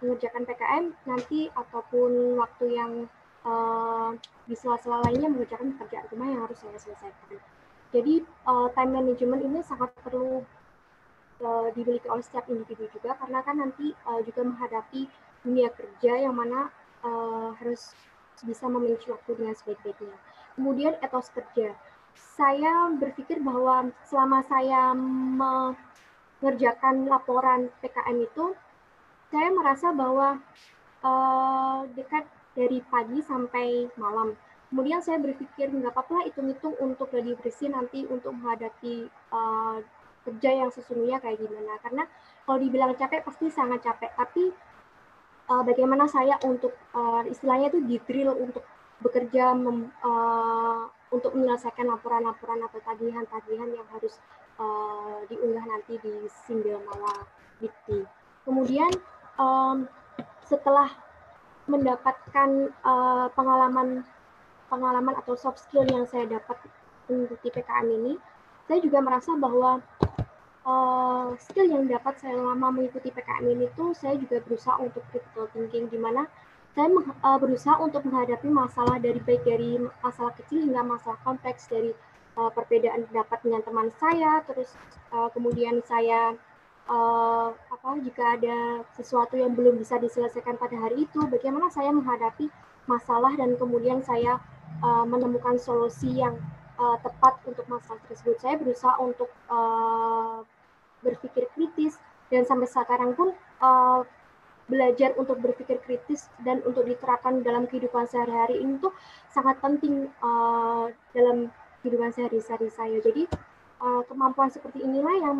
mengerjakan PKM nanti ataupun waktu yang di sela-sela lainnya mengerjakan pekerjaan rumah yang harus saya selesaikan. Jadi time management ini sangat perlu dimiliki oleh setiap individu juga, karena kan nanti juga menghadapi dunia kerja yang mana harus bisa memiliki waktu dengan sebaik-baiknya. Kemudian etos kerja. Saya berpikir bahwa selama saya mengerjakan laporan PKM itu, saya merasa bahwa dekat dari pagi sampai malam. Kemudian saya berpikir nggak apa-apa hitung-hitung untuk gladi bersih nanti untuk menghadapi kerja yang sesungguhnya kayak gimana. Karena kalau dibilang capek pasti sangat capek, tapi bagaimana saya untuk istilahnya itu di-drill untuk bekerja untuk menyelesaikan laporan-laporan atau tagihan-tagihan yang harus diunggah nanti di Simbel Mawa Dikti. Kemudian setelah mendapatkan pengalaman atau soft skill yang saya dapat mengikuti PKM ini, saya juga merasa bahwa skill yang dapat saya selama mengikuti PKM ini tuh saya juga berusaha untuk critical thinking, di mana saya berusaha untuk menghadapi masalah baik dari masalah kecil hingga masalah kompleks, dari perbedaan pendapat dengan teman saya, terus kemudian saya jika ada sesuatu yang belum bisa diselesaikan pada hari itu, bagaimana saya menghadapi masalah dan kemudian saya menemukan solusi yang tepat untuk masalah tersebut. Saya berusaha untuk berpikir kritis, dan sampai sekarang pun belajar untuk berpikir kritis dan untuk diterapkan dalam kehidupan sehari-hari ini tuh sangat penting dalam kehidupan sehari-hari saya. Jadi kemampuan seperti inilah yang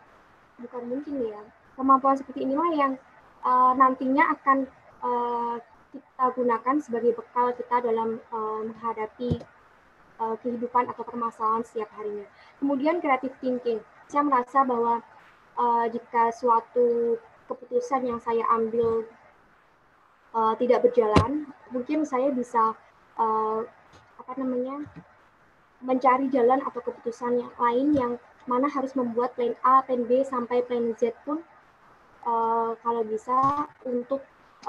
kemampuan seperti inilah yang nantinya akan kita gunakan sebagai bekal kita dalam menghadapi kehidupan atau permasalahan setiap harinya. Kemudian creative thinking. Saya merasa bahwa jika suatu keputusan yang saya ambil tidak berjalan, mungkin saya bisa mencari jalan atau keputusan yang lain yang mana harus membuat plan A, plan B sampai plan Z pun kalau bisa untuk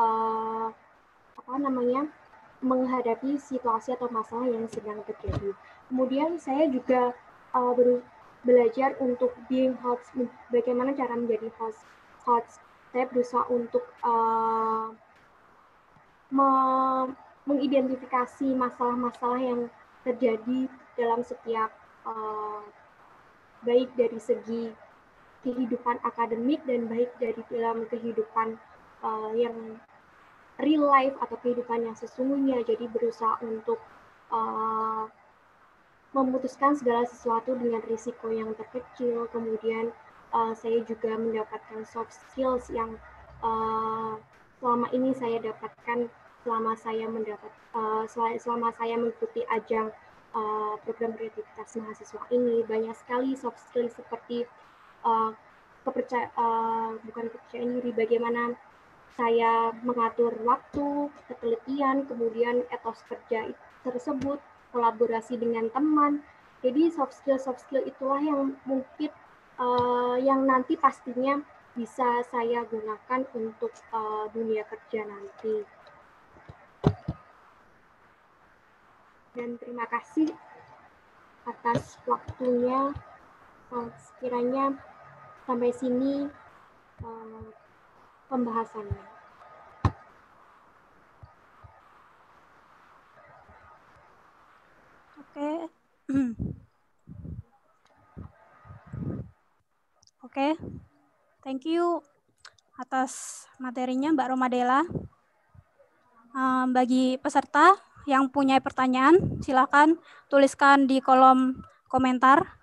menghadapi situasi atau masalah yang sedang terjadi. Kemudian saya juga belajar untuk being host, bagaimana cara menjadi host. Saya berusaha untuk mengidentifikasi masalah-masalah yang terjadi dalam setiap baik dari segi kehidupan akademik dan baik dari dalam kehidupan yang real life atau kehidupan yang sesungguhnya. Jadi berusaha untuk memutuskan segala sesuatu dengan risiko yang terkecil. Kemudian saya juga mendapatkan soft skills yang selama ini saya dapatkan selama saya mengikuti ajang program kreativitas mahasiswa ini. Banyak sekali soft skills seperti kepercayaan diri, bagaimana saya mengatur waktu, ketelitian, kemudian etos kerja tersebut, kolaborasi dengan teman. Jadi soft skill itulah yang mungkin yang nanti pastinya bisa saya gunakan untuk dunia kerja nanti. Dan terima kasih atas waktunya. Sekiranya sampai sini pembahasannya. Oke. Thank you atas materinya Mbak Romadela. Bagi peserta yang punya pertanyaan, silakan tuliskan di kolom komentar.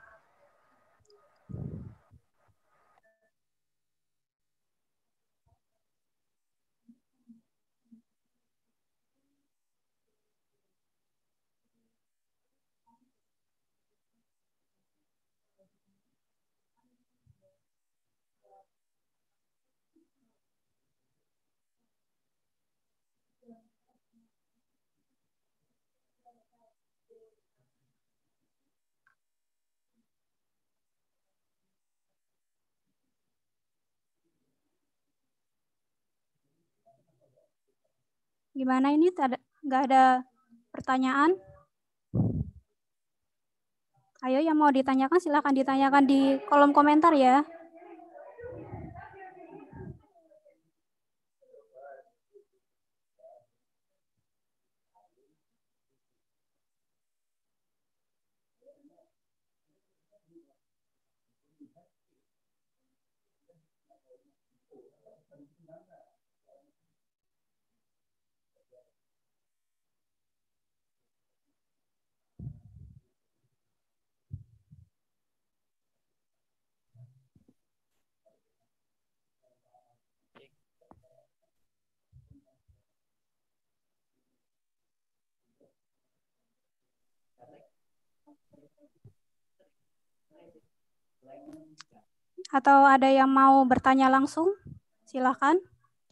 Gimana ini? Nggak ada pertanyaan? Ayo yang mau ditanyakan silahkan ditanyakan di kolom komentar ya. Atau ada yang mau bertanya langsung? Silahkan.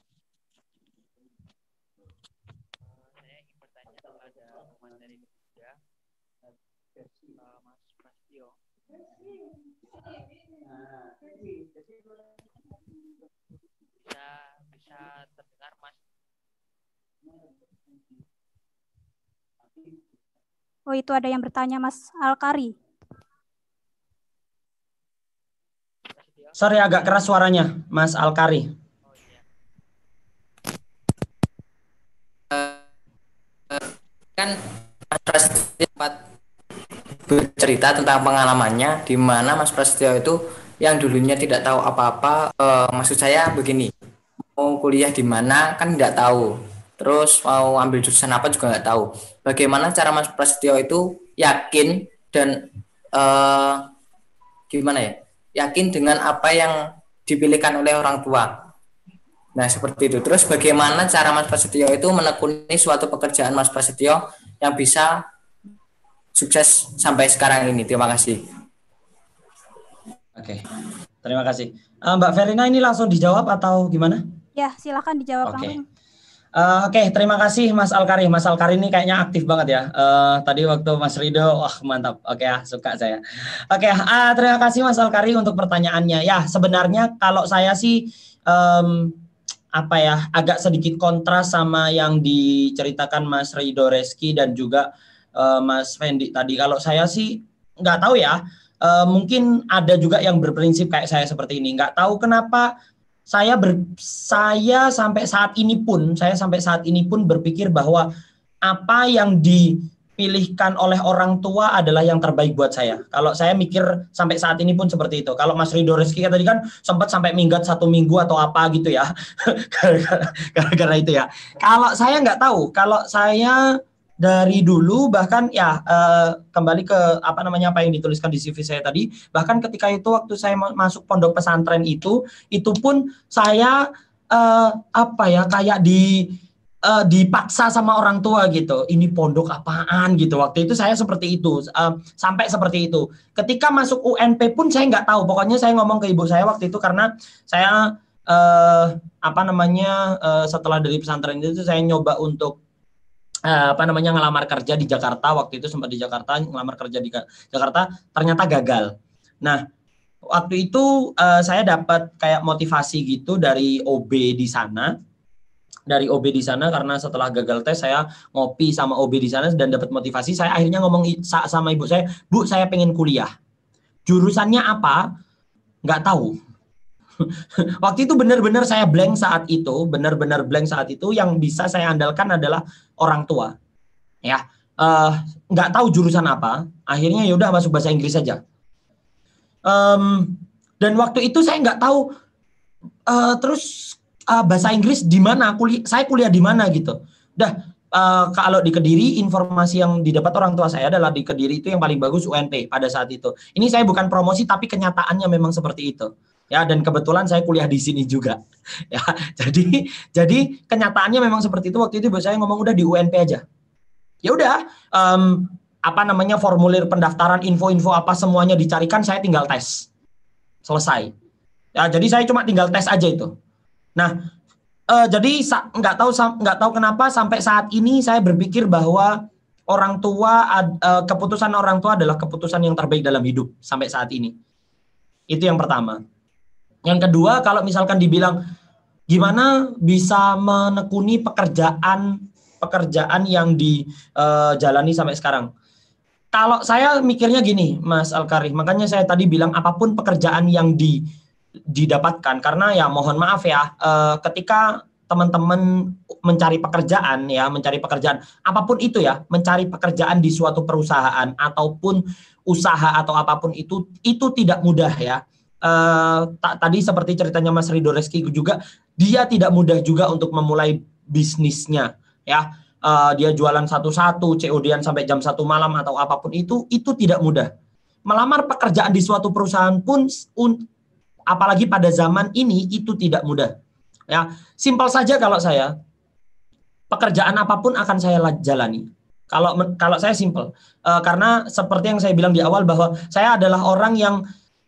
Bisa terdengar, Mas? Oh, itu ada yang bertanya, Mas Alkari. Sorry, agak keras suaranya, Mas Alkari. Kan Mas Prasetyo sempat bercerita tentang pengalamannya, di mana Mas Prasetyo itu yang dulunya tidak tahu apa-apa. Maksud saya begini, mau kuliah di mana kan nggak tahu, terus mau ambil jurusan apa juga nggak tahu. Bagaimana cara Mas Prasetyo itu yakin dan gimana ya? Yakin dengan apa yang dipilihkan oleh orang tua. Nah, seperti itu. Terus bagaimana cara Mas Prasetyo itu menekuni suatu pekerjaan Mas Prasetyo yang bisa sukses sampai sekarang ini. Terima kasih. Oke, terima kasih. Mbak Verina ini langsung dijawab atau gimana? Ya, silakan dijawab langsung. Oke, terima kasih Mas Alkari. Mas Alkari ini kayaknya aktif banget ya. Tadi waktu Mas Rido, wah mantap. Oke ya, suka saya. Oke, terima kasih Mas Alkari untuk pertanyaannya. Ya, sebenarnya kalau saya sih agak sedikit kontras sama yang diceritakan Mas Rido Reski dan juga Mas Fendi tadi. Kalau saya sih nggak tahu ya. Mungkin ada juga yang berprinsip kayak saya seperti ini. Nggak tahu kenapa saya sampai saat ini pun berpikir bahwa apa yang dipilihkan oleh orang tua adalah yang terbaik buat saya. Kalau saya mikir sampai saat ini pun seperti itu. Kalau Mas Rido Reski tadi kan sempat sampai minggat 1 minggu atau apa gitu ya. Gara-gara itu ya. Kalau saya nggak tahu. Kalau saya dari dulu bahkan ya kembali ke apa yang dituliskan di CV saya tadi, bahkan ketika itu waktu saya masuk pondok pesantren itu pun saya kayak dipaksa sama orang tua gitu. Ini pondok apaan gitu. Waktu itu saya seperti itu, sampai seperti itu. Ketika masuk UNP pun saya nggak tahu. Pokoknya saya ngomong ke ibu saya waktu itu karena saya setelah dari pesantren itu saya nyoba untuk ngelamar kerja di Jakarta. Waktu itu sempat di Jakarta, ngelamar kerja di Jakarta, ternyata gagal. Nah, waktu itu saya dapat kayak motivasi gitu dari OB di sana. Karena setelah gagal tes saya ngopi sama OB di sana dan dapat motivasi. Saya akhirnya ngomong sama ibu saya, "Bu, saya pengen kuliah. Jurusannya apa? Nggak tahu." Waktu itu benar-benar saya blank saat itu, yang bisa saya andalkan adalah orang tua. Ya, nggak tahu jurusan apa, akhirnya yaudah masuk bahasa Inggris saja. Dan waktu itu saya nggak tahu bahasa Inggris di mana, saya kuliah di mana gitu. Kalau di Kediri, informasi yang didapat orang tua saya adalah di Kediri itu yang paling bagus UNP pada saat itu. Ini saya bukan promosi, tapi kenyataannya memang seperti itu. Ya, dan kebetulan saya kuliah di sini juga. Ya, jadi kenyataannya memang seperti itu. Waktu itu saya ngomong udah di UNP aja. Ya udah, formulir pendaftaran, info-info apa semuanya dicarikan, saya tinggal tes. Selesai. Ya, jadi saya cuma tinggal tes aja itu. Nah, jadi nggak tahu kenapa sampai saat ini saya berpikir bahwa keputusan orang tua adalah keputusan yang terbaik dalam hidup sampai saat ini. Itu yang pertama. Yang kedua, kalau misalkan dibilang gimana bisa menekuni pekerjaan pekerjaan yang dijalani sampai sekarang. Kalau saya mikirnya gini, Mas Alkari, makanya saya tadi bilang apapun pekerjaan yang didapatkan, karena ya mohon maaf ya, ketika teman-teman mencari pekerjaan apapun itu ya, mencari pekerjaan di suatu perusahaan ataupun usaha atau apapun itu tidak mudah ya. Tadi seperti ceritanya Mas Ridho Reski juga, dia tidak mudah juga untuk memulai bisnisnya ya. Dia jualan satu-satu, COD-an sampai jam 1 malam atau apapun itu tidak mudah. Melamar pekerjaan di suatu perusahaan pun apalagi pada zaman ini itu tidak mudah. Ya, simpel saja kalau saya pekerjaan apapun akan saya jalani. Kalau saya simpel, karena seperti yang saya bilang di awal bahwa saya adalah orang yang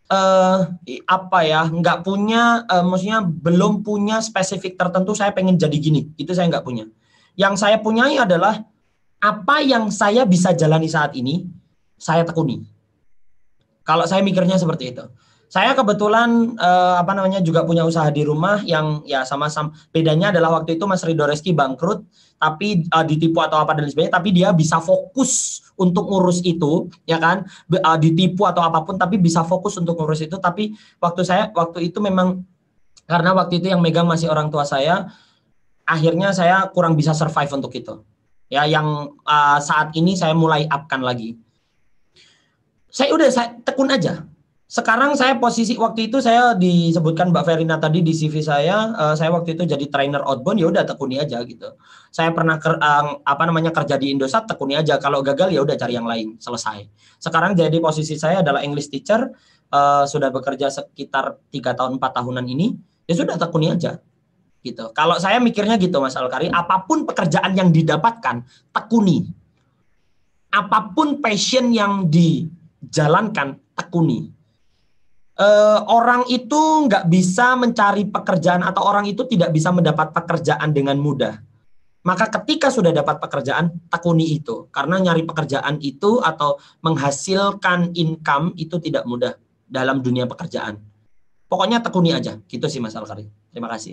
nggak punya, maksudnya belum punya spesifik tertentu. Saya pengen jadi gini, itu saya nggak punya. Yang saya punyai adalah apa yang saya bisa jalani saat ini, saya tekuni. Kalau saya mikirnya seperti itu. Saya kebetulan juga punya usaha di rumah yang ya sama-sama, bedanya adalah waktu itu Mas Ridho Reski bangkrut, tapi ditipu atau apa dan sebagainya, tapi dia bisa fokus untuk ngurus itu, ya kan? Ditipu atau apapun, tapi bisa fokus untuk ngurus itu. Tapi waktu itu memang karena waktu itu yang megang masih orang tua saya, akhirnya saya kurang bisa survive untuk itu. Ya, yang saat ini saya mulai up-kan lagi. Saya tekun aja. Sekarang saya posisi waktu itu saya disebutkan Mbak Verina tadi di CV saya waktu itu jadi trainer outbound, ya udah tekuni aja gitu. Saya pernah kerja di Indosat, tekuni aja. Kalau gagal ya udah cari yang lain, selesai. Sekarang jadi posisi saya adalah English teacher, sudah bekerja sekitar 3 tahun 4 tahunan ini, ya sudah tekuni aja. Gitu. Kalau saya mikirnya gitu Mas Alkari, apapun pekerjaan yang didapatkan, tekuni. Apapun passion yang dijalankan, tekuni. Orang itu nggak bisa mencari pekerjaan atau orang itu tidak bisa mendapat pekerjaan dengan mudah. Maka ketika sudah dapat pekerjaan, tekuni itu. Karena nyari pekerjaan itu atau menghasilkan income itu tidak mudah dalam dunia pekerjaan. Pokoknya tekuni aja. Gitu sih Mas Alkari. Terima kasih.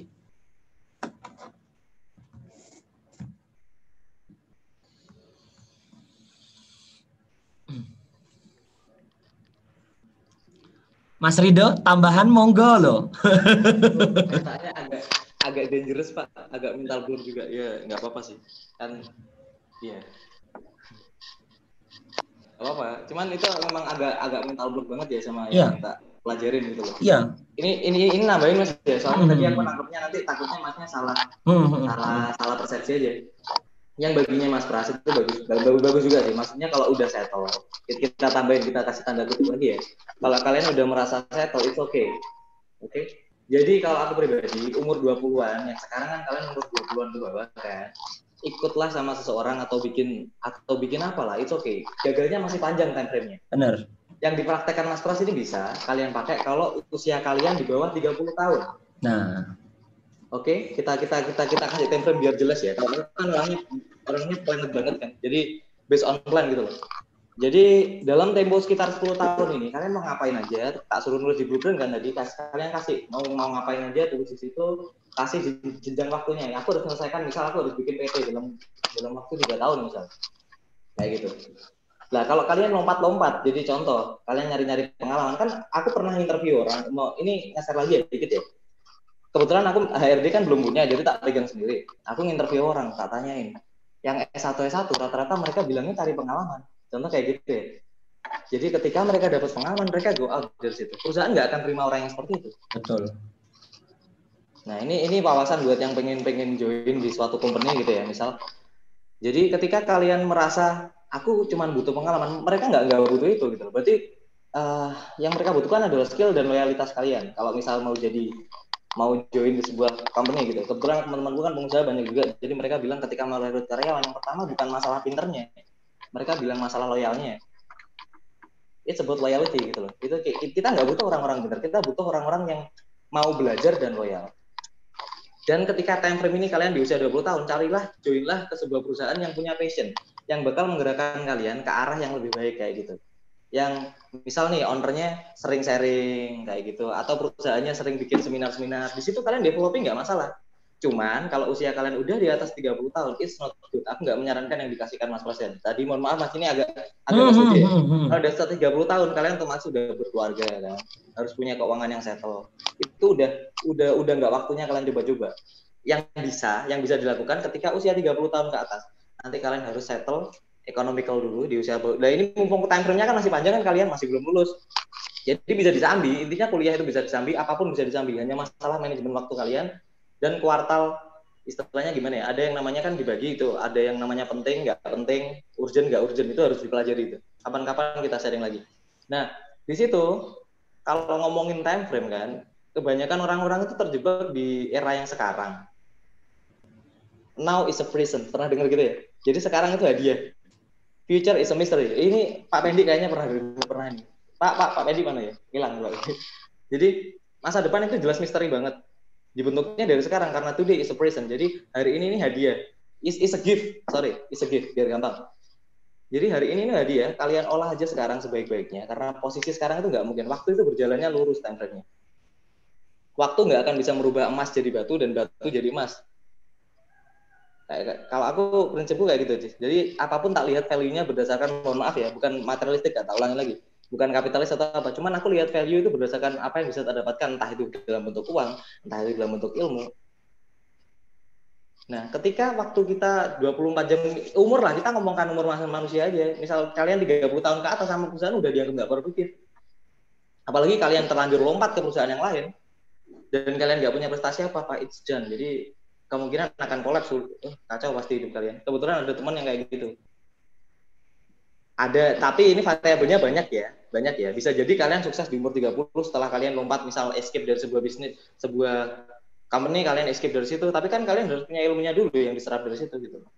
Mas Ridho, tambahan monggo loh. Katanya agak dangerous Pak, agak mental block juga. Ya nggak apa-apa sih, kan. Iya. Apa? Cuman itu memang agak mental block banget ya sama yang kita pelajarin gitu loh. Iya. Ini nambahin Mas ya. Soalnya tadi aku nangkepnya nanti takutnya Masnya salah persepsi aja. Yang baginya Mas Pras itu bagus juga sih. Maksudnya kalau udah settle, kita tambahin, kita kasih tanda kutip lagi ya. Kalau kalian udah merasa settle, itu oke. Jadi kalau aku pribadi, umur 20-an, yang sekarang kan kalian umur 20-an ke bawah kan, ikutlah sama seseorang atau bikin apalah, itu oke. Gagalnya masih panjang time frame-nya. Benar. Yang dipraktekkan Mas Pras ini bisa kalian pakai kalau usia kalian di bawah 30 tahun. Nah. Oke, kita kasih time frame biar jelas ya. Kalau kan orangnya planet banget kan. Jadi based on plan gitu loh. Jadi dalam tempo sekitar 10 tahun ini kalian mau ngapain aja? Tak suruh nulis di blueprint kan tadi. Kalian kasih mau ngapain aja, tulis di situ, kasih jenjang waktunya. Aku harus selesaikan, misal aku harus bikin PT dalam waktu 3 tahun misal. Kayak gitu. Nah, kalau kalian lompat-lompat, jadi contoh, kalian nyari-nyari pengalaman kan. Aku pernah interview orang. Ini ngeser lagi ya dikit ya. Kebetulan aku HRD kan belum punya, jadi tak pegang sendiri. Aku nginterview orang, tak tanyain. Yang S1 rata-rata mereka bilangnya cari pengalaman. Contoh kayak gitu ya. Jadi ketika mereka dapat pengalaman, mereka go out dari situ. Perusahaan nggak akan terima orang yang seperti itu. Betul. Nah ini wawasan buat yang pengen join di suatu company gitu ya, misal. Jadi ketika kalian merasa aku cuma butuh pengalaman, mereka nggak butuh itu gitu. Berarti yang mereka butuhkan adalah skill dan loyalitas kalian. Kalau misal mau join di sebuah company gitu. Kebetulan teman-teman gue kan pengusaha banyak juga. Jadi mereka bilang ketika merekrut karyawan, yang pertama bukan masalah pinternya. Mereka bilang masalah loyalnya. It's about loyalty gitu loh. Itu kita nggak butuh orang-orang pintar. Kita butuh orang-orang yang mau belajar dan loyal. Dan ketika time frame ini kalian di usia 20 tahun, joinlah ke sebuah perusahaan yang punya passion. Yang bakal menggerakkan kalian ke arah yang lebih baik kayak gitu. Yang misal nih ownernya sering sharing kayak gitu, atau perusahaannya sering bikin seminar-seminar, di situ kalian developing nggak masalah. Cuman kalau usia kalian udah di atas 30 tahun, it's not good. Aku nggak menyarankan yang dikasihkan Mas Pras. Tadi mohon maaf Mas, ini agak setuju ya. Kalau udah setelah 30 tahun kalian otomatis sudah berkeluarga kan. Harus punya keuangan yang settle. Itu udah nggak waktunya kalian coba-coba. Yang bisa dilakukan ketika usia 30 tahun ke atas. Nanti kalian harus settle economical dulu di usia. Nah ini mumpung time frame-nya kan masih panjang kan, kalian masih belum lulus. Jadi bisa disambi, intinya kuliah itu bisa disambi, apapun bisa disambi. Hanya masalah manajemen waktu kalian dan kuartal, istilahnya gimana ya? Ada yang namanya kan dibagi itu, ada yang namanya penting, nggak penting, urgent, nggak urgent, itu harus dipelajari itu. Kapan-kapan kita sharing lagi. Nah, di situ kalau ngomongin time frame kan, kebanyakan orang-orang itu terjebak di era yang sekarang. Now is a present, pernah dengar gitu ya? Jadi sekarang itu hadiah. Future is a mystery. Ini Pak Pendi kayaknya pernah ini. Pak Pendi mana ya? Hilang Pak. Jadi masa depan itu jelas misteri banget. Dibentuknya dari sekarang karena today is a present. Jadi hari ini hadiah. Is a gift. Sorry, is a gift biar gampang. Jadi hari ini hadiah. Kalian olah aja sekarang sebaik-baiknya karena posisi sekarang itu nggak mungkin. Waktu itu berjalannya lurus time frame-nya. Waktu nggak akan bisa merubah emas jadi batu dan batu jadi emas. Kalau aku prinsipku kayak gitu sih. Jadi apapun tak lihat value-nya berdasarkan, mohon maaf ya, bukan materialistik, tak ulangi lagi, bukan kapitalis atau apa. Cuman aku lihat value itu berdasarkan apa yang bisa kita dapatkan, entah itu dalam bentuk uang, entah itu dalam bentuk ilmu. Nah, ketika waktu kita 24 jam umur lah, kita ngomongkan umur manusia aja. Misal kalian 30 tahun ke atas sama perusahaan udah dianggap nggak produktif. Apalagi kalian terlanjur lompat ke perusahaan yang lain dan kalian nggak punya prestasi apa-apa, it's done. Jadi kemungkinan akan kolaps, kacau pasti hidup kalian. Kebetulan ada teman yang kayak gitu. Ada, tapi ini variabelnya banyak ya. Bisa jadi kalian sukses di umur 30 setelah kalian lompat, misal escape dari sebuah bisnis, sebuah company, kalian escape dari situ. Tapi kan kalian harus punya ilmunya dulu yang diserap dari situ gitu.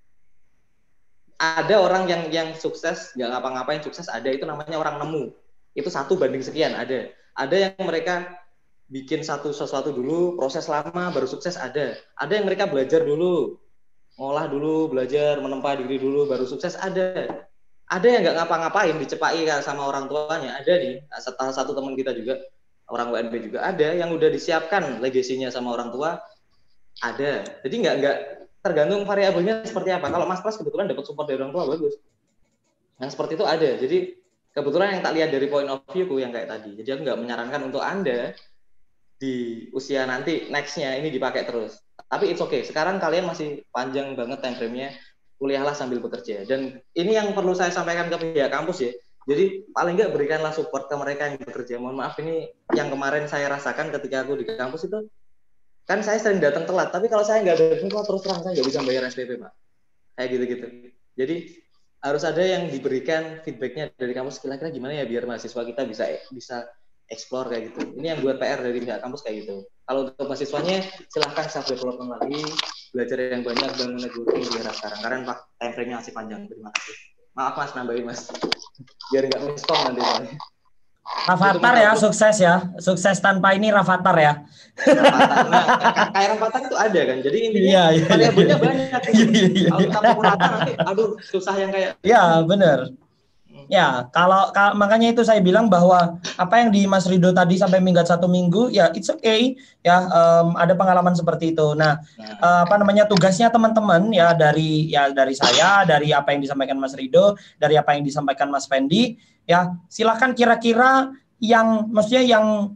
Ada orang yang sukses, nggak ngapa-ngapain sukses, ada, itu namanya orang nemu. Itu 1 banding sekian, ada. Ada yang mereka bikin sesuatu dulu, proses lama, baru sukses, ada. Ada yang mereka belajar dulu, ngolah dulu, belajar, menempa diri dulu, baru sukses, ada. Ada yang nggak ngapa-ngapain, dicepai sama orang tuanya, ada nih. Salah satu teman kita juga, orang UNB juga ada, yang udah disiapkan legasinya sama orang tua, ada. Jadi nggak tergantung variabelnya seperti apa. Kalau Mas Pras kebetulan dapat support dari orang tua, bagus. Yang seperti itu ada. Jadi kebetulan yang tak lihat dari point of view-ku yang kayak tadi. Jadi aku nggak menyarankan untuk Anda di usia nanti next-nya ini dipakai terus. Tapi it's okay. Sekarang kalian masih panjang banget time frame-nya. Kuliahlah sambil bekerja. Dan ini yang perlu saya sampaikan ke pihak kampus ya. Jadi paling nggak berikanlah support ke mereka yang bekerja. Mohon maaf, ini yang kemarin saya rasakan ketika aku di kampus itu. Kan saya sering datang telat. Tapi kalau saya nggak datang telat, terus terang saya nggak bisa bayar SPP, Pak. Kayak gitu-gitu. Jadi harus ada yang diberikan feedback-nya dari kampus. Kira-kira gimana ya biar mahasiswa kita bisa explore kayak gitu. Ini yang buat PR dari pihak kampus kayak gitu. Kalau untuk mahasiswanya silahkan self development lagi, belajar yang banyak dan networking di era sekarang. Karena time frame-nya masih panjang. Terima kasih. Maaf Mas, nambahin Mas. Biar nggak miskom nanti. Rafathar ya, sukses ya. Sukses tanpa ini Rafathar ya. Rafathar. Nah, kayak Rafathar itu ada kan. Jadi intinya variabelnya banyak. Kalau kita mau rata nanti, aduh susah yang kayak. Ya benar. Ya, kalau makanya itu saya bilang bahwa apa yang di Mas Rido tadi sampai minggat 1 minggu, ya it's okay, ya ada pengalaman seperti itu. Nah, tugasnya teman-teman ya dari saya, dari apa yang disampaikan Mas Rido, dari apa yang disampaikan Mas Fendi, ya silakan kira-kira yang maksudnya yang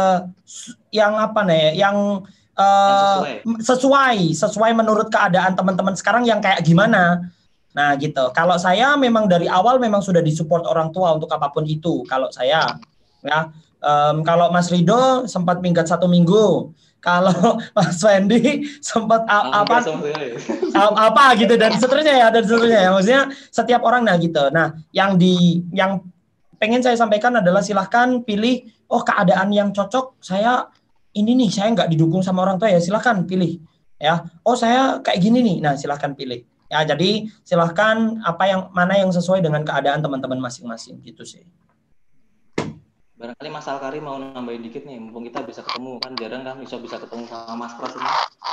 sesuai menurut keadaan teman-teman sekarang yang kayak gimana. Nah gitu. Kalau saya memang dari awal memang sudah disupport orang tua untuk apapun itu. Kalau saya, ya. Kalau Mas Rido sempat minggat 1 minggu. Kalau Mas Fendi sempat apa gitu dan seterusnya ya. Maksudnya setiap orang gitu. Nah yang pengen saya sampaikan adalah silahkan pilih. Oh keadaan yang cocok saya ini nih. Saya nggak didukung sama orang tua ya silahkan pilih. Ya. Oh saya kayak gini nih. Nah silahkan pilih. Ya, jadi silahkan mana yang sesuai dengan keadaan teman-teman masing-masing gitu sih. Barangkali Mas Alkari mau nambahin dikit nih, mumpung kita bisa ketemu kan jarang kan bisa ketemu sama Mas Pras ini.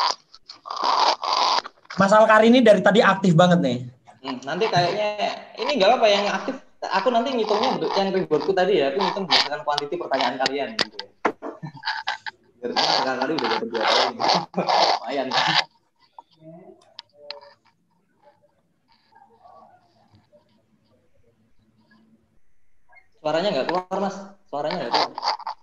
Mas Alkari ini dari tadi aktif banget nih. Nanti kayaknya ini nggak apa yang aktif. Aku nanti ngitungnya yang rewardku tadi ya, aku ngitung berdasarkan kuantiti pertanyaan kalian gitu. Biar Sekali udah dapat 2 tahun. Lumayan. Suaranya nggak keluar, Mas. Suaranya nggak keluar.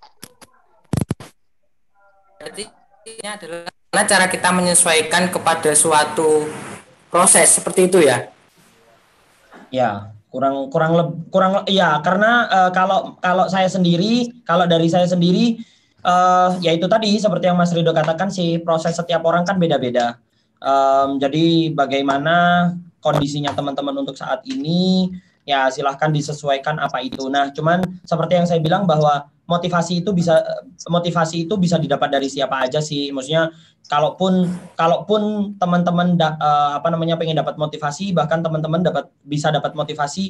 Berarti ini adalah cara kita menyesuaikan kepada suatu proses seperti itu ya? Ya, kurang ya, karena kalau saya sendiri, kalau dari saya sendiri ya itu tadi seperti yang Mas Rido katakan sih, proses setiap orang kan beda-beda. Jadi bagaimana kondisinya teman-teman untuk saat ini, ya silahkan disesuaikan apa itu. Nah, cuman seperti yang saya bilang bahwa motivasi itu bisa didapat dari siapa aja sih. Maksudnya kalaupun teman-teman pengen dapat motivasi, bahkan teman-teman bisa dapat motivasi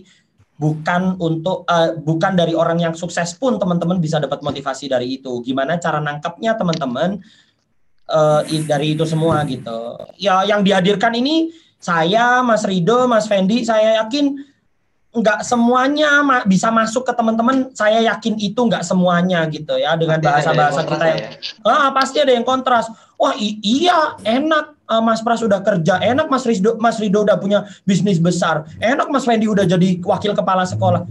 bukan dari orang yang sukses pun teman-teman bisa dapat motivasi dari itu. Gimana cara nangkapnya teman-teman dari itu semua gitu. Ya, yang dihadirkan ini saya, Mas Rido, Mas Fendi, saya yakin nggak semuanya bisa masuk ke teman-teman. Saya yakin itu nggak semuanya gitu ya, dengan bahasa-bahasa kita yang pasti ada yang kontras. Wah iya, enak Mas Pras udah kerja, enak Mas Rido udah punya bisnis besar, enak Mas Fendi udah jadi wakil kepala sekolah.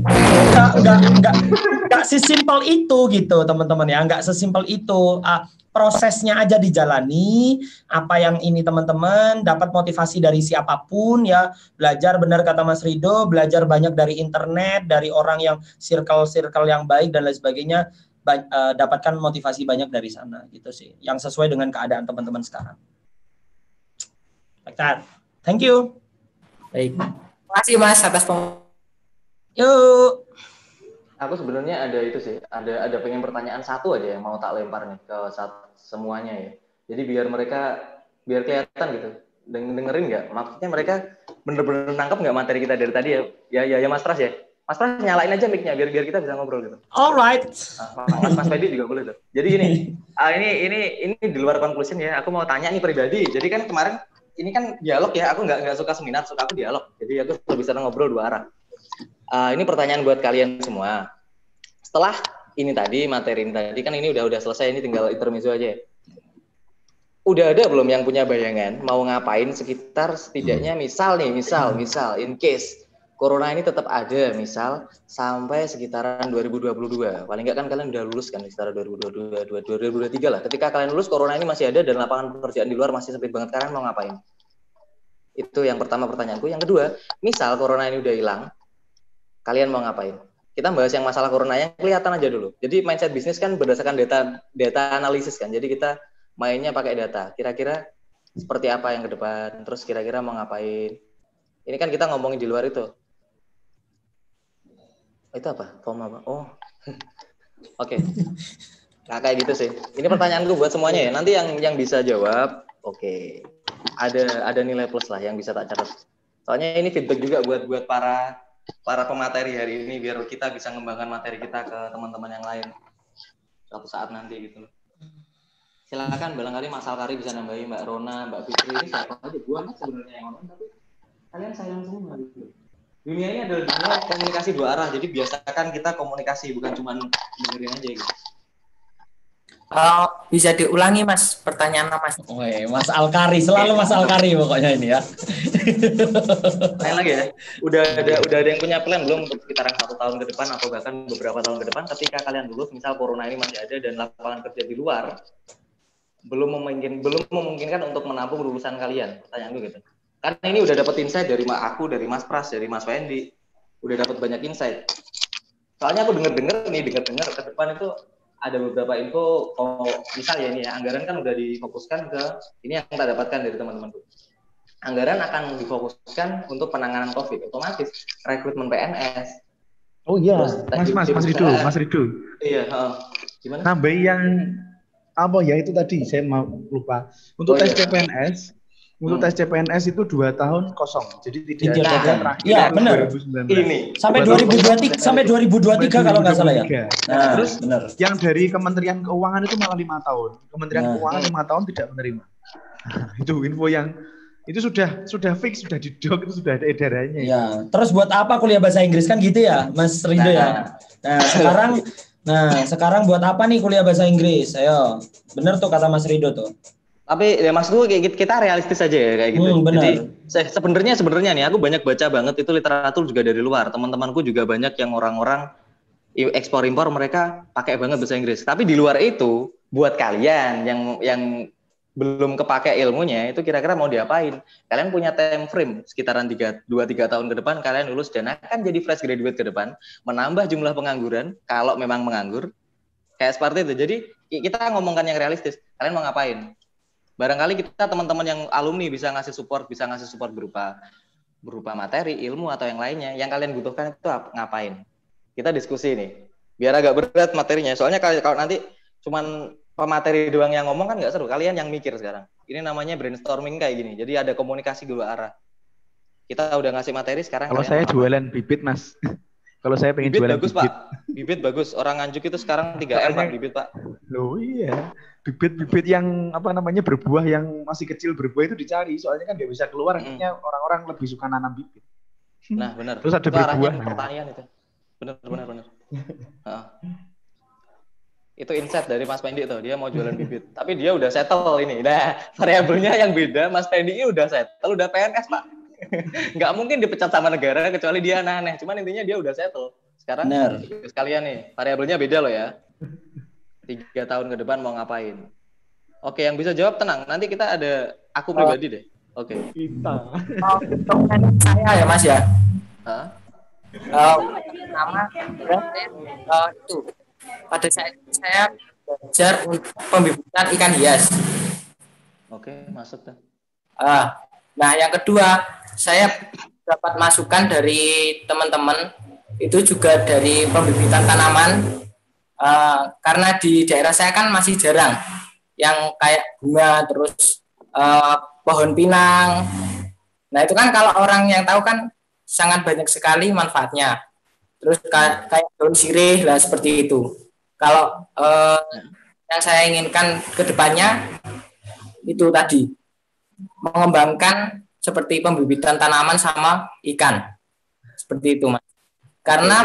Nggak sesimpel itu gitu teman-teman ya, nggak sesimpel itu. Prosesnya aja dijalani, apa yang ini teman-teman dapat motivasi dari siapapun ya, belajar benar kata Mas Rido, belajar banyak dari internet, dari orang yang circle yang baik dan lain sebagainya, dapatkan motivasi banyak dari sana gitu sih, yang sesuai dengan keadaan teman-teman sekarang. Like that. Thank you. Baik. Terima kasih Mas atas Yuk. Aku sebenarnya ada itu sih, ada pengen pertanyaan satu aja yang mau tak lempar nih ke semuanya ya. Jadi biar kelihatan gitu, dengerin nggak? Maksudnya mereka bener-bener nangkep nggak materi kita dari tadi ya? Ya Mas Pras ya. Mas Pras nyalain aja mic-nya biar kita bisa ngobrol gitu. Alright. Mas Fedi juga boleh tuh. Jadi gini, ini di luar conclusion ya. Aku mau tanya nih pribadi. Jadi kan kemarin ini kan dialog ya. Aku nggak suka seminar, suka aku dialog. Jadi aku lebih senang ngobrol 2 arah. Ini pertanyaan buat kalian semua. Setelah ini tadi, materi ini tadi, kan ini udah selesai, ini tinggal intermezzo aja. Udah ada belum yang punya bayangan mau ngapain sekitar setidaknya misal in case corona ini tetap ada, misal sampai sekitaran 2022. Paling nggak kan kalian udah lulus kan sekitar 2022, 2023 lah. Ketika kalian lulus, corona ini masih ada dan lapangan pekerjaan di luar masih sempit banget, kalian mau ngapain? Itu yang pertama pertanyaanku. Yang kedua, misal corona ini udah hilang, kalian mau ngapain? Kita bahas yang masalah corona yang kelihatan aja dulu. Jadi mindset bisnis kan berdasarkan data analisis kan. Jadi kita mainnya pakai data. Kira-kira seperti apa yang ke depan? Terus kira-kira mau ngapain? Ini kan kita ngomongin di luar itu. Itu apa? Form apa? Oh. Oke. Nah, kayak gitu sih. Ini pertanyaanku buat semuanya ya. Nanti yang bisa jawab, oke. Ada nilai plus lah yang bisa tak catat. Soalnya ini feedback juga buat para pemateri hari ini biar kita bisa mengembangkan materi kita ke teman-teman yang lain suatu saat nanti gitu. Silakan barangkali Mas Alkari bisa nambahin, Mbak Rona, Mbak Fitri, ini siapa aja buat sebenarnya yang ngomong, tapi kalian sayang semua gitu. Dunia ini adalah dunia komunikasi 2 arah, jadi biasakan kita komunikasi bukan cuma dengerin aja gitu. Bisa diulangi Mas pertanyaan Mas. Mas Alkari, selalu Mas Alkari pokoknya ini ya. Lain lagi ya. Udah ada yang punya plan belum untuk sekitaran 1 tahun ke depan atau bahkan beberapa tahun ke depan ketika kalian lulus, misal corona ini masih ada dan lapangan kerja di luar belum memungkinkan untuk menampung lulusan kalian. Pertanyaanku gitu. Karena ini udah dapat insight dari aku, dari Mas Pras, dari Mas Fendi. Udah dapat banyak insight. Soalnya aku dengar ke depan itu ada beberapa info, misalnya ini ya, anggaran kan udah difokuskan ke, ini yang kita dapatkan dari teman-temanku. Anggaran akan difokuskan untuk penanganan COVID, otomatis rekrutmen PNS. Oh iya, Mas Rido. Iya, gimana? Nambah yang apa ya itu tadi, saya mau lupa. Untuk tes CPNS, tes CPNS itu 2 tahun kosong. Jadi tidak ada terakhir. Iya, benar. Ini sampai 2023 kalau nggak salah ya. Nah, terus benar. Yang dari Kementerian Keuangan itu malah 5 tahun. Kementerian Keuangan 5 tahun tidak menerima. Itu info yang itu sudah fix, sudah didok, itu sudah ada edarannya. Ya, terus buat apa kuliah bahasa Inggris kan gitu ya, Mas Rido ya. Nah, Nah, sekarang buat apa nih kuliah bahasa Inggris? Ayo, bener tuh kata Mas Rido tuh. Tapi ya maksudku kayak kita realistis aja ya kayak gitu. Benar. Jadi sebenarnya nih aku banyak baca banget itu literatur juga dari luar. Teman-temanku juga banyak yang orang-orang ekspor impor mereka pakai banget bahasa Inggris. Tapi di luar itu buat kalian yang belum kepake ilmunya itu kira-kira mau diapain? Kalian punya time frame sekitaran 2-3 tahun ke depan kalian lulus dan akan jadi fresh graduate ke depan, menambah jumlah pengangguran kalau memang menganggur. Kayak seperti itu. Jadi kita ngomongkan yang realistis. Kalian mau ngapain? Barangkali kita teman-teman yang alumni bisa ngasih support berupa materi, ilmu atau yang lainnya. Yang kalian butuhkan itu ngapain? Kita diskusi nih. Biar agak berat materinya. Soalnya kalau nanti cuman pemateri doang yang ngomong kan nggak seru. Kalian yang mikir sekarang. Ini namanya brainstorming kayak gini. Jadi ada komunikasi dua arah. Kita udah ngasih materi sekarang. Kalau saya jualan bibit, Mas. Kalau saya pengen bibit jualan bagus, bibit. Pak. Bibit bagus. Orang Nganjuk itu sekarang 3M, Pak, bibit, Pak. Loh iya. Bibit-bibit yang berbuah yang masih kecil berbuah itu dicari. Soalnya kan nggak bisa keluar. Akhirnya orang-orang lebih suka nanam bibit. Nah, benar. Terus ada itu berbuah. Pertanian itu. Benar. Itu insight dari Mas Pendi tuh, dia mau jualan bibit. Tapi dia udah settle ini. Nah, variabelnya yang beda, Mas Pendi ini udah settle, udah PNS, Pak. Nggak mungkin dipecat sama negara kecuali dia aneh. Cuman intinya dia udah settle. Sekarang sekalian nih, variabelnya beda loh ya. 3 tahun ke depan mau ngapain? Oke, yang bisa jawab tenang. Nanti kita ada aku pribadi deh. Oke. Kita. Saya ya Mas ya. Hah? Pertama, itu pada saat saya belajar untuk pembibitan ikan hias. Oke, masuk tuh. Nah, yang kedua, saya dapat masukan dari teman-teman itu juga dari pembibitan tanaman. Karena di daerah saya kan masih jarang yang kayak bunga terus pohon pinang. Nah, itu kan kalau orang yang tahu kan sangat banyak sekali manfaatnya. Terus kayak daun sirih lah seperti itu. Kalau yang saya inginkan ke depannya itu tadi mengembangkan seperti pembibitan tanaman sama ikan. Seperti itu, Mas. Karena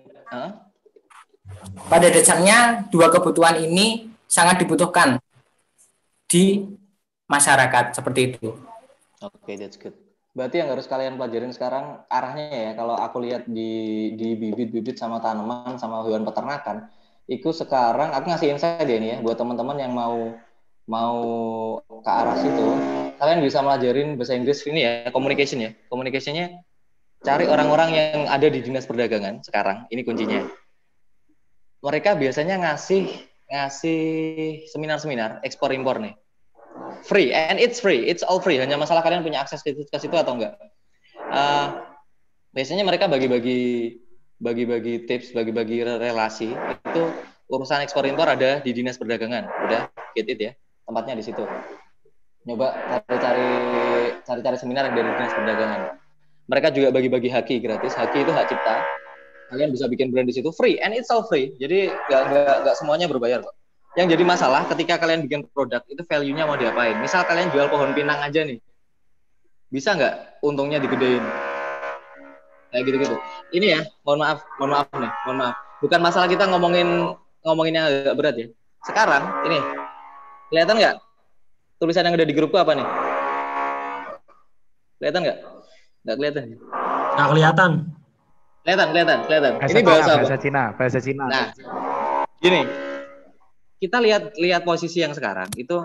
pada dasarnya dua kebutuhan ini sangat dibutuhkan di masyarakat seperti itu. Oke, that's good. Berarti yang harus kalian pelajarin sekarang arahnya ya, kalau aku lihat di bibit-bibit sama tanaman sama hewan peternakan, itu sekarang aku ngasih insight ya nih ya buat teman-teman yang mau ke arah situ, kalian bisa melajarin bahasa Inggris ini ya, communication ya. Communication-nya cari orang-orang yang ada di dinas perdagangan sekarang, ini kuncinya. Mereka biasanya ngasih seminar-seminar ekspor impor nih. Free, and it's all free. Hanya masalah kalian punya akses ke situ atau enggak. Biasanya mereka bagi-bagi tips, bagi-bagi relasi. Itu urusan ekspor impor ada di dinas perdagangan. Udah, get it ya. Tempatnya di situ. Nyoba cari seminar yang dari dinas perdagangan. Mereka juga bagi-bagi haki gratis. Haki itu hak cipta. Kalian bisa bikin brand di situ free, and it's all free. Jadi nggak semuanya berbayar kok. Yang jadi masalah ketika kalian bikin produk itu value-nya mau diapain. Misal kalian jual pohon pinang aja nih, bisa nggak untungnya digedein? Kayak gitu-gitu. Ini ya, mohon maaf nih, mohon maaf. Bukan masalah kita ngomonginnya agak berat ya. Sekarang ini kelihatan nggak tulisan yang ada di grupku apa nih? Kelihatan nggak? Nggak kelihatan. Nggak kelihatan. Kelihatan. Ini bahasa Cina. Nah, gini. Kita lihat posisi yang sekarang itu,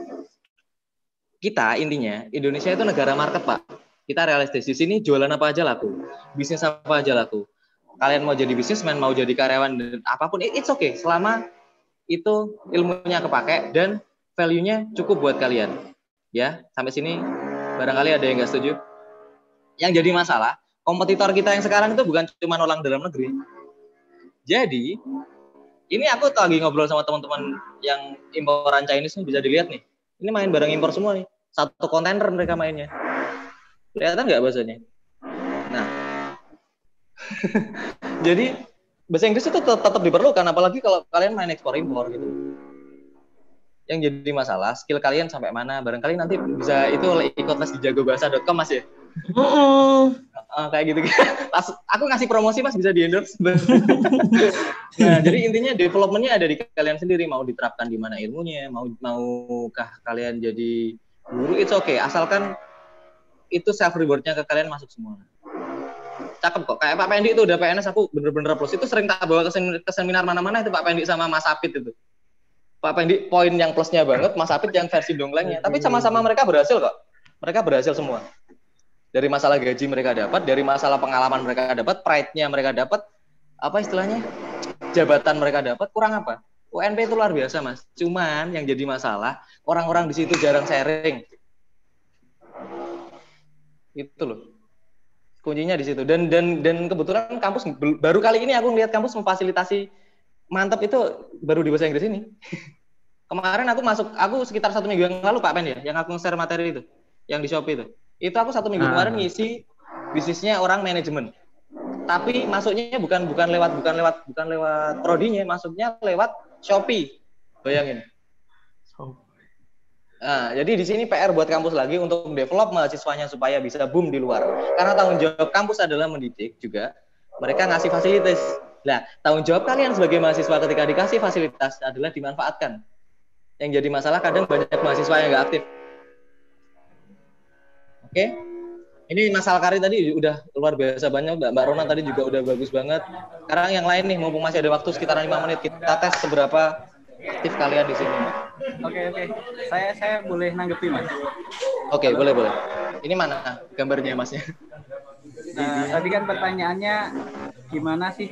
kita intinya Indonesia itu negara market, Pak. Kita realistis di sini, jualan apa aja laku, bisnis apa aja laku. Kalian mau jadi bisnismen, mau jadi karyawan dan apapun, it's okay selama itu ilmunya kepake dan value-nya cukup buat kalian. Ya, sampai sini barangkali ada yang nggak setuju. Yang jadi masalah, kompetitor kita yang sekarang itu bukan cuma orang dalam negeri. Jadi ini aku lagi ngobrol sama teman-teman yang imporan Chinese nih, bisa dilihat nih. Ini main barang impor semua nih. Satu kontainer mereka mainnya. Kelihatan nggak bahasanya? Nah, jadi bahasa Inggris itu tetap diperlukan, apalagi kalau kalian main ekspor impor gitu. Yang jadi masalah, skill kalian sampai mana? Barangkali nanti bisa itu ikut les di jagobahasa.com, Mas ya. kayak gitu. Pas aku ngasih promosi Mas bisa di endorse. Nah, jadi intinya development-nya ada di kalian sendiri, mau diterapkan di mana ilmunya, maukah kalian jadi guru, it's okay, asalkan itu self reward-nya ke kalian masuk semua. Cakep kok. Kayak Pak Pendi itu udah PNS, aku bener-bener plus. Itu sering tak bawa ke seminar mana-mana itu Pak Pendi sama Mas Apit itu. Pak Pendi poin yang plusnya banget, Mas Apit yang versi dongklengnya. Tapi sama-sama mereka berhasil kok. Mereka berhasil semua. Dari masalah gaji mereka dapat, dari masalah pengalaman mereka dapat, pride-nya mereka dapat, apa istilahnya? Jabatan mereka dapat, kurang apa? UNP itu luar biasa, Mas. Cuman yang jadi masalah, orang-orang di situ jarang sharing. Itu loh. Kuncinya di situ. Dan kebetulan kampus baru kali ini aku lihat kampus memfasilitasi mantap itu baru di bahasa Inggris ini. Kemarin aku sekitar 1 minggu yang lalu Pak Pen ya, yang aku share materi itu, yang di Shopee itu. Itu aku 1 minggu kemarin ngisi bisnisnya orang manajemen. Tapi masuknya bukan lewat prodinya, masuknya lewat Shopee. Bayangin. Nah, jadi di sini PR buat kampus lagi untuk develop mahasiswanya supaya bisa boom di luar. Karena tanggung jawab kampus adalah mendidik juga. Mereka ngasih fasilitas. Nah, tanggung jawab kalian sebagai mahasiswa ketika dikasih fasilitas adalah dimanfaatkan. Yang jadi masalah kadang banyak mahasiswa yang nggak aktif. Oke? Ini Mas Alkari tadi udah luar biasa banyak. Mbak Rona tadi juga udah bagus banget. Sekarang yang lain nih, mumpung masih ada waktu sekitaran 5 menit, kita tes seberapa aktif kalian di sini. Oke. Saya boleh nanggepi, Mas? Oke, boleh. Ini mana gambarnya, Masnya? Tadi kan pertanyaannya gimana sih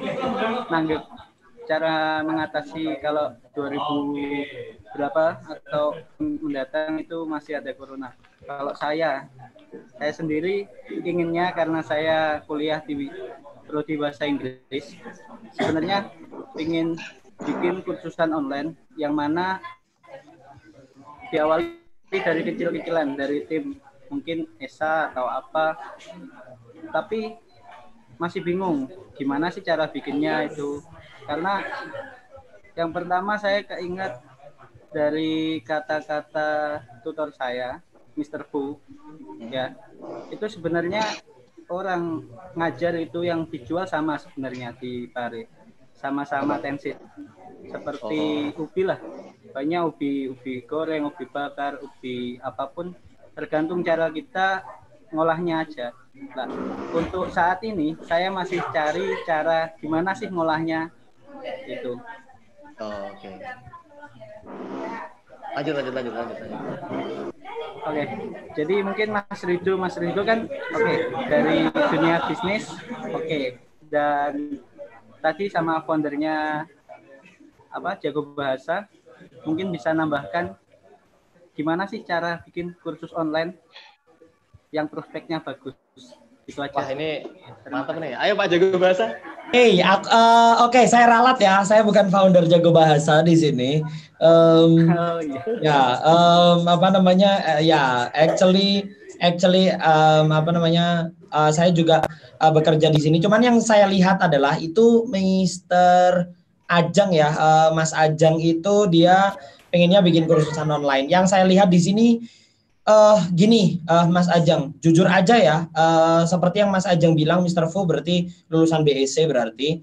cara mengatasi kalau 2000 berapa atau mendatang itu masih ada corona. Kalau saya sendiri inginnya karena saya kuliah di prodi bahasa Inggris, sebenarnya ingin bikin kursusan online yang mana diawali dari kecil-kecilan, dari tim mungkin ESA atau apa, tapi masih bingung gimana sih cara bikinnya itu. Karena yang pertama saya keinget dari kata-kata tutor saya, Mr. Fu, ya, itu sebenarnya orang ngajar itu yang dijual sama sebenarnya di Pare, sama-sama tensit, seperti ubi lah, banyak ubi goreng, ubi bakar, ubi apapun, tergantung cara kita ngolahnya aja. Nah, untuk saat ini saya masih cari cara gimana sih ngolahnya itu. Oke. Lanjut. Oke, jadi mungkin Mas Rido kan dari dunia bisnis, dan tadi sama foundernya Jago Bahasa, mungkin bisa nambahkan gimana sih cara bikin kursus online yang prospeknya bagus. Itu aja. Wah, ini mantap nih. Ayo Pak Jago Bahasa. Oke, saya ralat ya. Saya bukan founder Jago Bahasa di sini. Saya juga bekerja di sini. Cuman yang saya lihat adalah itu Mr. Ajang ya, Mas Ajang itu dia pengennya bikin kursusan online. Yang saya lihat di sini Mas Ajang, jujur aja ya, seperti yang Mas Ajang bilang, Mr. Fu berarti lulusan BSc berarti,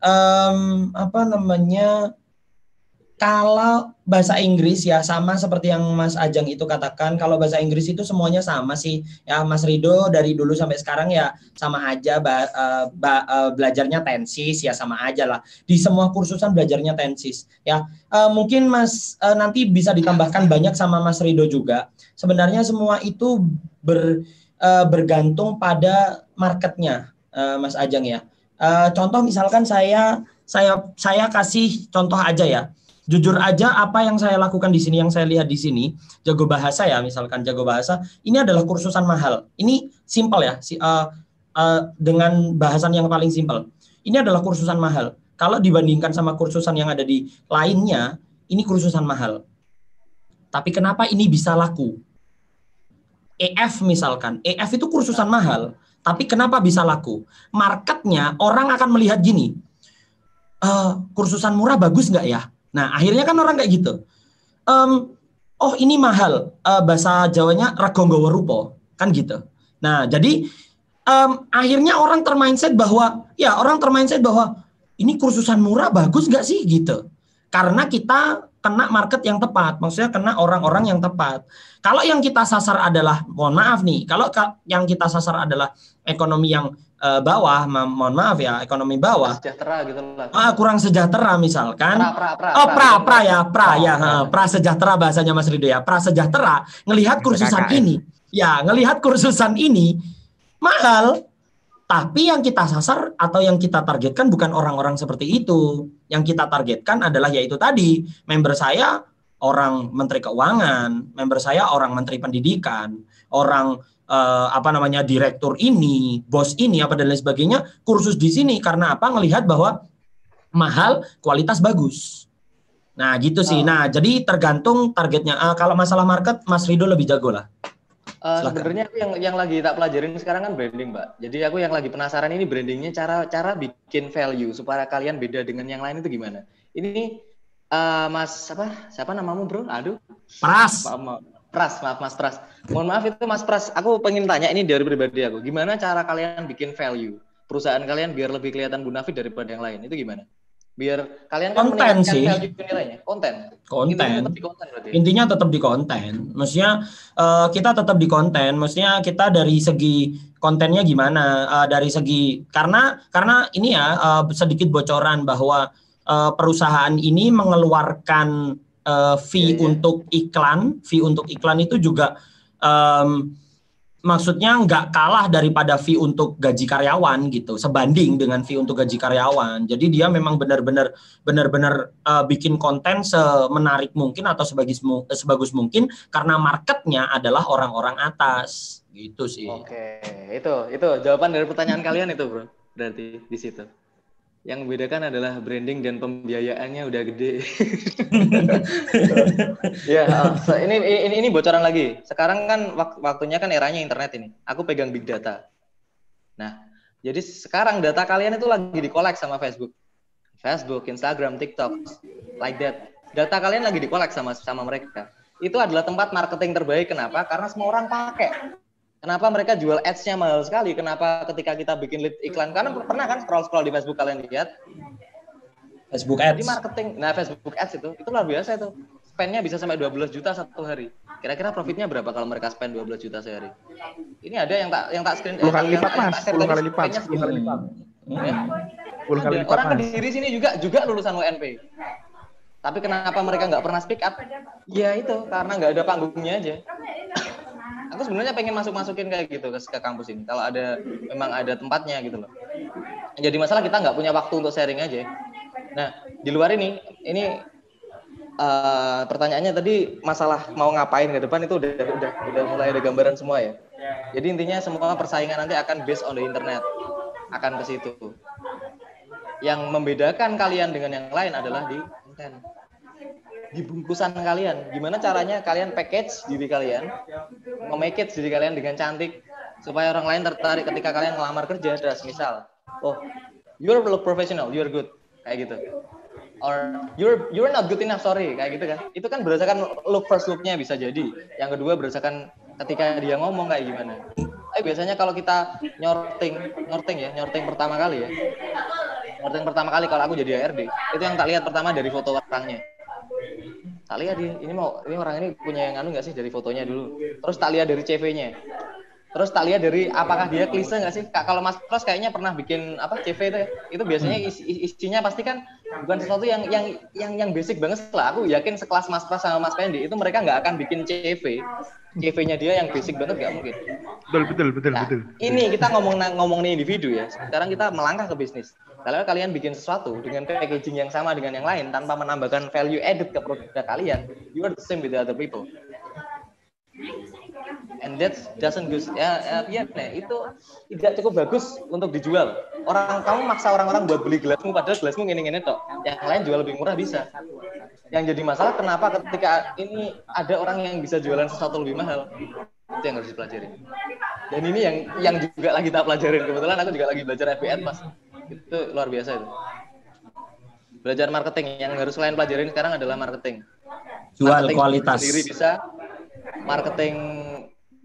kalau bahasa Inggris ya sama seperti yang Mas Ajang itu katakan, kalau bahasa Inggris itu semuanya sama sih, ya Mas Rido dari dulu sampai sekarang ya sama aja, belajarnya tensis ya sama aja lah, di semua kursusan belajarnya tensis ya. Mungkin Mas nanti bisa ditambahkan banyak sama Mas Rido juga. Sebenarnya semua itu bergantung pada marketnya, Mas Ajang ya. Contoh misalkan saya kasih contoh aja ya. Jujur aja apa yang saya lakukan di sini, yang saya lihat di sini, Jago Bahasa ya, misalkan Jago Bahasa, ini adalah kursusan mahal. Ini simpel ya, dengan bahasan yang paling simpel. Ini adalah kursusan mahal. Kalau dibandingkan sama kursusan yang ada di lainnya, ini kursusan mahal. Tapi kenapa ini bisa laku? EF misalkan, EF itu kursusan mahal, tapi kenapa bisa laku? Marketnya orang akan melihat gini, kursusan murah bagus nggak ya? Nah akhirnya kan orang kayak gitu, oh ini mahal, bahasa Jawanya regonggowo rupo, kan gitu. Nah jadi akhirnya orang termindset bahwa ini kursusan murah bagus nggak sih gitu. Karena kita kena market yang tepat, maksudnya kena orang-orang yang tepat. Kalau yang kita sasar adalah, mohon maaf nih, kalau yang kita sasar adalah ekonomi yang bawah, mohon maaf ya, ekonomi bawah, sejahtera gitu lah. Kurang sejahtera misalkan. Pra sejahtera bahasanya Mas Rido ya. Pra sejahtera ngelihat kursusan ini mahal. Tapi yang kita sasar atau yang kita targetkan bukan orang-orang seperti itu. Yang kita targetkan adalah yaitu tadi, member saya orang menteri keuangan, member saya orang menteri pendidikan, orang direktur ini, bos ini, apa dan lain sebagainya, kursus di sini karena apa? Ngelihat bahwa mahal, kualitas bagus. Nah, gitu sih. Nah, jadi tergantung targetnya. Kalau masalah market, Mas Rido lebih jago lah. Sebenarnya aku yang lagi tak pelajarin sekarang kan branding, Mbak. Jadi aku yang lagi penasaran ini brandingnya cara bikin value supaya kalian beda dengan yang lain itu gimana? Ini Mas siapa namamu bro? Aduh. Pras. Maaf Mas Pras. Mohon maaf itu Mas Pras. Aku pengen tanya ini dari pribadi aku. Gimana cara kalian bikin value perusahaan kalian biar lebih kelihatan bonafit daripada yang lain? Itu gimana? Biar kalian kan konten sih. Nilainya. Konten. Intinya tetap di konten. Maksudnya kita tetap di konten. Maksudnya kita dari segi kontennya gimana? Dari segi karena ini ya sedikit bocoran bahwa perusahaan ini mengeluarkan fee untuk iklan. Fee untuk iklan itu juga maksudnya nggak kalah daripada fee untuk gaji karyawan gitu, sebanding dengan fee untuk gaji karyawan. Jadi dia memang benar-benar bikin konten semenarik mungkin atau sebagus mungkin karena marketnya adalah orang-orang atas gitu sih. Oke, itu jawaban dari pertanyaan kalian itu bro. Berarti di situ. Yang membedakan adalah branding dan pembiayaannya udah gede. Ya, ini bocoran lagi. Sekarang kan waktunya kan eranya internet ini. Aku pegang big data. Nah, jadi sekarang data kalian itu lagi dikolek sama Facebook, Instagram, TikTok, like that. Data kalian lagi dikolek sama mereka. Itu adalah tempat marketing terbaik. Kenapa? Karena semua orang pakai. Kenapa mereka jual ads-nya mahal sekali? Kenapa ketika kita bikin lead iklan? Karena pernah kan scroll di Facebook kalian lihat? Facebook ads. Di marketing, Facebook ads itu luar biasa itu. Spend-nya bisa sampai 12 juta satu hari. Kira-kira profitnya berapa kalau mereka spend 12 juta sehari? Ini ada yang tak screen. 10 kali lipat mas, 10 kali lipat. 10 kali lipat. Orang Kediri sini juga lulusan UNP. Tapi kenapa mereka nggak pernah speak up? Ya itu, karena nggak ada panggungnya aja. Aku sebenarnya pengen masukin kayak gitu ke kampus ini. Kalau memang ada tempatnya gitu loh. Jadi masalah kita nggak punya waktu untuk sharing aja. Nah, di luar ini pertanyaannya tadi masalah mau ngapain ke depan itu udah mulai ada gambaran semua ya. Jadi intinya semua persaingan nanti akan based on the internet. Akan ke situ. Yang membedakan kalian dengan yang lain adalah di konten. Di bungkusan kalian, gimana caranya kalian package diri kalian, memackage diri kalian dengan cantik supaya orang lain tertarik ketika kalian ngelamar kerja. Terus misal, you're look professional, you're good, kayak gitu, or you're not good enough, sorry, kayak gitu kan. Itu kan berdasarkan first look-nya bisa jadi. Yang kedua berdasarkan ketika dia ngomong kayak gimana. Biasanya kalau kita nyorting pertama kali ya, kalau aku jadi HRD, itu yang tak lihat pertama dari foto orangnya. Tak lihat ini orang ini punya yang nggak sih dari fotonya dulu. Terus tak lihat dari CV-nya. Terus tak lihat dari apakah dia klise nggak sih? Kalau Mas Pras kayaknya pernah bikin CV itu ya. Itu biasanya isinya pasti kan bukan sesuatu yang basic banget lah. Aku yakin sekelas Mas Pras sama Mas Pendi itu mereka nggak akan bikin CV-nya dia yang basic banget, nggak mungkin. Betul. Ini kita ngomongin individu ya. Sekarang kita melangkah ke bisnis. Kalau kalian bikin sesuatu dengan packaging yang sama dengan yang lain tanpa menambahkan value added ke produk kalian, you are the same with the other people. And that doesn't good. Itu tidak cukup bagus untuk dijual. Kamu maksa orang-orang buat beli gelasmu padahal gelasmu gini-gini tok. Yang lain jual lebih murah bisa. Yang jadi masalah kenapa ketika ini ada orang yang bisa jualan sesuatu lebih mahal. Itu yang harus dipelajari. Dan ini yang juga lagi tak pelajarin. Kebetulan aku juga lagi belajar FBN, Mas. Itu luar biasa itu. Belajar marketing yang harus kalian pelajarin sekarang adalah marketing. Jual kualitas. Sendiri bisa, marketing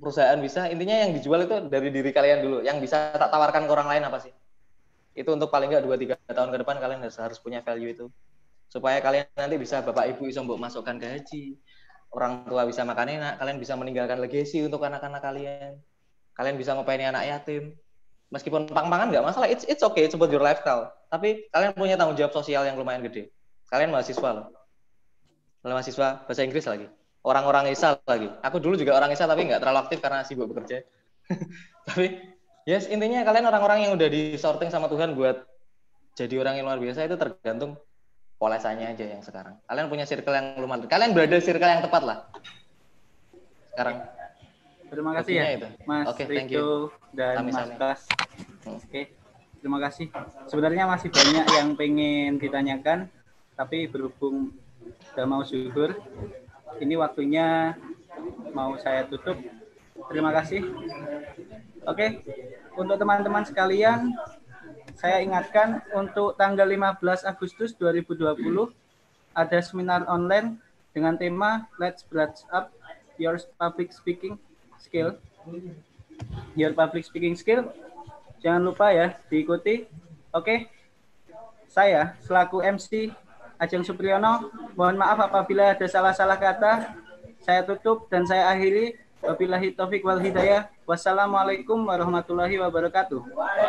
perusahaan bisa, intinya yang dijual itu dari diri kalian dulu. Yang bisa tak tawarkan ke orang lain apa sih? Itu untuk paling nggak 2-3 tahun ke depan kalian harus punya value itu. Supaya kalian nanti bisa bapak ibu bisa mbok masukkan ke haji. Orang tua bisa makan enak, kalian bisa meninggalkan legacy untuk anak-anak kalian. Kalian bisa ngopaini anak yatim. Meskipun pang-pangan nggak masalah, it's okay, it's about your lifestyle. Tapi kalian punya tanggung jawab sosial yang lumayan gede. Kalian mahasiswa loh. Mahasiswa bahasa Inggris lagi. Orang-orang ISA lagi. Aku dulu juga orang ISA tapi nggak terlalu aktif karena sibuk bekerja. Tapi yes, intinya kalian orang-orang yang udah di-sorting sama Tuhan buat jadi orang yang luar biasa itu tergantung polesannya aja yang sekarang. Kalian punya circle yang lumayan. Kalian berada di circle yang tepat lah. Sekarang. Terima kasih ya, itu. Mas Rito dan Mas Bas. Oke, terima kasih. Sebenarnya masih banyak yang pengen ditanyakan, tapi berhubung sudah mau zuhur, ini waktunya mau saya tutup. Terima kasih. Oke, untuk teman-teman sekalian, saya ingatkan untuk tanggal 15 Agustus 2020 ada seminar online dengan tema Let's Brush Up Your Public Speaking Skill. Your Public Speaking Skill. Jangan lupa ya diikuti. Oke. Saya selaku MC Ajeng Supriyono, mohon maaf apabila ada salah-salah kata. Saya tutup dan saya akhiri. Wabillahi taufik wal hidayah. Wassalamualaikum warahmatullahi wabarakatuh.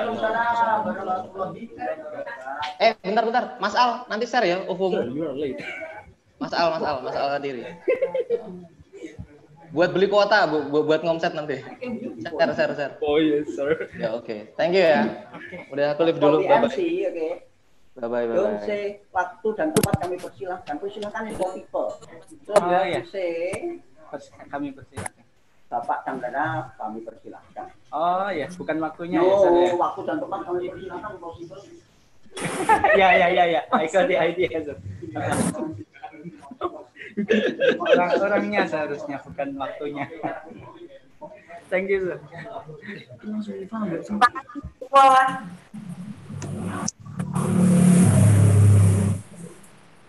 Bentar. Mas Al, nanti share ya UFO. Mas Al Kadiri. Buat beli kuota, buat ngomset nanti. Share. Oh yes, sir. Ya oke. Thank you ya. Udah aku live dulu. Bye-bye. Don't say waktu dan tempat kami persilahkan. Persilahkan info people. Ya. Kami persilahkan. Bapak Tanggara kami persilahkan. Oh ya, bukan waktunya ya. Ya. Waktu dan tempat kami persilahkan possible. Ya. I got the idea. Orang-orangnya seharusnya, bukan waktunya. Thank you, sir.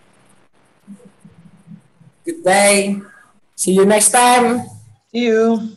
Good day. See you next time. See you.